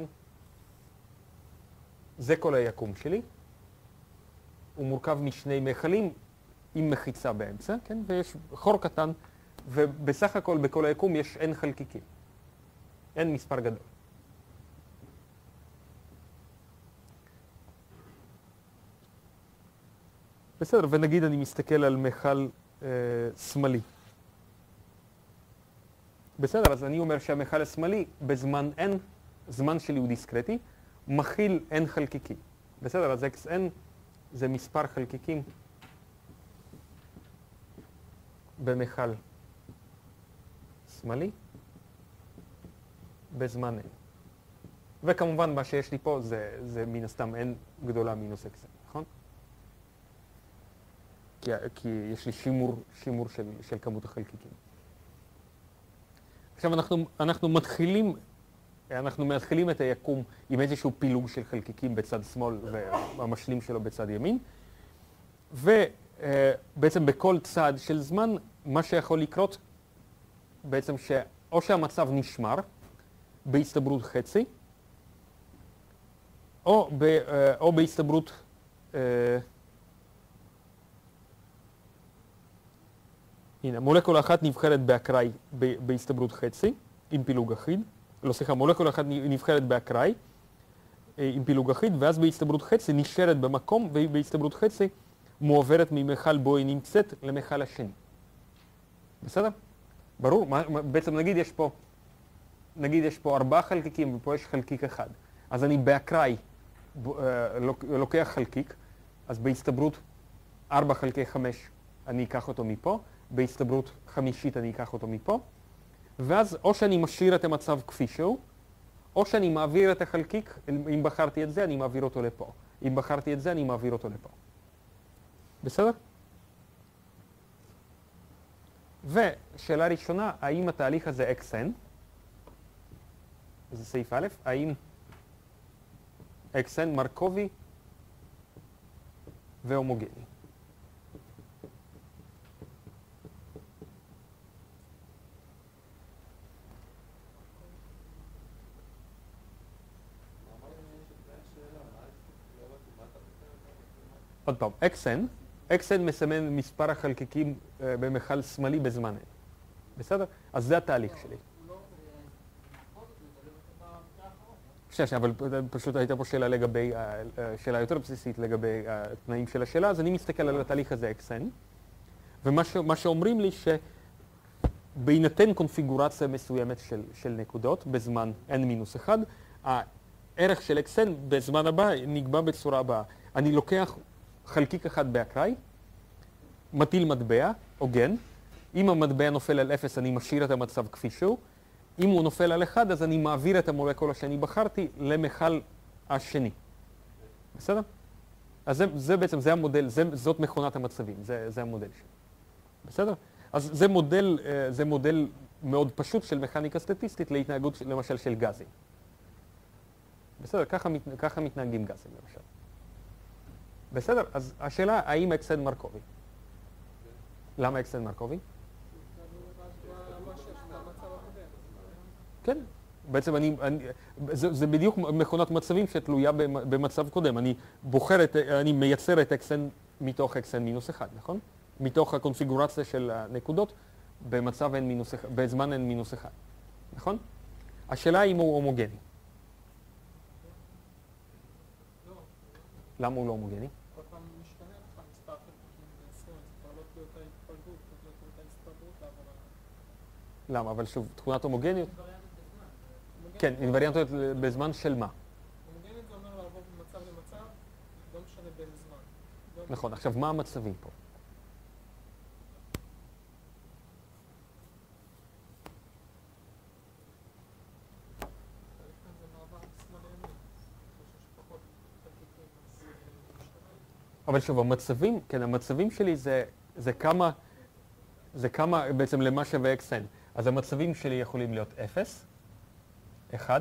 זה כל היקום שלי, הוא מורכב משני מכלים עם מחיצה באמצע, כן? ויש חור קטן, ובסך הכל בכל היקום יש n חלקיקים. אין מספר גדול. בסדר, ונגיד אני מסתכל על מכל שמאלי. בסדר, אז אני אומר שהמכל השמאלי בזמן n, זמן שלי הוא דיסקרטי, מכיל n חלקיקים. בסדר, אז xn זה מספר חלקיקים במכל שמאלי. בזמן n. וכמובן מה שיש לי פה זה מן הסתם n גדולה מינוס xn, נכון? כי יש לי שימור של כמות החלקיקים. עכשיו אנחנו מתחילים את היקום עם איזשהו פילוג של חלקיקים בצד שמאל והמשלים שלו בצד ימין. ובעצם בכל צד של זמן מה שיכול לקרות בעצם או שהמצב נשמר בהסתברות חצי, או בהסתברות הנה, מולקולה אחת נבחרת באקראי בהסתברות חצי, עם פילוג אחיד. לא, סליחה, מולקולה אחת נבחרת באקראי עם פילוג אחיד, ואז בהסתברות חצי נשארת במקום, ובהסתברות חצי מועברת ממכל בו היא נמצאת למכל השני. בסדר? ברור? בעצם נגיד יש פה 4 חלקיקים ופה יש חלקיק אחד. אז אני באקראי לוקח חלקיק, אז בהסתברות 4 חלקי 5 אני אקח אותו מפה, בהסתברות חמישית אני אקח אותו מפה, ואז או שאני משאיר את המצב כפי שהוא, או שאני מעביר את החלקיק, אם בחרתי את זה אני מעביר אותו לפה, אם בחרתי את זה אני מעביר אותו לפה. בסדר? ושאלה ראשונה, האם התהליך הזה xn, זה סעיף א', האם xn מרקובי והומוגני? עוד פעם, xn מסמן מספר החלקיקים במכל שמאלי בזמן n. בסדר? אז זה התהליך שלי. אבל פשוט הייתה פה שאלה לגבי, שאלה יותר בסיסית לגבי התנאים של השאלה, אז אני מסתכל על התהליך הזה xn, ומה שאומרים לי שבהינתן קונפיגורציה מסוימת של נקודות בזמן n-1, הערך של xn בזמן הבא נקבע בצורה הבאה. אני לוקח חלקיק אחד באקראי, מטיל מטבע, הוגן. אם המטבע נופל על 0, אני משאיר את המצב כפי שהוא. אם הוא נופל על 1, אז אני מעביר את המולקולה שאני בחרתי למכל השני. בסדר? אז זה בעצם, זה המודל, זאת מכונת המצבים, זה המודל שלי. בסדר? אז זה מודל מאוד פשוט של מכניקה סטטיסטית להתנהגות למשל של גזים. בסדר? ככה מתנהגים גזים למשל. בסדר? אז השאלה, האם XN מרקובי? למה XN מרקובי? כן. בעצם זה בדיוק מכונת מצבים שתלויה במצב קודם. אני מייצר את XN מתוך XN מינוס 1, נכון? מתוך הקונפיגורציה של הנקודות בזמן N מינוס 1, נכון? השאלה אם הוא הומוגני. למה הוא לא הומוגני? כל פעם משתנה לך מספר חלקיקים ב-20, זה כבר לא תלוי אותה התפלגות, זה תלוי אותה הסתברות לעבור עליו. למה? אבל שוב, תכונת הומוגניות? הומוגנית כן, אינווריאנטיות בזמן של מה? הומוגנית זה אומר לעבור ממצב למצב, לא משנה באיזה זמן. נכון, עכשיו מה המצבים פה? זה מעבר משמאל לימין. יש פחות חלקיקים, אז משתנה. אבל שוב, המצבים שלי זה כמה בעצם למה שווה XN. אז המצבים שלי יכולים להיות 0, 1,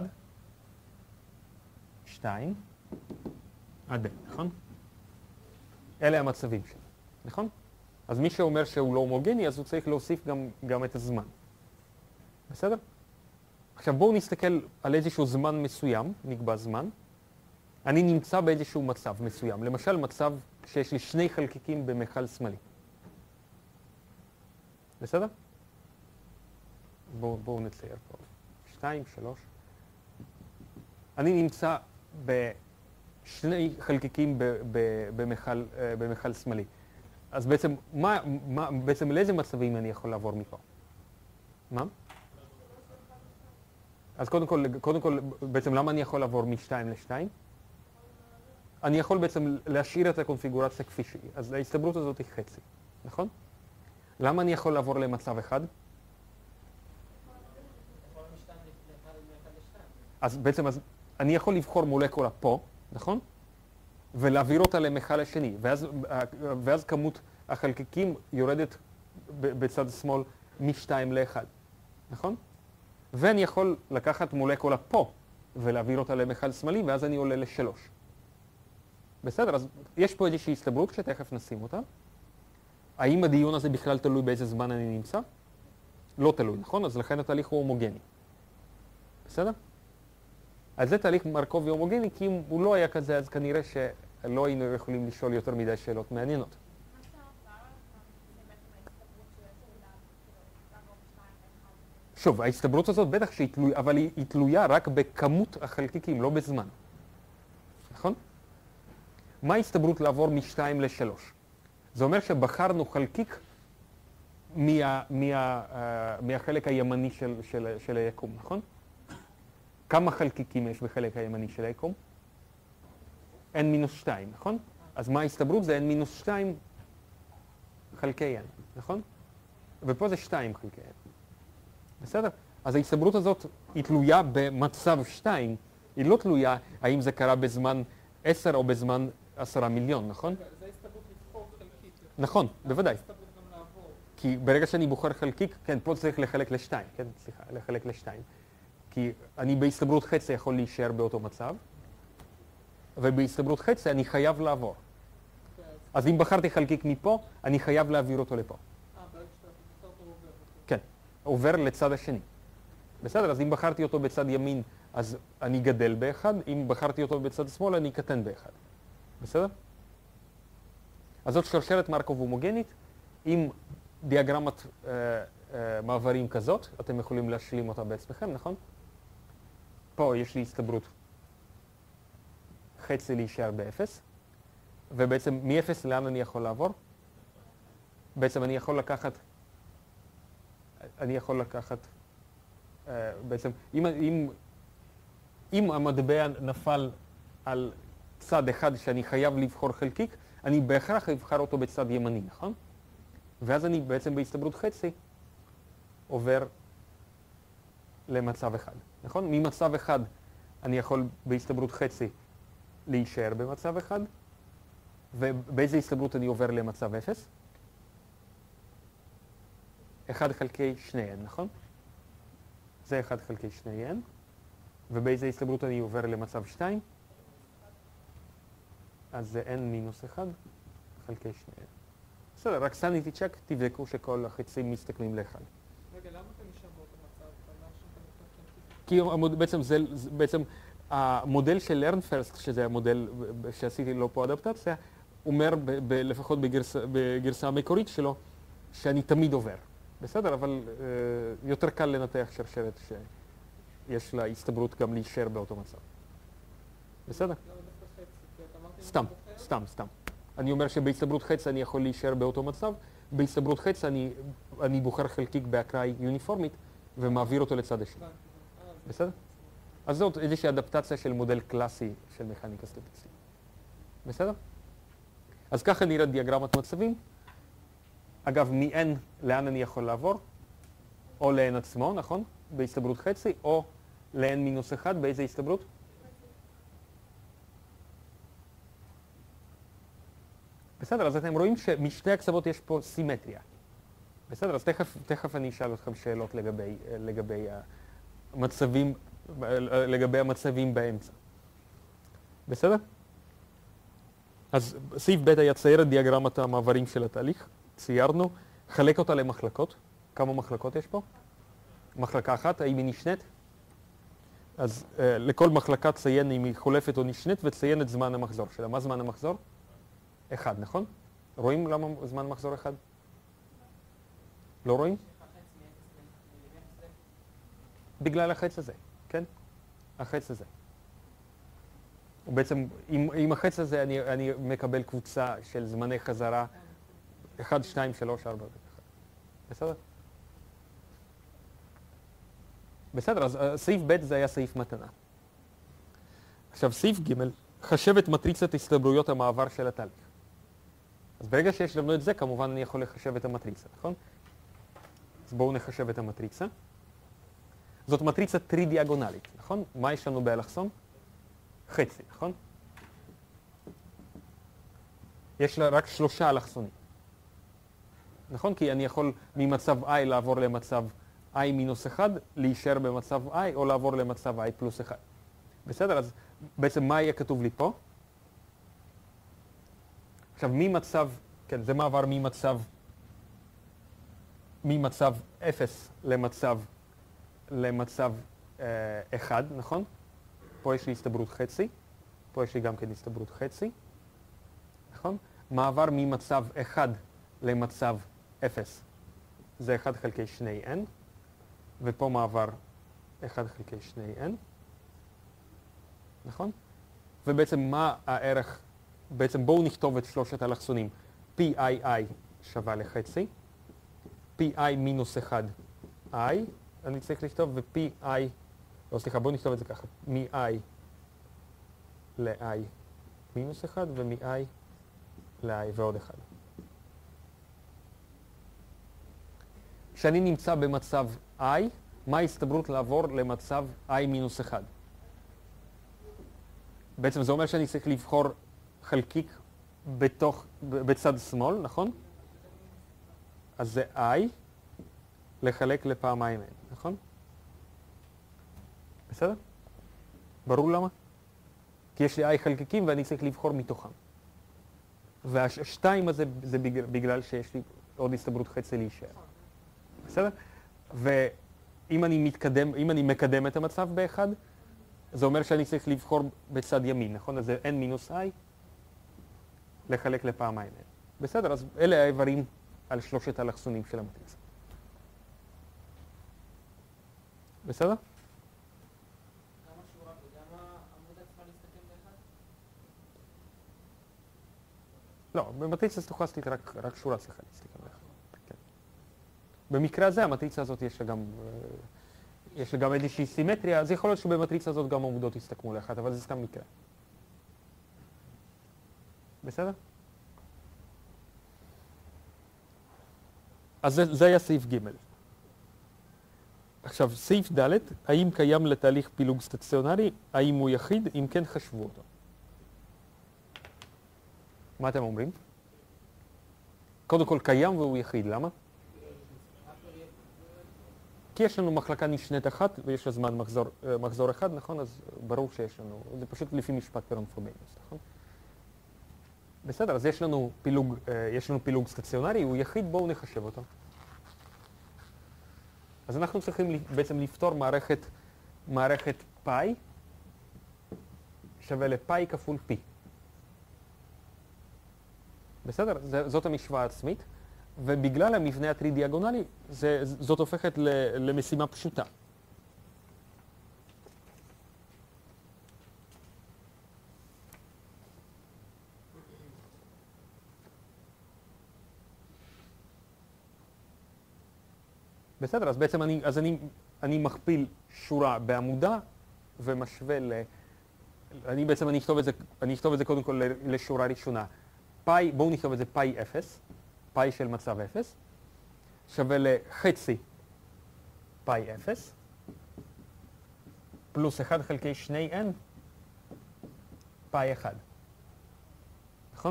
2, עד N, נכון? אלה המצבים שלי, נכון? אז מי שאומר שהוא לא הומוגני, אז הוא צריך להוסיף גם את הזמן. בסדר? עכשיו בואו נסתכל על איזשהו זמן מסוים, נקבע זמן. אני נמצא באיזשהו מצב מסוים, למשל מצב שיש לי שני חלקיקים במכל שמאלי. בסדר? בואו נצייר פה. 2, 3. אני נמצא בשני חלקיקים במכל שמאלי. אז בעצם לאיזה מצבים אני יכול לעבור מפה? מה? אז קודם כל, בעצם למה אני יכול לעבור מ-2 ל-2? אני יכול בעצם להשאיר את הקונפיגורציה כפי שהיא. אז ההסתברות הזאת היא חצי, נכון? למה אני יכול לעבור למצב אחד? אז בעצם אני יכול לבחור מולקולה פה, נכון? ולהעביר אותה למכל השני, ואז כמות החלקיקים יורדת בצד שמאל מ-2 ל-1, נכון? ואני יכול לקחת מולקולה פה ולהעביר אותה למכל שמאלי, ואז אני עולה ל-3. בסדר, אז יש פה איזושהי הסתברות שתכף נשים אותה. האם הדיון הזה בכלל תלוי באיזה זמן אני נמצא? לא תלוי, נכון? אז לכן התהליך הוא הומוגני. בסדר? אז זה תהליך מרקובי הומוגני, כי אם הוא לא היה כזה, אז כנראה שלא היינו יכולים לשאול יותר מדי שאלות מעניינות. שוב, ההסתברות הזאת בטח שהיא תלויה, אבל היא תלויה רק בכמות החלקיקים, לא בזמן. נכון? מה ההסתברות לעבור מ-2 ל-3? זה אומר שבחרנו חלקיק מהחלק הימני של היקום, נכון? כמה חלקיקים יש בחלק הימני של היקום? n-2, נכון? אז מה ההסתברות? זה n-2 חלקי n, נכון? ופה זה 2 חלקי n. בסדר? אז ההסתברות הזאת היא תלויה במצב 2, היא לא תלויה האם זה קרה בזמן 10 או בזמן 10 מיליון, נכון? זה הסתברות לבחור חלקיק. נכון, בוודאי. זה הסתברות גם לעבור. כי ברגע שאני בוחר חלקיק, כן, פה צריך לחלק ל-2, כן, סליחה, לחלק ל-2. כי אני בהסתברות חצי יכול להישאר באותו מצב, ובהסתברות חצי אני חייב לעבור. אז אם בחרתי חלקיק מפה, אני חייב להעביר אותו לפה. ברגע שאתה בוחר אותו עובר. כן, עובר לצד השני. בסדר, אז אם בחרתי אותו בצד ימין, אז אני גדל באחד, אם בחרתי אותו בצד שמאל, אני קטן באחד. בסדר? אז זאת שרשרת מרקוב הומוגנית, עם דיאגרמת מעברים כזאת, אתם יכולים להשלים אותה בעצמכם, נכון? פה יש לי הסתברות חצי להישאר ב-0, ובעצם מ-0 לאן אני יכול לעבור? בעצם אני יכול לקחת, בעצם אם המטבע נפל על צד אחד שאני חייב לבחור חלקיק, אני בהכרח אבחר אותו בצד ימני, נכון? ואז אני בעצם בהסתברות חצי עובר למצב אחד, נכון? ממצב אחד אני יכול בהסתברות חצי להישאר במצב אחד, ובאיזה הסתברות אני עובר למצב 0? 1 חלקי 2n, נכון? זה 1 חלקי 2n, ובאיזה הסתברות אני עובר למצב 2? אז זה n מינוס 1 חלקי 2n. בסדר, רק סניטי צ'ק, תבדקו שכל החצים מסתכלים לאחד. רגע, למה אתה נשאר באותו מצב? למה שאתה כי בעצם המודל של learn first, שזה המודל שעשיתי לו פה אדפטציה, אומר לפחות בגרסה המקורית שלו, שאני תמיד עובר. בסדר, אבל יותר קל לנתח שרשרת שיש לה הסתברות גם להישאר באותו מצב. בסדר? למה דווקא חצי? כי אתה אמרת אם אתה בוחר? סתם. אני אומר שבהסתברות חצי אני יכול להישאר באותו מצב, בהסתברות חצי אני בוחר חלקיק באקראי יוניפורמית ומעביר אותו לצד השני. בסדר? אז זאת איזושהי אדפטציה של מודל קלאסי של מכניקה סטטיסטית. בסדר? אז ככה נראית דיאגרמת מצבים. אגב, מ-n לאן אני יכול לעבור? או ל-n עצמו, נכון? בהסתברות חצי, או ל-n מינוס 1, באיזה הסתברות? בסדר, אז אתם רואים שמשתי הקצוות יש פה סימטריה. בסדר, אז תכף אני אשאל אתכם שאלות לגבי המצבים באמצע. בסדר? אז סעיף ב' היה צייר את דיאגרמת המעברים של התהליך. ציירנו, חלק אותה למחלקות. כמה מחלקות יש פה? מחלקה אחת, האם היא נשנית? אז לכל מחלקה ציין אם היא חולפת או נשנית וציין את זמן המחזור שלה. מה זמן המחזור? 1, נכון? רואים למה זמן מחזור 1? לא רואים? בגלל החץ הזה, כן? החץ הזה. בעצם עם החץ הזה אני מקבל קבוצה של זמני חזרה 1, 2, 3, 4, 1. בסדר? בסדר, אז סעיף ב' זה היה סעיף מתנה. עכשיו סעיף ג' חשב את מטריצת הסתברויות המעבר של התהליך. אז ברגע שיש לנו את זה, כמובן אני יכול לחשב את המטריצה, נכון? אז בואו נחשב את המטריצה. זאת מטריצה טרי-דיאגונלית, נכון? מה יש לנו באלכסון? חצי, נכון? יש לה רק 3 אלכסונים. נכון? כי אני יכול ממצב i לעבור למצב i מינוס 1, להישאר במצב i, או לעבור למצב i פלוס 1. בסדר? אז בעצם מה יהיה כתוב לי פה? עכשיו, ממצב, כן, זה מעבר ממצב 0 למצב 1, נכון? פה יש לי הסתברות חצי, פה יש לי גם כן הסתברות חצי, נכון? מעבר ממצב 1 למצב 0 זה 1 חלקי 2n, ופה מעבר 1 חלקי 2n, נכון? ובעצם מה הערך, בעצם בואו נכתוב את שלושת האלכסונים. pii שווה לחצי, pi מינוס 1 i, אני צריך לכתוב, ו-pi, לא סליחה, בואו נכתוב את זה ככה, מ-i ל-i מינוס 1 ומ-i ל-i ועוד 1. כשאני נמצא במצב i, מה ההסתברות לעבור למצב i מינוס 1? בעצם זה אומר שאני צריך לבחור חלקיק בצד שמאל, נכון? אז זה i לחלק לפעמיים n, נכון? בסדר? ברור למה? כי יש לי i חלקיקים ואני צריך לבחור מתוכם. והשתיים הזה זה בגלל שיש לי עוד הסתברות חצי להישאר. בסדר? ואם אני מקדם את המצב באחד, זה אומר שאני צריך לבחור בצד ימין, נכון? אז זה n מינוס i לחלק לפעמיים n. בסדר? אז אלה האיברים על שלושת האלכסונים של המטריצה. בסדר? גם השורה וגם העמודה צריכה להסתכל באחד? לא, במטריצה סטוכסטית רק שורה צריכה להסתכל באחד. כן. במקרה הזה המטריצה הזאת יש לה גם איזושהי סימטריה, אז יכול להיות שבמטריצה הזאת גם עמודות יסתכמו לאחת, אבל זה סתם מקרה. בסדר? אז זה היה סעיף ג'. עכשיו, סעיף ד', האם קיים לתהליך פילוג סטציונרי? האם הוא יחיד? אם כן, חשבו אותו. מה אתם אומרים? קודם כל קיים והוא יחיד, למה? כי יש לנו מחלקה נשנית אחת ויש לה זמן מחזור אחד, נכון? אז ברור שיש לנו, זה פשוט לפי משפט פרנפרובניוס, נכון? בסדר, אז יש לנו פילוג סטציונרי, הוא יחיד, בואו נחשב אותו. אז אנחנו צריכים בעצם לפתור מערכת פאי שווה לפאי כפול פי. בסדר? זאת המשוואה העצמית, ובגלל המבנה הטרי-דיאגונלי, זאת הופכת למשימה פשוטה. בסדר, אז בעצם אני מכפיל שורה בעמודה ומשווה אני אכתוב את זה קודם כל לשורה ראשונה. פאי, בואו נכתוב את זה פאי 0, פאי של מצב 0, שווה לחצי פאי 0, פלוס 1 חלקי 2n, פאי 1. נכון?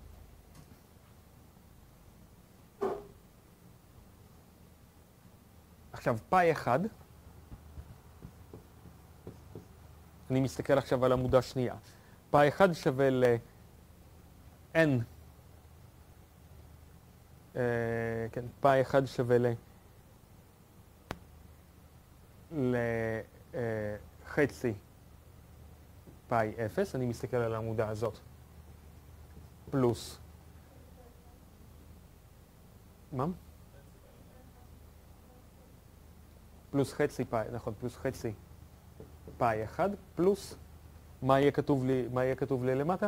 עכשיו, פאי 1, אני מסתכל עכשיו על עמודה שנייה. פאי 1 שווה ל-n, כן, פאי 1 שווה לחצי פאי 0, אני מסתכל על העמודה הזאת, פלוס, מה? פלוס חצי פאי, נכון, פלוס חצי פאי 1, פלוס, מה יהיה כתוב לי למטה?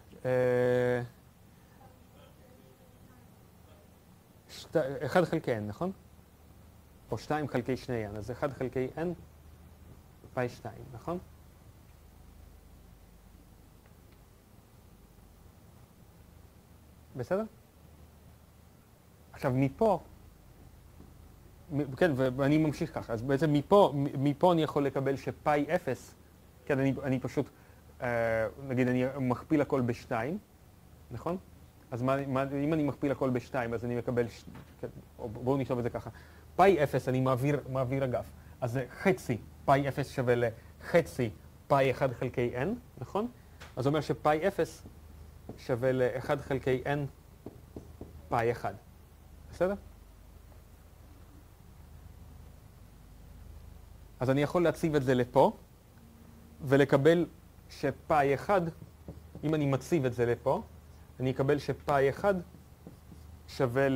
1 חלקי n, נכון? או 2 חלקי 2n, אז 1 חלקי n פאי 2, נכון? בסדר? עכשיו מפה, כן, ואני ממשיך ככה, אז בעצם מפה אני יכול לקבל שפאי 0, כן, אני פשוט, נגיד אני מכפיל הכל ב2, נכון? אז אם אני מכפיל הכל ב2, אז אני מקבל, בואו נכתוב את זה ככה, פאי 0 אני מעביר אגף, אז זה חצי, פאי 0 שווה לחצי פאי 1 חלקי n, נכון? אז זה אומר שפאי 0 שווה ל1 חלקי n פאי 1, בסדר? אז אני יכול להציב את זה לפה, ולקבל שפאי 1, אם אני מציב את זה לפה, אני אקבל שפאי 1 שווה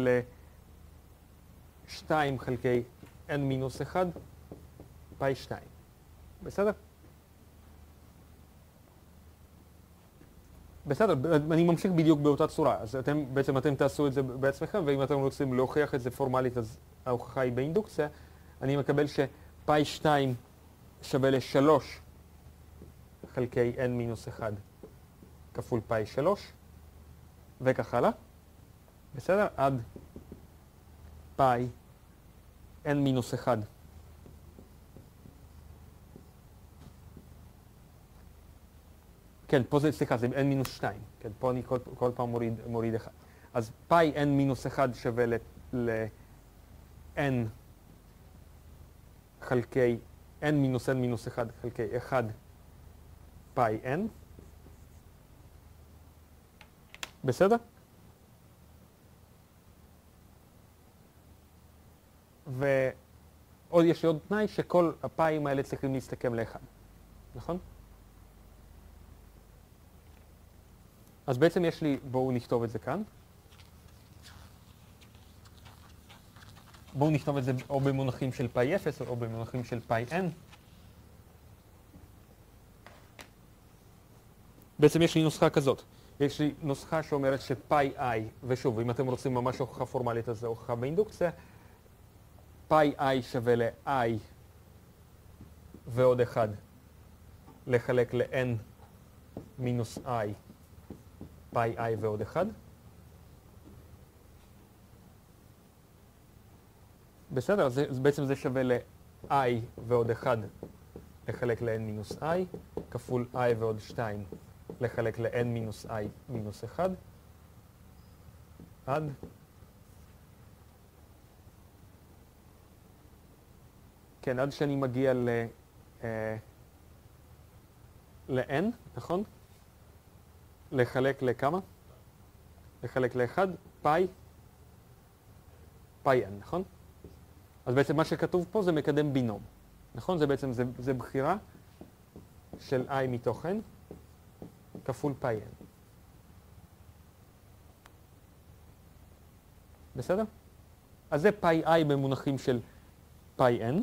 ל-2 חלקי n מינוס 1, פאי 2. בסדר? בסדר, אני ממשיך בדיוק באותה צורה. אז בעצם אתם תעשו את זה בעצמכם, ואם אתם רוצים להוכיח את זה פורמלית, אז ההוכחה היא באינדוקציה. אני מקבל שפאי 2 שווה ל-3 חלקי n מינוס 1 כפול פאי 3, וכך הלאה. בסדר? עד פאי n מינוס 1. כן, פה זה, סליחה, זה n מינוס 2. כן, פה אני כל פעם מוריד 1. אז פאי n מינוס 1 שווה ל-n חלקי, n מינוס n מינוס 1 חלקי 1 פאי n. בסדר? ועוד יש לי עוד תנאי שכל הפאים האלה צריכים להסתכם לאחד, נכון? אז בעצם יש לי, בואו נכתוב את זה כאן. בואו נכתוב את זה או במונחים של פאי 0 או במונחים של פאי n. בעצם יש לי נוסחה כזאת. יש לי נוסחה שאומרת שפאי i, ושוב, אם אתם רוצים ממש הוכחה פורמלית, אז זה הוכחה באינדוקציה. פאי i שווה ל-i ועוד 1 לחלק ל-n מינוס i פאי i ועוד 1. בסדר, אז בעצם זה שווה ל-i ועוד 1 לחלק ל-n מינוס i, כפול i ועוד 2 לחלק ל-n מינוס i מינוס 1, עד כן, עד שאני מגיע ל-n, נכון? לחלק לכמה? לחלק ל-1, פאי n, נכון? אז בעצם מה שכתוב פה זה מקדם בינום, נכון? זה בעצם, זה בחירה של i מתוך n כפול פאי n. בסדר? אז זה פאי i במונחים של פאי n.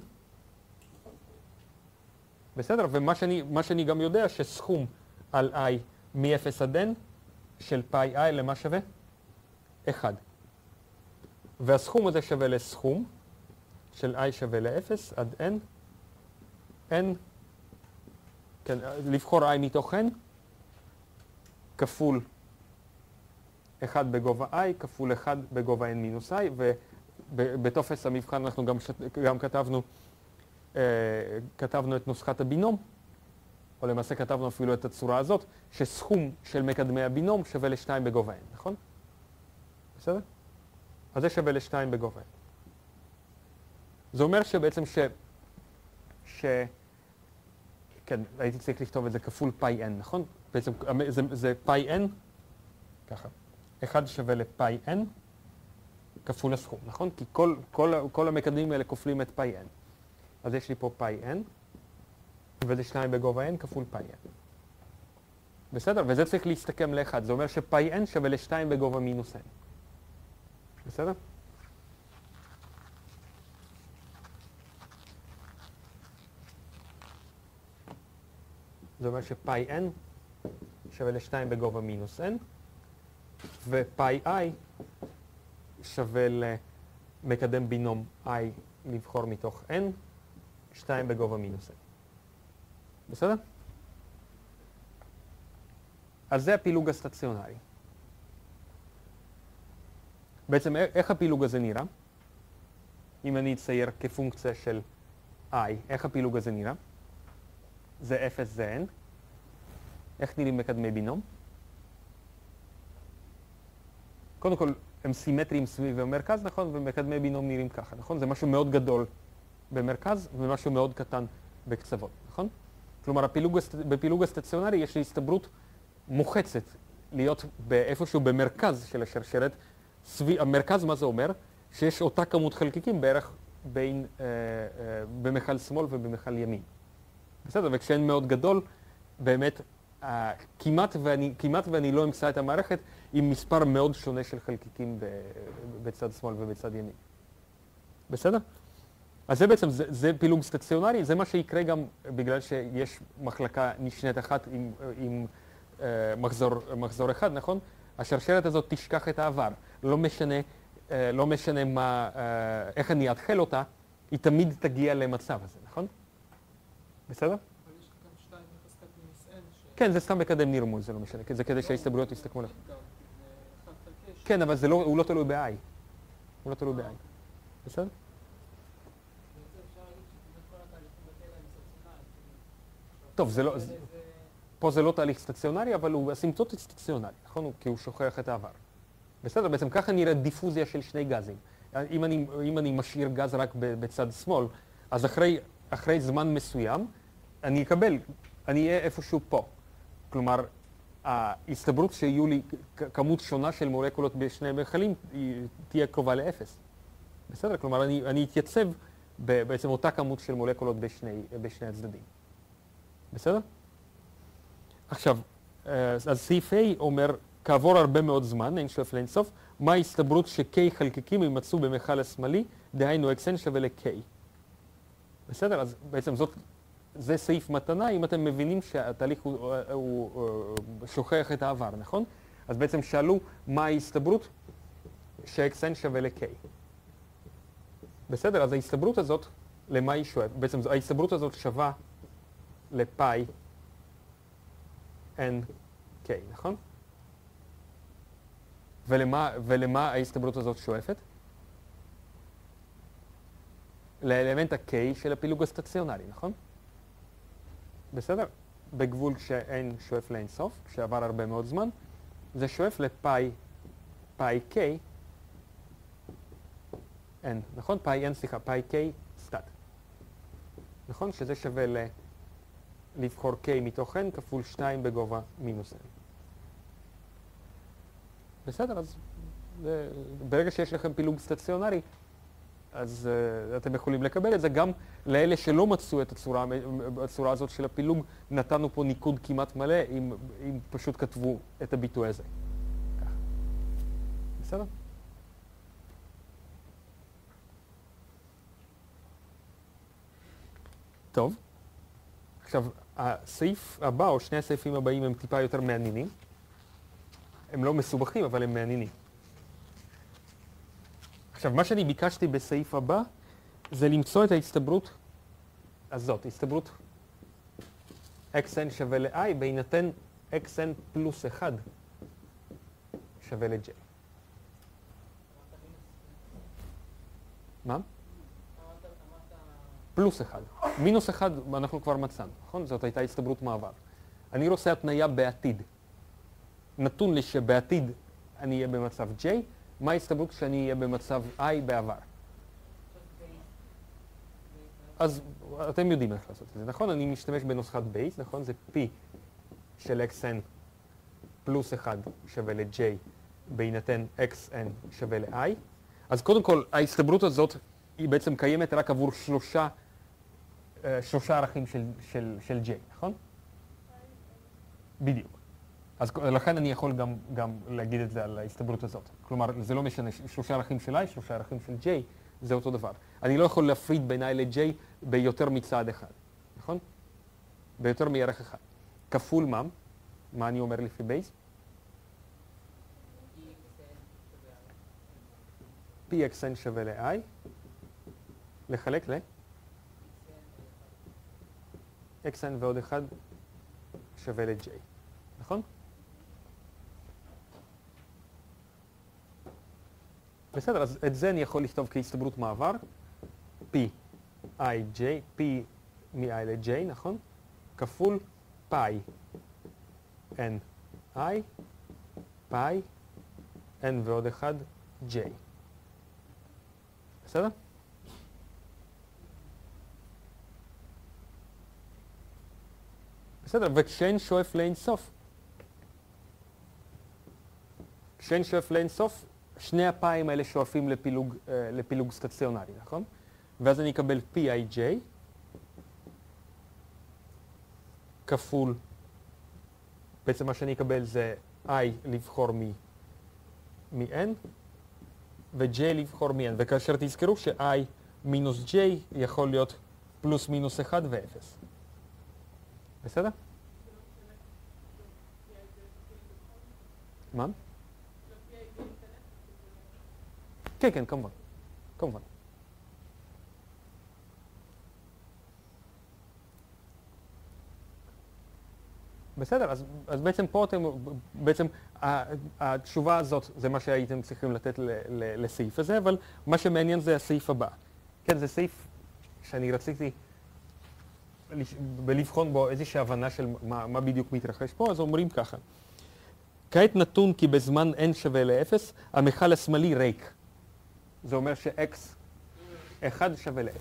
בסדר? ומה שאני גם יודע שסכום על i מ-0 עד n של פאי i למה שווה? 1. והסכום הזה שווה לסכום של i שווה ל-0 עד n, כן, לבחור i מתוך n, כפול 1 בגובה i, כפול 1 בגובה n מינוס i, ובטופס המבחן אנחנו גם כתבנו את נוסחת הבינום, או למעשה כתבנו אפילו את הצורה הזאת, שסכום של מקדמי הבינום שווה ל-2 בגובה n, נכון? בסדר? אז זה שווה ל-2 בגובה n. זה אומר שבעצם כן, הייתי צריך לכתוב את זה כפול פאי n, נכון? בעצם זה פאי n, ככה. 1 שווה לפאי n כפול הסכום, נכון? כי כל המקדמים האלה כופלים את פאי n. אז יש לי פה פאי n, וזה 2 בגובה n כפול פאי n. בסדר? וזה צריך להסתכם ל-1. זה אומר שפאי n שווה ל-2 בגובה מינוס n. בסדר? זה אומר שפאי n שווה ל-2 בגובה מינוס n, ופאי i שווה למקדם בינום i לבחור מתוך n, 2 בגובה מינוס n. בסדר? אז זה הפילוג הסטציונרי. בעצם איך הפילוג הזה נראה? אם אני אצייר כפונקציה של i, איך הפילוג הזה נראה? זה 0 זה n. איך נראים מקדמי בינום? קודם כל, הם סימטריים סביב המרכז, נכון? ומקדמי בינום נראים ככה, נכון? זה משהו מאוד גדול במרכז ומשהו מאוד קטן בקצוות, נכון? כלומר, בפילוג הסטציונרי יש לי הסתברות מוחצת להיות איפשהו במרכז של השרשרת. המרכז, מה זה אומר? שיש אותה כמות חלקיקים בערך במכל שמאל ובמכל ימין. בסדר, וכשאין מאוד גדול, באמת, כמעט ואני לא אמצא את המערכת עם מספר מאוד שונה של חלקיקים בצד שמאל ובצד ימין. בסדר? אז זה בעצם, זה פילוג סטציונרי, זה מה שיקרה גם בגלל שיש מחלקה נשנית אחת עם מחזור אחד, נכון? השרשרת הזאת תשכח את העבר. לא משנה איך אני אתחל אותה, היא תמיד תגיע למצב הזה, נכון? בסדר? אבל יש גם 2 בחזקת מינוס n. כן, זה סתם מקדם נרמול, זה לא משנה, זה כדי שההסתברויות יסתכמו לך. גם 1 חלקי 2. כן, אבל הוא לא תלוי ב-i. הוא לא תלוי ב-i. בסדר? בעצם אפשר להגיד שכמעט כל התהליכים בכלא הם סטציונריים. טוב, פה זה לא תהליך סטציונרי, אבל הוא אסימפטוטי סטציונרי, נכון? כי הוא שוכח את העבר. בסדר, בעצם ככה נראית דיפוזיה של שני גזים. אם אני משאיר גז רק בצד שמאל, אז אחרי זמן מסוים, אני אהיה איפשהו פה. כלומר, ההסתברות שיהיו לי כמות שונה של מולקולות בשני מכלים, תהיה קרובה לאפס. בסדר? כלומר, אני אתייצב בעצם אותה כמות של מולקולות בשני הצדדים. בסדר? עכשיו, אז סעיף A אומר, כעבור הרבה מאוד זמן, אין שואף לאינסוף, מה ההסתברות ש-K חלקיקים יימצאו במכל השמאלי, דהיינו xn שווה ל-K. בסדר? אז בעצם זה סעיף מתנה, אם אתם מבינים שהתהליך הוא שוכח את העבר, נכון? אז בעצם שאלו מה ההסתברות ש-xn שווה ל-K. בסדר? אז ההסתברות הזאת, למה היא שואפת? בעצם ההסתברות הזאת שווה לפאי nk, נכון? ולמה ההסתברות הזאת שואפת? לאלמנט ה-K של הפילוג הסטציונרי, נכון? בסדר? בגבול כש-n שואף לאינסוף, כשעבר הרבה מאוד זמן, זה שואף לפאי K, n, נכון? פאי n, סליחה, פאי K סטט. נכון? שזה שווה לבחור K מתוך n כפול 2 בגובה מינוס n. בסדר, אז ברגע שיש לכם פילוג סטציונרי, אז אתם יכולים לקבל את זה. גם לאלה שלא מצאו את הצורה הזאת של הפילוג, נתנו פה ניקוד כמעט מלא, אם פשוט כתבו את הביטוי הזה. ככה. בסדר? טוב. עכשיו, הסעיף הבא, או שני הסעיפים הבאים, הם טיפה יותר מעניינים. הם לא מסובכים, אבל הם מעניינים. עכשיו, מה שאני ביקשתי בסעיף הבא, זה למצוא את ההסתברות הזאת, הסתברות xn שווה ל-i, בהינתן xn פלוס 1 שווה ל-j. מה? פלוס 1. מינוס 1 אנחנו כבר מצאנו, נכון? זאת הייתה הסתברות מעבר. אני רוצה התניה בעתיד. נתון לי שבעתיד אני אהיה במצב j, מה ההסתברות שאני אהיה במצב i בעבר? אז אתם יודעים איך לעשות את זה, נכון? אני משתמש בנוסחת בייס, נכון? זה p של xn פלוס 1 שווה ל-j בהינתן xn שווה ל-i. אז קודם כל, ההסתברות הזאת היא בעצם קיימת רק עבור שלושה ערכים של j, נכון? בדיוק. אז לכן אני יכול גם להגיד את זה על ההסתברות הזאת. כלומר, זה לא משנה, שלושה ערכים של i, שלושה ערכים של j, זה אותו דבר. אני לא יכול להפריד בין i ל-j ביותר מצד אחד, נכון? ביותר מערך אחד. כפול מה? מה אני אומר לפי בייס? pxn שווה ל-i, לחלק xn ועוד אחד שווה ל-j, נכון? בסדר, אז את זה אני יכול לכתוב כהסתברות מעבר, p i j, p מ-i ל-j, נכון? כפול פאי n i, פאי n ועוד אחד j. בסדר? בסדר, וכשאין שואף לאינסוף, כשאין שואף לאינסוף, שני הפאים האלה שואפים לפילוג סטציונרי, נכון? ואז אני אקבל pij כפול, בעצם מה שאני אקבל זה i לבחור מ-n ו-j לבחור מ-n, וכאשר תזכרו ש-i מינוס j יכול להיות פלוס מינוס 1 ו-0. בסדר? מה? כן, כן, כמובן. כמובן. בסדר, אז בעצם פה בעצם התשובה הזאת זה מה שהייתם צריכים לתת לסעיף הזה, אבל מה שמעניין זה הסעיף הבא. כן, זה סעיף שאני רציתי לבחון בו איזושהי הבנה של מה בדיוק מתרחש פה, אז אומרים ככה. כעת נתון כי בזמן n שווה ל-0, המכל השמאלי ריק. זה אומר ש-x1 שווה ל-0.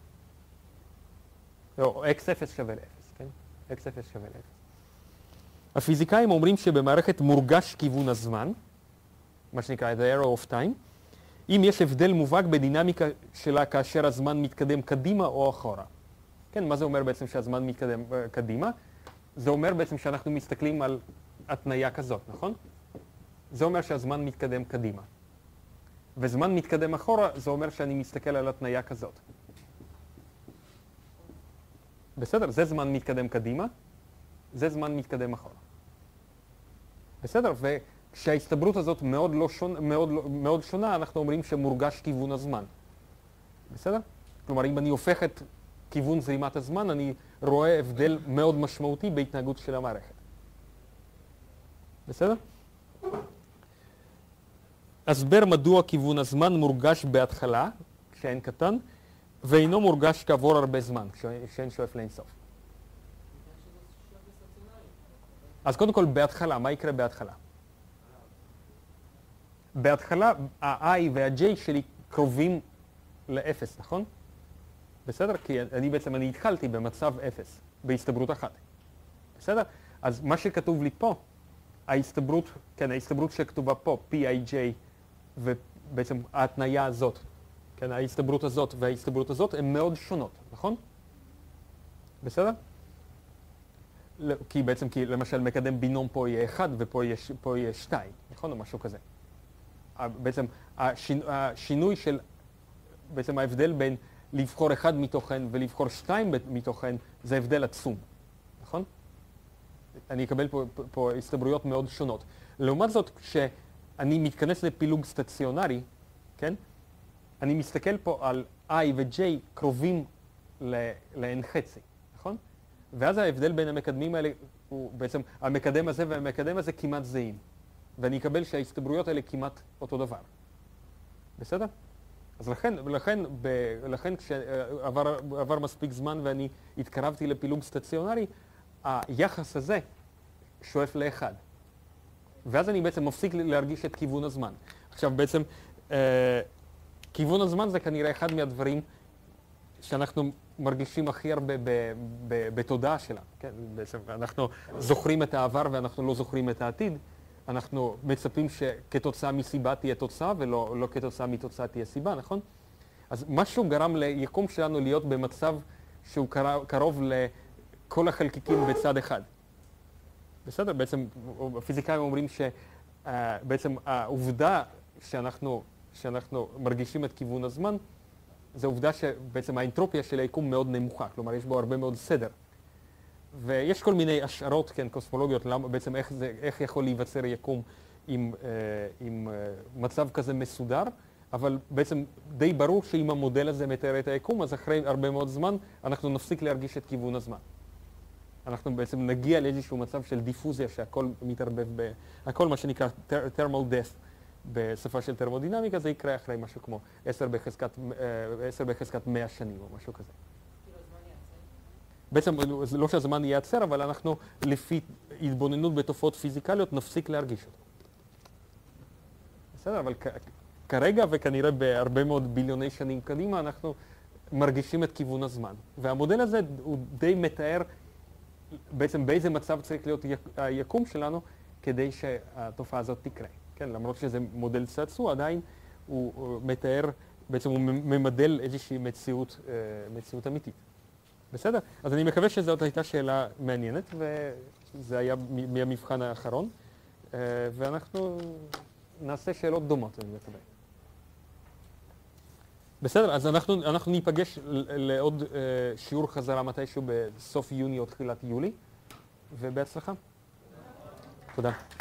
לא, x0 שווה ל-0, כן? x0 שווה ל-0. הפיזיקאים אומרים שבמערכת מורגש כיוון הזמן, מה שנקרא the arrow of time, אם יש הבדל מובהק בדינמיקה שלה כאשר הזמן מתקדם קדימה או אחורה. כן, מה זה אומר בעצם שהזמן מתקדם קדימה? זה אומר בעצם שאנחנו מסתכלים על התניה כזאת, נכון? זה אומר שהזמן מתקדם קדימה. וזמן מתקדם אחורה, זה אומר שאני מסתכל על התניה כזאת. בסדר? זה זמן מתקדם קדימה, זה זמן מתקדם אחורה. בסדר? וכשההסתברות הזאת מאוד שונה, אנחנו אומרים שמורגש כיוון הזמן. בסדר? כלומר, אם אני הופך את כיוון זרימת הזמן, אני רואה הבדל מאוד משמעותי בהתנהגות של המערכת. בסדר? הסבר מדוע כיוון הזמן מורגש בהתחלה, כשאין קטן, ואינו מורגש כעבור הרבה זמן, כשאין שואף לאינסוף. בגלל שזה שואף לסטציונרי. אז קודם כל, בהתחלה, מה יקרה בהתחלה? בהתחלה, ה-i וה-j שלי קרובים ל-0, נכון? בסדר? כי אני התחלתי במצב 0, בהסתברות אחת. בסדר? אז מה שכתוב לי פה, ההסתברות שכתובה פה, Pij, ובעצם ההתניה הזאת, כן, ההסתברות הזאת וההסתברות הזאת הן מאוד שונות, נכון? בסדר? כי בעצם, למשל מקדם בינום פה יהיה 1 ופה יהיה 2, נכון? או משהו כזה. בעצם השינוי של, בעצם ההבדל בין לבחור 1 מתוכן ולבחור 2 מתוכן, זה הבדל עצום, נכון? אני אקבל פה הסתברויות מאוד שונות. לעומת זאת, כשאני מתכנס לפילוג סטציונרי, כן? אני מסתכל פה על i ו-j קרובים ל-n חצי, נכון? ואז ההבדל בין המקדמים האלה הוא בעצם, המקדם הזה והמקדם הזה כמעט זהים. ואני אקבל שההסתברויות האלה כמעט אותו דבר. בסדר? אז לכן כשעבר מספיק זמן ואני התקרבתי לפילוג סטציונרי, היחס הזה שואף ל-1. ואז אני בעצם מפסיק להרגיש את כיוון הזמן. עכשיו בעצם, כיוון הזמן זה כנראה אחד מהדברים שאנחנו מרגישים הכי הרבה בתודעה שלנו. כן? בעצם אנחנו זוכרים את העבר ואנחנו לא זוכרים את העתיד. אנחנו מצפים שכתוצאה מסיבה תהיה תוצאה ולא כתוצאה מתוצאה תהיה סיבה, נכון? אז משהו גרם ליקום שלנו להיות במצב שהוא קרוב לכל החלקיקים בצד אחד. בסדר? בעצם הפיזיקאים אומרים שבעצם העובדה שאנחנו מרגישים את כיוון הזמן, זו עובדה שבעצם האנטרופיה של היקום מאוד נמוכה, כלומר יש בו הרבה מאוד סדר. ויש כל מיני השערות, כן, קוסמולוגיות, בעצם איך יכול להיווצר יקום עם מצב כזה מסודר, אבל בעצם די ברור שאם המודל הזה מתאר את היקום, אז אחרי הרבה מאוד זמן אנחנו נפסיק להרגיש את כיוון הזמן. אנחנו בעצם נגיע לאיזשהו מצב של דיפוזיה שהכל מתערבב הכל מה שנקרא thermal death בשפה של תרמודינמיקה, זה יקרה אחרי משהו כמו 10 בחזקת 100 שנים או משהו כזה. בעצם לא שהזמן ייעצר, אבל אנחנו לפי התבוננות בתופעות פיזיקליות נפסיק להרגיש אותו. בסדר, אבל כרגע וכנראה בהרבה מאוד ביליוני שנים קדימה אנחנו מרגישים את כיוון הזמן. והמודל הזה הוא די מתאר בעצם באיזה מצב צריך להיות היקום שלנו כדי שהתופעה הזאת תקרה. כן, למרות שזה מודל צעצוע, עדיין הוא מתאר, בעצם הוא ממדל איזושהי מציאות אמיתית. בסדר? אז אני מקווה שזאת הייתה שאלה מעניינת, וזה היה מהמבחן האחרון, ואנחנו נעשה שאלות דומות, אני מקווה. בסדר, אז אנחנו ניפגש לעוד שיעור חזרה מתישהו בסוף יוני או תחילת יולי, ובהצלחה. תודה.